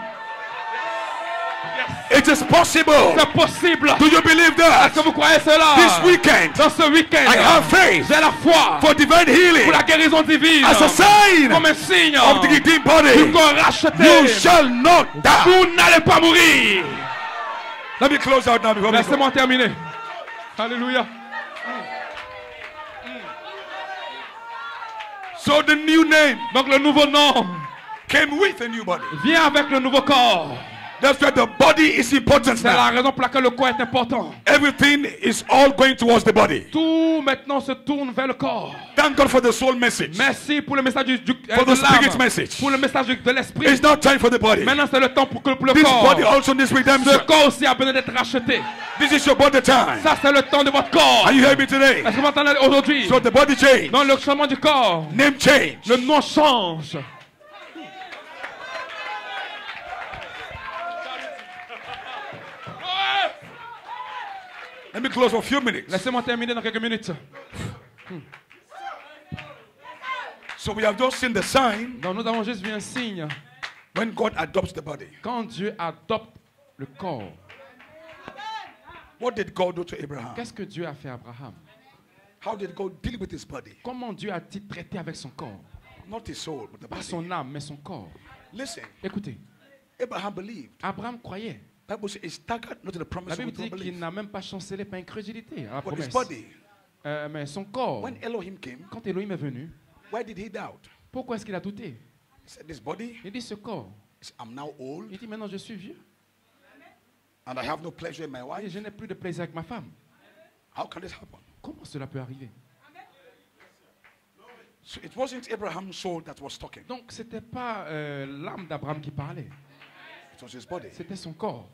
It is possible. C'est possible. Do you believe that? Est-ce que vous croyez cela? This weekend, dans ce week-end, I have faith. J'ai la foi for divine healing. Pour la guérison divine. As a sign. Comme un signe. Of the redeemed body. Du corps racheté. You shall not die. Vous n'allez pas mourir. Let me close out now before we go. Laissez-moi terminer. Alléluia. So the new name. Donc le nouveau nom. Came with a new body. Vient avec le nouveau corps. That's why the body is important. C'est la raison pour laquelle le corps est important. Everything is all going towards the body. Tout maintenant se tourne vers le corps. Thank God for the soul message. Merci pour le message du, du for de the spirit message. Pour le message de l'esprit. It's not time for the body. Maintenant c'est le temps pour, que, pour le This corps. Body also needs redemption. Ce corps aussi a besoin d'être racheté. This is your body time. Ça c'est le temps de votre corps. Are you hearing me today? Est-ce que vous m'entendez aujourd'hui? So the body change. Dans le changement du corps. Name change. Le nom change. Let me close for a few minutes. Laissez-moi terminer dans quelques minutes. Hmm. So we have just seen the sign. Donc nous avons juste vu un signe. When God adopts the body. Quand Dieu adopte le corps. What did God do to Abraham? Qu'est-ce que Dieu a fait à Abraham? How did God deal with his body? Comment Dieu a-t-il traité avec son corps? Not his soul, but the body. Pas son âme, mais son corps. Listen. Écoutez. Abraham believed. Abraham croyait. Bible says he staggered not to the promise La of Bible dit qu'il unbelief. n'a même pas chancelé par incrédulité à la But his promesse. body, Euh, mais son corps, when Elohim came, quand Elohim est venu, why did he doubt? pourquoi est-ce qu'il a douté? He said, this body, Il dit ce corps. he said, I'm now old Il dit maintenant je suis vieux and I have no pleasure in my et wife. je n'ai plus de plaisir avec ma femme. How can this happen? Comment cela peut arriver? So it wasn't Abraham's soul that was talking. Donc c'était pas euh, l'âme d'Abraham qui parlait, It was his body. c'était son corps.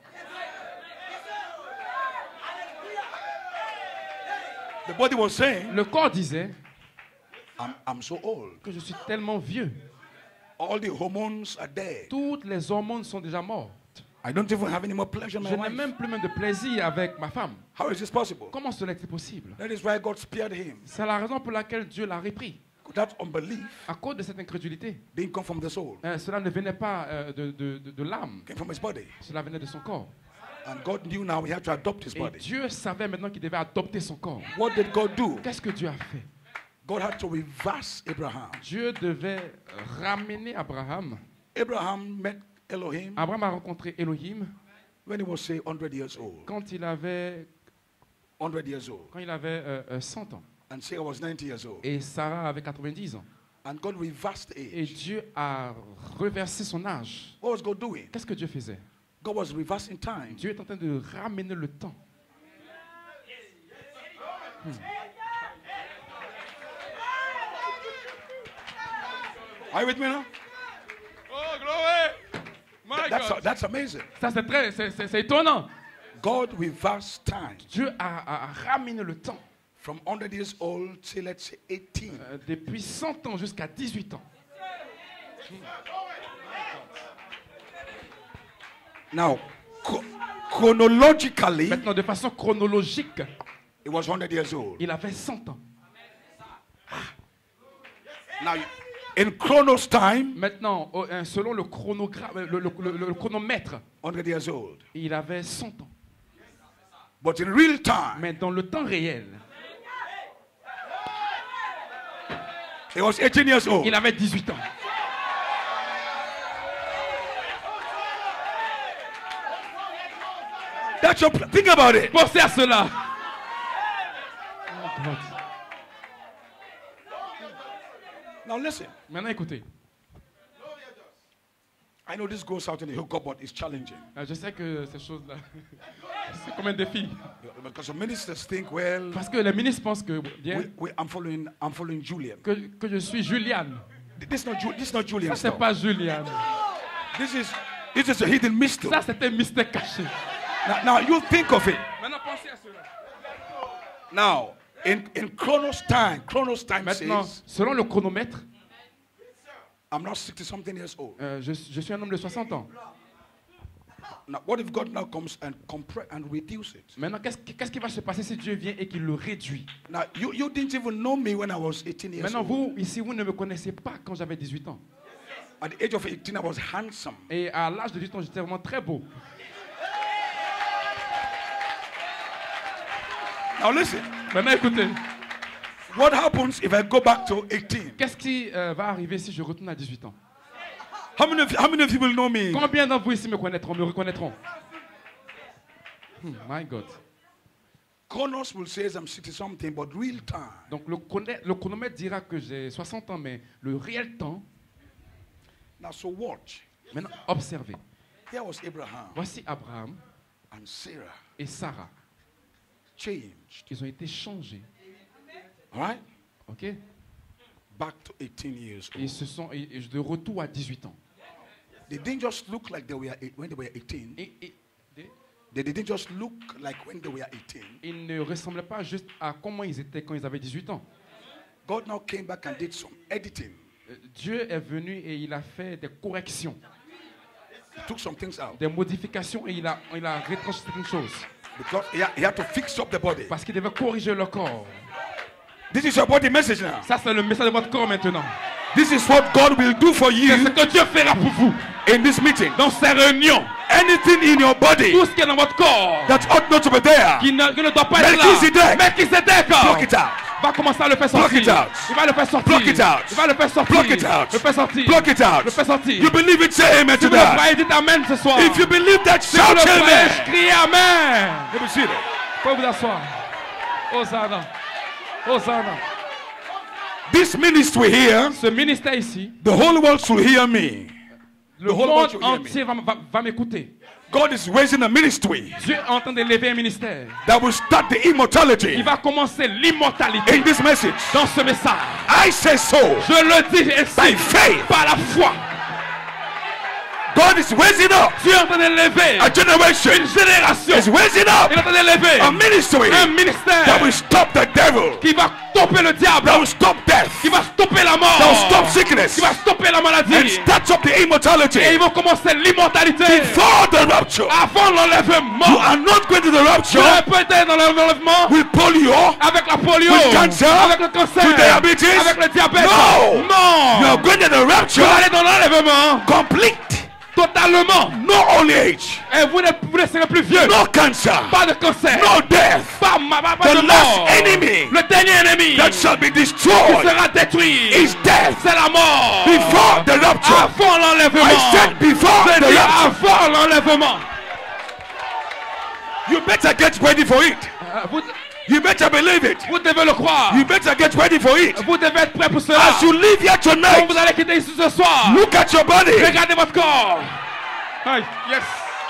The body was saying, Le corps disait I'm, I'm so old. que je suis tellement vieux. All the hormones are dead. Toutes les hormones sont déjà mortes. I don't even have any more pleasure in my Je n'ai wife. même plus même de plaisir avec ma femme. How is this possible? Comment cela est possible? That is why God spared him. C'est la raison pour laquelle Dieu l'a repris. That unbelief À cause de cette incrédulité. didn't come from the soul. Euh, cela ne venait pas euh, de, de, de, de l'âme. It came from his body. Cela venait de son corps. And God knew now he had to adopt his Et body. Dieu savait maintenant qu'il devait adopter son corps. What did God do? Qu'est-ce que Dieu a fait? God had to reverse Abraham. Dieu devait ramener Abraham. Abraham met Elohim Abraham a rencontré Elohim when he was, say, one hundred years old. quand il avait, one hundred years old. quand il avait euh, euh, cent ans. And Sarah was ninety years old. Et Sarah avait quatre-vingt-dix ans. And God reversed the Et age. Dieu a reversé son âge. What was God doing? Qu'est-ce que Dieu faisait? God was reversing time. Dieu est en train de ramener le temps. Hmm. Are you with me now? Oh, glory! My That's, God. that's amazing. Ça, c'est très, c'est, c'est, c'est étonnant. God reversed time Dieu a, a- a ramené le temps from one hundred years old till, let's say, eighteen. euh, depuis cent ans jusqu'à dix-huit ans. Now, chro- chronologically, Maintenant, de façon chronologique, it was one hundred years old. il avait cent ans. Now, in Chronos time, Maintenant, au- euh, selon le chronogramme, le, le- le- le chronomètre, one hundred years old. il avait cent ans. But in real time, Mais dans le temps réel, he was eighteen years old. il avait dix-huit ans. That's your pl- think about it. Pensez à cela. Oh God. Now listen. Maintenant, écoutez. I know this goes out in the hookup, but it's challenging. Euh, Je sais que ces choses-là, c'est comme un défi. Because the ministers think, well, Parce que les ministres pensent que, bien, we, we, I'm following, I'm following Julian. que, que je suis Julian. This is not, Ju- this is not Julian Ça, c'est stuff. pas Julian. This is, this is a hidden mystery. Ça, c'est un mystère caché. Now, now you think of it. Maintenant, pensez à cela. Now, in, in Chronos time, Chronos time Maintenant, says, selon le chronomètre, I'm now sixty something years old. euh, je, je suis un homme de soixante ans. Now, what if God now comes and compress and reduce it? Maintenant, qu'est-ce, qu'est-ce qui va se passer si Dieu vient et qu'il le réduit? Now, you, you didn't even know me when I was eighteen years Maintenant, old. vous, ici, vous ne me connaissez pas quand j'avais dix-huit ans. At the age of eighteen, I was handsome. Et à l'âge de dix-huit ans, j'étais vraiment très beau. Now listen, Maintenant, écoutez, what happens if I go back to eighteen? qu'est-ce qui euh, va arriver si je retourne à dix-huit ans? How many of you, how many of you will know me? Combien d'entre vous ici me connaîtront, me reconnaîtront? Hmm, my God. Chronos will say I'm sixty something, but real time. Donc, le, chrono- le chronomètre dira que j'ai soixante ans, mais le réel temps, Now, so watch. maintenant, observez. There was Abraham Voici Abraham and Sarah et Sarah. changed. Ils ont été changés. All right? OK? Back to eighteen years Et ils old. se sont et- et de retour à dix-huit ans. They didn't just look like they were eight, when they were eighteen. Et, et- et- They didn't just look like when they were eighteen. ils ne ressemblaient pas juste à comment ils étaient quand ils avaient dix-huit ans. God now came back and did some editing. Euh, Dieu est venu et il a fait des corrections, He took some things out des modifications et il a, il a retranché certaines choses. because he had, he had to fix up the body. Parce qu'il devait corriger le corps. This is your body message now. Ça, c'est le message de votre corps maintenant. This is what God will do for C'est ce you que Dieu fera pour vous in this meeting. dans ces réunions. Anything in your body Tout ce qui est dans votre corps that ought not to be there, qui ne, qui ne doit pas être Melchizedek. là. Melchizedek. pluck it out. va commencer à le faire sortir. Block it out. Il va le faire sortir. Block it out. Il va le faire sortir. Block it out. Le faire sortir. Block it out. Le faire sortir. You believe it, say amen Si to vous le that. croyez, dites amen ce soir. If you believe that, Si vous shout le croyez, amen. criez amen. Let me see that. Faut vous asseoir. Hosanna. Hosanna. This ministry here, Ce ministère ici, the whole world should hear me. le The whole monde world should hear me. entier va, va, va m'écouter. God is raising a ministry Dieu est en train d'élever un ministère. that will start the immortality Il va commencer l'immortalité in this message. dans ce message. I say so. Je le dis ainsi, By faith. par la foi. God is raising up Dieu est en train d'élever a generation. une génération. Is raising up Il est en train d'élever a ministry un ministère that will stop the devil, qui va stopper le diable, that will stop death, qui va stopper la mort, that will stop sickness, qui va stopper la and maladie. start up the Et immortality ils vont commencer l'immortalité before the rapture. avant You l'enlèvement. are not going to the Tu rapture vas peut-être dans l'enlèvement with polio. avec la polio, With cancer, avec le cancer, with diabetes. avec le diabète. No. Non. You are going to the Tu rapture vas aller dans l'enlèvement complete. totalement. No old age, Et vous ne, vous ne serez plus vieux. no cancer, Pas de cancer. no death. Pas, ma- pas, pas The de last mort. enemy Le dernier ennemi that shall be qui destroyed sera détruit, is death. c'est la mort. Before the rapture. Avant l'enlèvement. I said before Je the dis rapture. avant l'enlèvement. You better get ready for it. Euh, Vous, You better believe it. vous devez le croire. You better get ready for it. Vous devez être prêt pour cela. As you leave here Quand tonight, vous allez quitter ici ce soir, look at your body. regardez votre corps. Aïe, yes.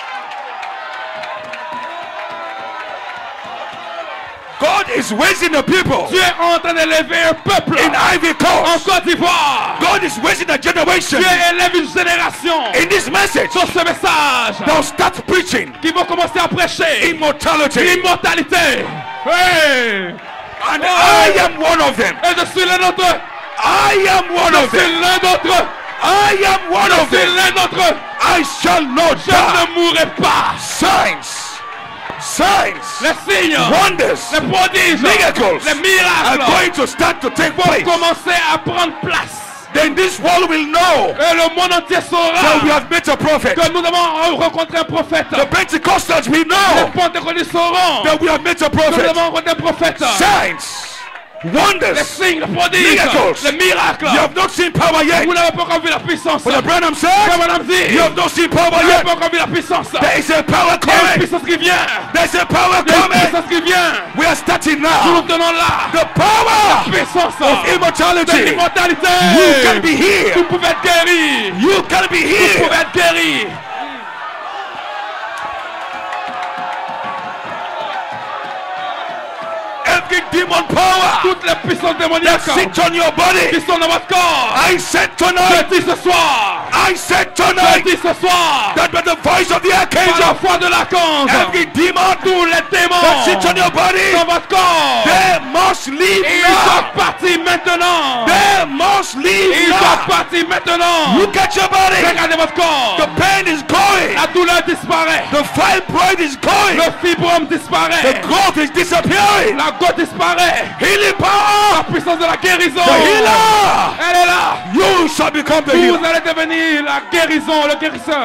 God is raising a people Dieu est en train d'élever un peuple in Ivory en Coast. Côte d'Ivoire. God is raising a generation Dieu élève une génération in this message. sur ce message They'll start preaching qui vont commencer à prêcher immortality. l'immortalité. Hey! And I am one of them. Et je suis l'un d'entre eux. I am one Je of suis them. l'un d'entre eux. I am one Je of suis them. l'un d'entre eux. I shall not Je die. ne mourrai pas. Signs, signs, Les signes, wonders, les prodiges, miracles les are miracles going to start to take vont place. commencer à prendre place. Then this world will know Et le monde entier saura that we have met a prophet. que nous avons rencontré un prophète. The Pentecostals will Les know Pentecôtistes sauront that we have met a que nous prophet. avons rencontré un prophète. Signs, Les wonders. signes, les prodiges, Miracles. les miracles. You have not seen power yet. Vous n'avez pas encore vu la puissance. But the Branham Frère said, Branham dit, you have not seen power vous n'avez yet. pas encore vu la puissance. There is a power Il y a une coming. puissance qui vient. There's a power Il y a une coming. puissance qui vient. We are starting Nous nous now. tenons là. The power Puissance of de immortality. l'immortalité. You can be here. Vous pouvez être guéri. You can be Vous here. pouvez être guéri. Every demon power Toutes les puissances that démoniaques sits on your qui body. sont dans votre corps. I said Je tonight. dis ce soir. I said Je tonight dis ce soir. that by the voice of the Par la archangel, foi de l'archange. every demon Tous les that sits on démons your body, dans votre corps. they must leave Ils now. doivent partir maintenant. They must leave Ils doivent now. partir maintenant. Look at your body. Regardez votre corps. The pain is going. La douleur disparaît. The fibroid is going. Le fibrome The disparaît. growth is disappearing. La goutte disparaît. Healing power. La puissance de la guérison. The healer. Elle est là. You shall become the Vous healer. allez devenir la guérison, le guérisseur.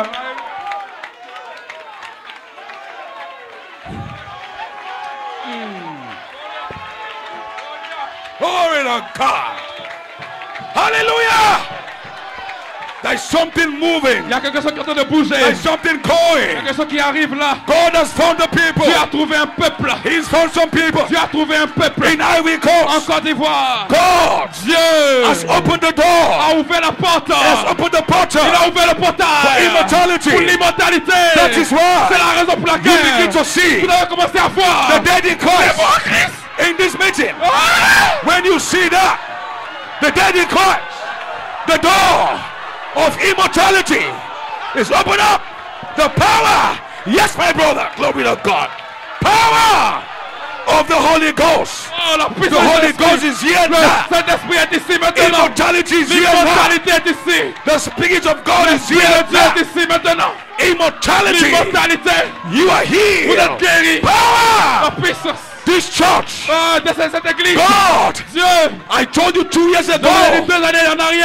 Glory to God. Hallelujah. There's something moving. Il y a quelque chose qui est en train de bouger. There's something Il y a going. quelque chose qui arrive là. God has found the people. Dieu a trouvé un peuple. He's found some people Dieu a trouvé un peuple. in Ivory En Coast. Côte d'Ivoire. God Dieu has opened the door. a ouvert la porte. Has opened the Il portal a ouvert le portail. for immortality. Pour l'immortalité. That is why C'est la raison pour you begin laquelle to see vous avez commencé à voir the dead in les morts en Christ Christ. in this meeting. Ah! When you see that, the dead in Christ, the door of immortality is open up. The power, yes, my brother, glory to God. Power of the Holy Ghost. Oh, la The puissance de Holy l'Esprit. Ghost is here Le now. Saint-Esprit est ici maintenant. Immortality is here now. L'immortalité est ici. The Spirit of God is L'Esprit here de Dieu now. est ici maintenant. Immortality, L'immortalité. you are Vous êtes here. guéris. La Power, puissance. this church. Ah, de cette cette église. God, Dieu. I told you two years Dans ago les deux années en that arrière.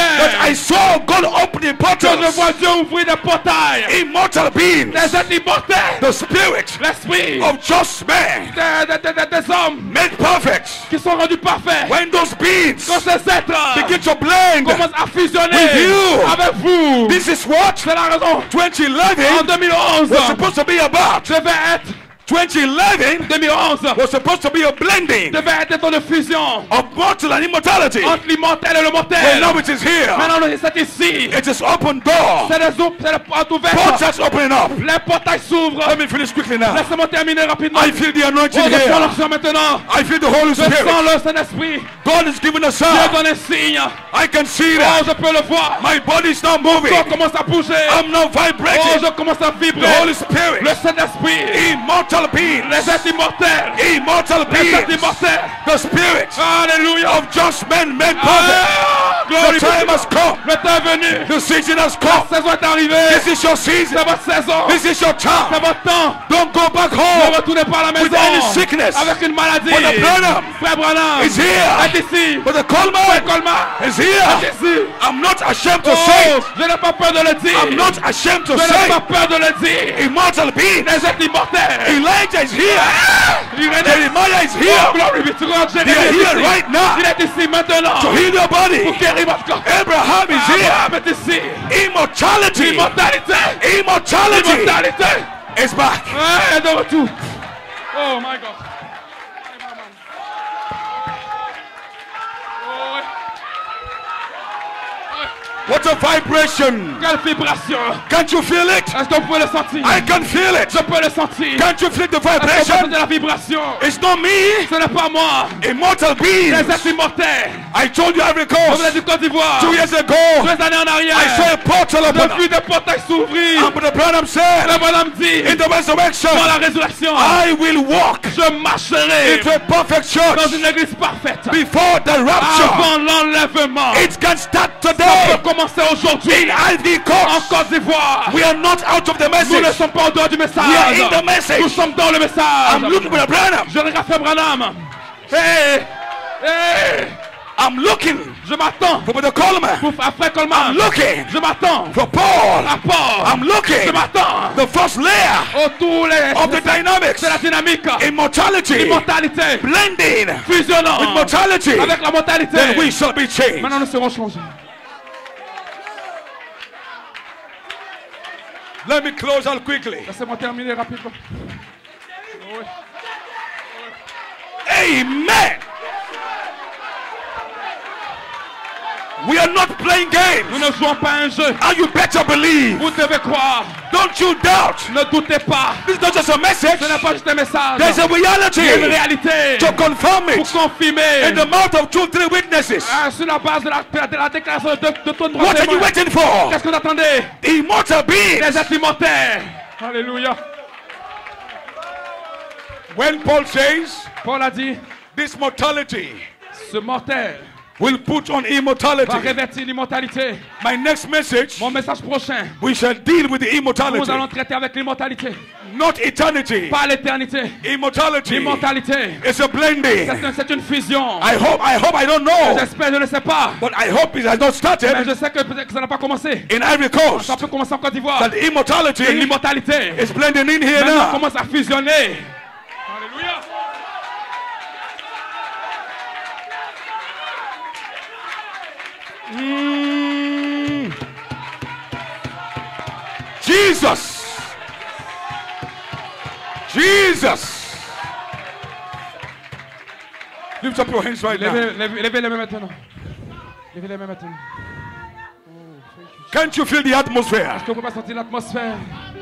I saw God opening portals. Je vois Dieu ouvrir des portails. Immortal beings. Des êtres immortels. The spirit L'esprit of just men. des, des, des, des hommes Made perfect. qui sont rendus parfaits. When those beings Quand ces êtres begin to blend commencent à fusionner with you. avec vous. This is what C'est la raison. twenty En eleven deux mille onze, was supposed to be about. devait être twenty eleven deux mille onze was supposed to be a blending devait être un temps de fusion of mortal and immortality. entre l'immortel et le Well, mortel. now it is here. Maintenant, c'est ici. It is open door. C'est les op- c'est les portes ouvertes. Portals opening up. Les portails s'ouvrent. Let me finish quickly now. Laissez-moi terminer rapidement. I feel the Oh, anointing je sens here. l'onction maintenant. I feel the Holy Je sens Spirit. le Saint-Esprit. God is giving a Dieu sign. donne un signe. I can see Oh, that. je peux le voir. My body is now moving. Corps commence à bouger. I'm now Oh, vibrating. je commence à The vibrer. Holy Spirit. Le Saint-Esprit. Immortal beings. Les êtres immortels. Immortal Les êtres beings. immortels. The spirit Alléluia. of just men made perfect. Ah, The glory time has come. Le temps est venu. The season has La come. saison est arrivée. This is your season. C'est votre saison. This is your C'est time. votre temps. Don't go back Ne home retournez pas à la with maison any sickness. avec une maladie. Brother Branham Frère Branham is here. est ici. Brother Frère Coleman Coleman is est here. ici. I'm not ashamed to Oh, say it. je n'ai pas peur de le dire. I'm not ashamed to Je say n'ai pas it. peur de le dire. Immortal beings. Les êtres immortels. Elijah is here. Irénée. Jeremiah is Oh, here glory be to God. Jérémie They are est here ici. right now Il est ici maintenant. to heal your body. Pour guérir votre corps. Abraham is here. Abraham est ici. Immortality. Immortalité. Immortality Immortalité. is back. Ouais, de retour. Oh my God. Oh, ouais. What a vibration. Quelle vibration. Can't you feel it? Est-ce que vous pouvez le sentir? I can feel it. Je peux le sentir. Can't you feel the Est-ce que vous vibration? sentez la vibration? It's not me. Ce n'est pas moi. Immortal beings. Les êtres immortels. I told you Ivory Je vous l'ai Coast dit Côte d'Ivoire. two years ago. Deux années en arrière. I saw a portal open J'ai vu up. des portails s'ouvrir. And Brother Branham said, Le bonhomme dit, in the resurrection, dans la résurrection, I will walk je marcherai into a perfect dans church une église parfaite. before the rapture. Avant l'enlèvement. It can start Ça today peut commencer aujourd'hui. in Ivory En Coast. Côte d'Ivoire. We are not out of the Nous ne message. sommes pas en dehors du message. We are in the message. Nous sommes dans le message. I'm looking for Branham. Je regarde Frère Branham. Hey, hey. I'm looking Je m'attends for Brother Coleman. pour après I'm Coleman. looking Je m'attends for Paul. à Paul. I'm looking Je m'attends the first layer autour les of the dynamics. c'est la dynamique. Immortality Immortalité. blending Fusionnant with mortality. avec la mortalité. Then we shall be changed. Maintenant nous serons changés. Let me close out quickly. Laissez-moi terminer rapidement. Oui. Amen. We are not playing games. Nous ne jouons pas un jeu. And you better believe. Vous devez croire. Don't you doubt. Ne doutez pas. This is not just a message. Ce n'est pas juste un message. There's a reality Il y a une réalité. to confirm Pour it. confirmer. In the mouth of two, three witnesses. Ah, sur la base de la, de la déclaration de, de ton droit What are you témoin. waiting for? Qu'est-ce que vous attendez? The immortal beings. Les êtres immortels. Alléluia. When Paul says, Paul a dit, this mortality ce mortel will put on va immortality. revêtir l'immortalité. My next message, Mon message prochain, we shall deal with the nous immortality. allons traiter avec l'immortalité. Not eternity. Pas l'éternité. Immortality. L'immortalité. It's a blending. C'est un- c'est une fusion. I hope, I hope, I don't know. J'espère, je ne sais pas. But I hope it has not Mais started je sais que peut-être que ça n'a pas commencé. in Ivory Coast. Ça peut commencer en Côte d'Ivoire. That immortality L'immortalité. is blending in here Maintenant, on now. commence à fusionner. Alléluia. Mm. Jesus. Jesus. Lift up your hands right now. Levez, levez, levez les mains maintenant. Levez les mains maintenant. Can't you feel the atmosphere? Est-ce que vous pouvez pas sentir l'atmosphère?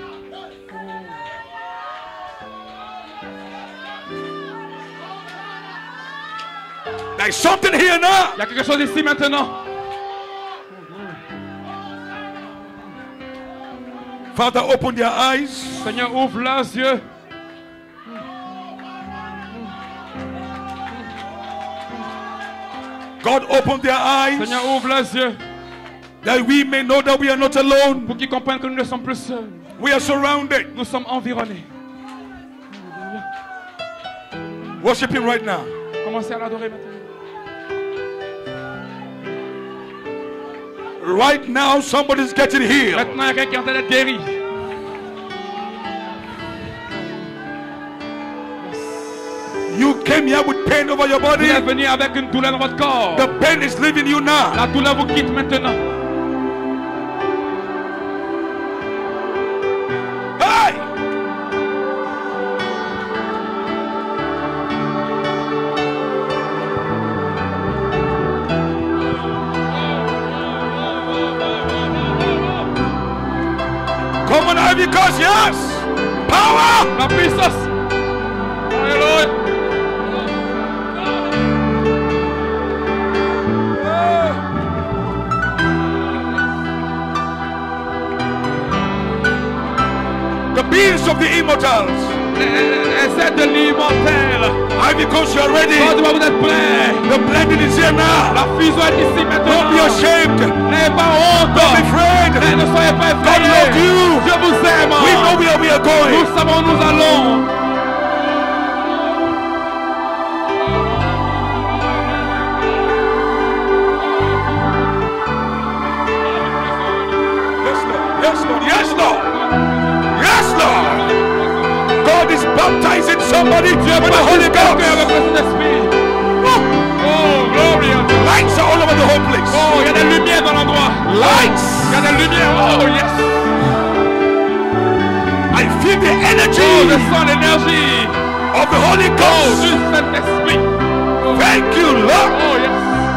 There's something here now. Il y a quelque chose ici maintenant. Father, open their eyes. Seigneur, ouvre leurs yeux. God, open their eyes. Seigneur, ouvre leurs yeux. That we may know that we are not alone. Pour qu'ils comprennent que nous ne sommes plus seuls. We are surrounded. Nous sommes environnés. Worship Him right now. Commencez à l'adorer maintenant. Right now, somebody's getting healed. Maintenant, il y a quelqu'un qui est en train d'être guéri. You came here with pain over your Vous body. êtes venu avec une douleur dans votre corps. The pain is leaving you now. La douleur vous quitte maintenant. Hey! Come on, Ivy Coast, yes! Power! La puissance. Alléluia. The beings of the immortals. Les êtres de l'immortel. Ivy Coast, you are ready. Quand vous êtes prêts. The blending is here now. La fusion est ici Don't maintenant. be ashamed. N'ayez pas honte. Don't be afraid. Mais ne soyez pas God loves effrayés. you. Je vous aime. We know where we are Nous going. savons où nous allons. Yes, Lord. Yes, Lord. Yes, Lord. God is baptizing somebody with the Holy Ghost. Oh, glorious. Lights are all over the whole place. Oh, il y a des lumières dans l'endroit. Lights. Il y a des lumières. Oh, yes. I feel the Oh, je energy sens l'énergie. of the Holy Oh, Ghost. du Saint-Esprit. Thank you, Lord. Oh, yes.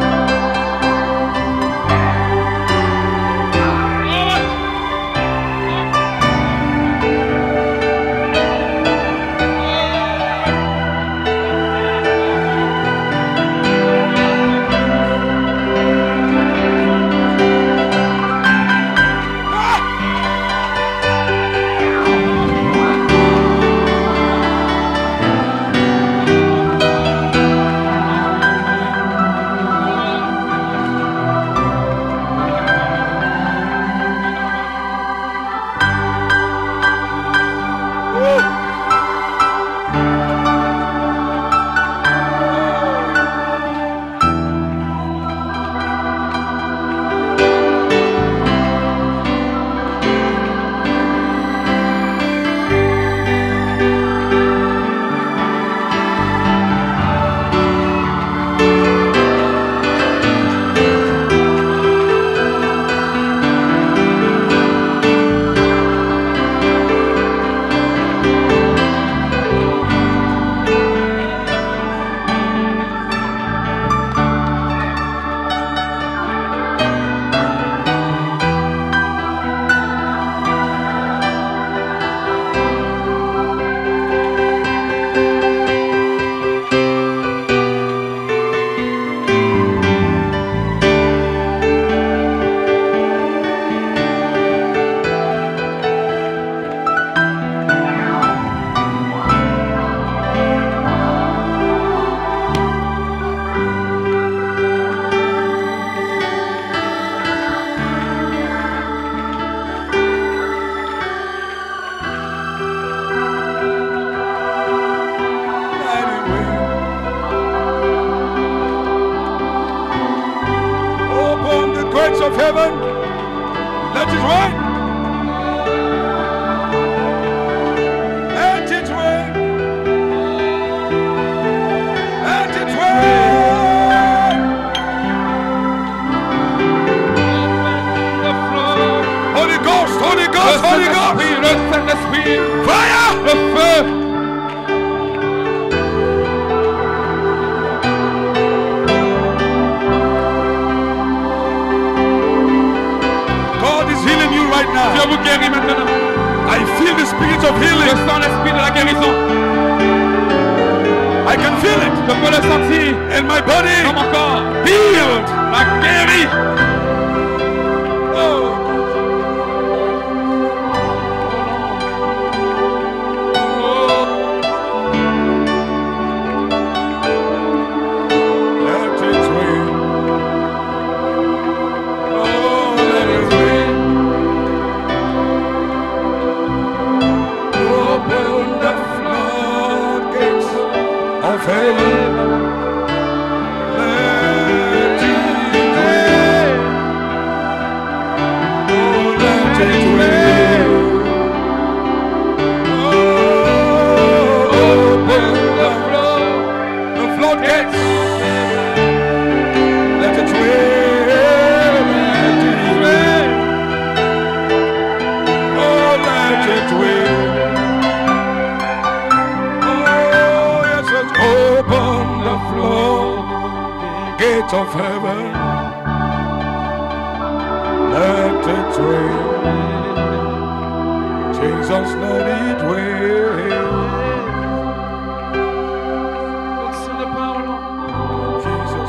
Of heaven, let it rain. Let it rain. Let it rain. Holy Ghost, Holy Ghost, Holy Ghost. Le Saint-Esprit. Fire. Le feu. Dieu vous guérit maintenant. I feel the spirit of Je healing. sens l'esprit de la guérison. I can feel it Je peux le sentir in my body. dans mon corps. Healed. La guérit. Oh. Let it rain. Oh, let it rain. Open the floodgates of heaven. Let it of heaven, let it rain. Jesus, let it rain. What's in the power, Lord? Jesus.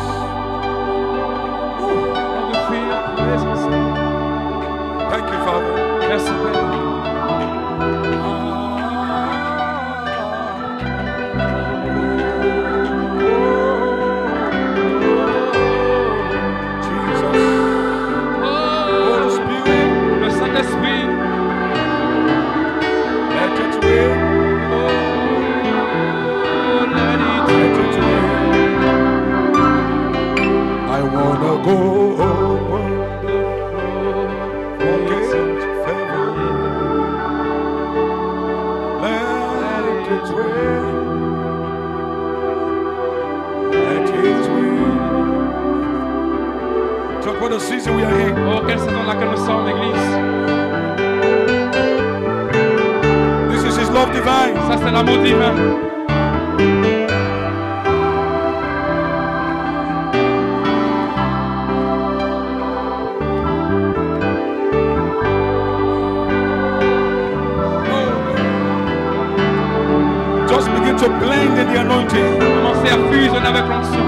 Ooh. On veut fuir your présence. Thank you, Father. Merci, Père. Season we are in. Oh, quelle saison dans laquelle nous sommes, l'Église. This is His love divine. Ça, c'est l'amour divin. Just begin to blend in the anointing. Commencez à fusionner avec l'onction.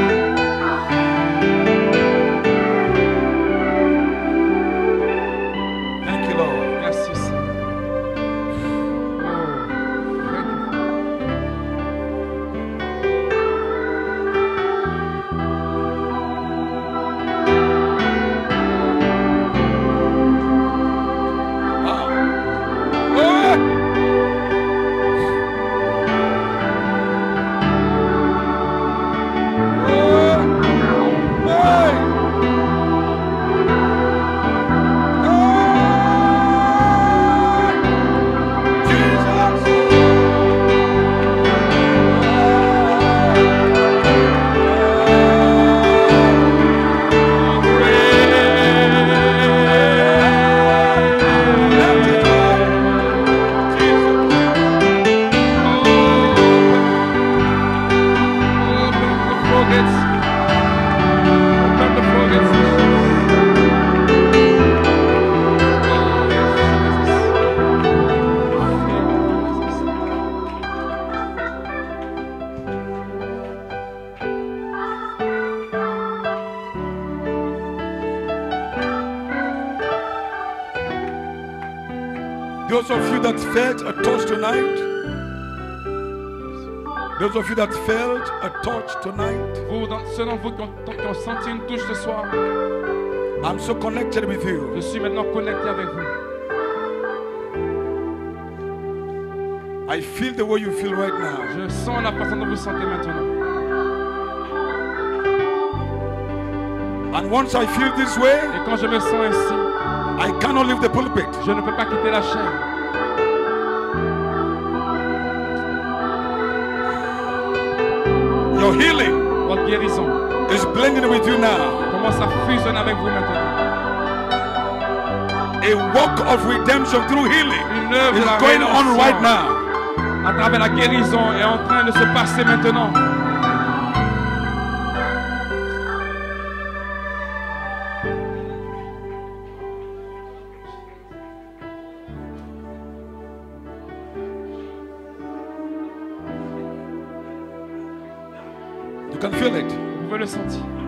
Those of you that felt a touch tonight, those of you that felt a touch tonight, Vous, dans, ceux d'entre vous qui ont, qui ont senti une touche ce soir, I'm so connected with you. je suis maintenant connecté avec vous. I feel the way you feel right now. Je sens la façon dont vous sentez maintenant. And once I feel this way, Et quand je me sens ainsi, I cannot leave the pulpit. je ne peux pas quitter la chaîne. Your healing Votre guérison is blending with you now. commence à fusionner avec vous maintenant. A work of redemption through healing Une œuvre de is la going on right rédemption now. à travers la guérison est en train de se passer maintenant. You can feel it. Vous pouvez le sentir.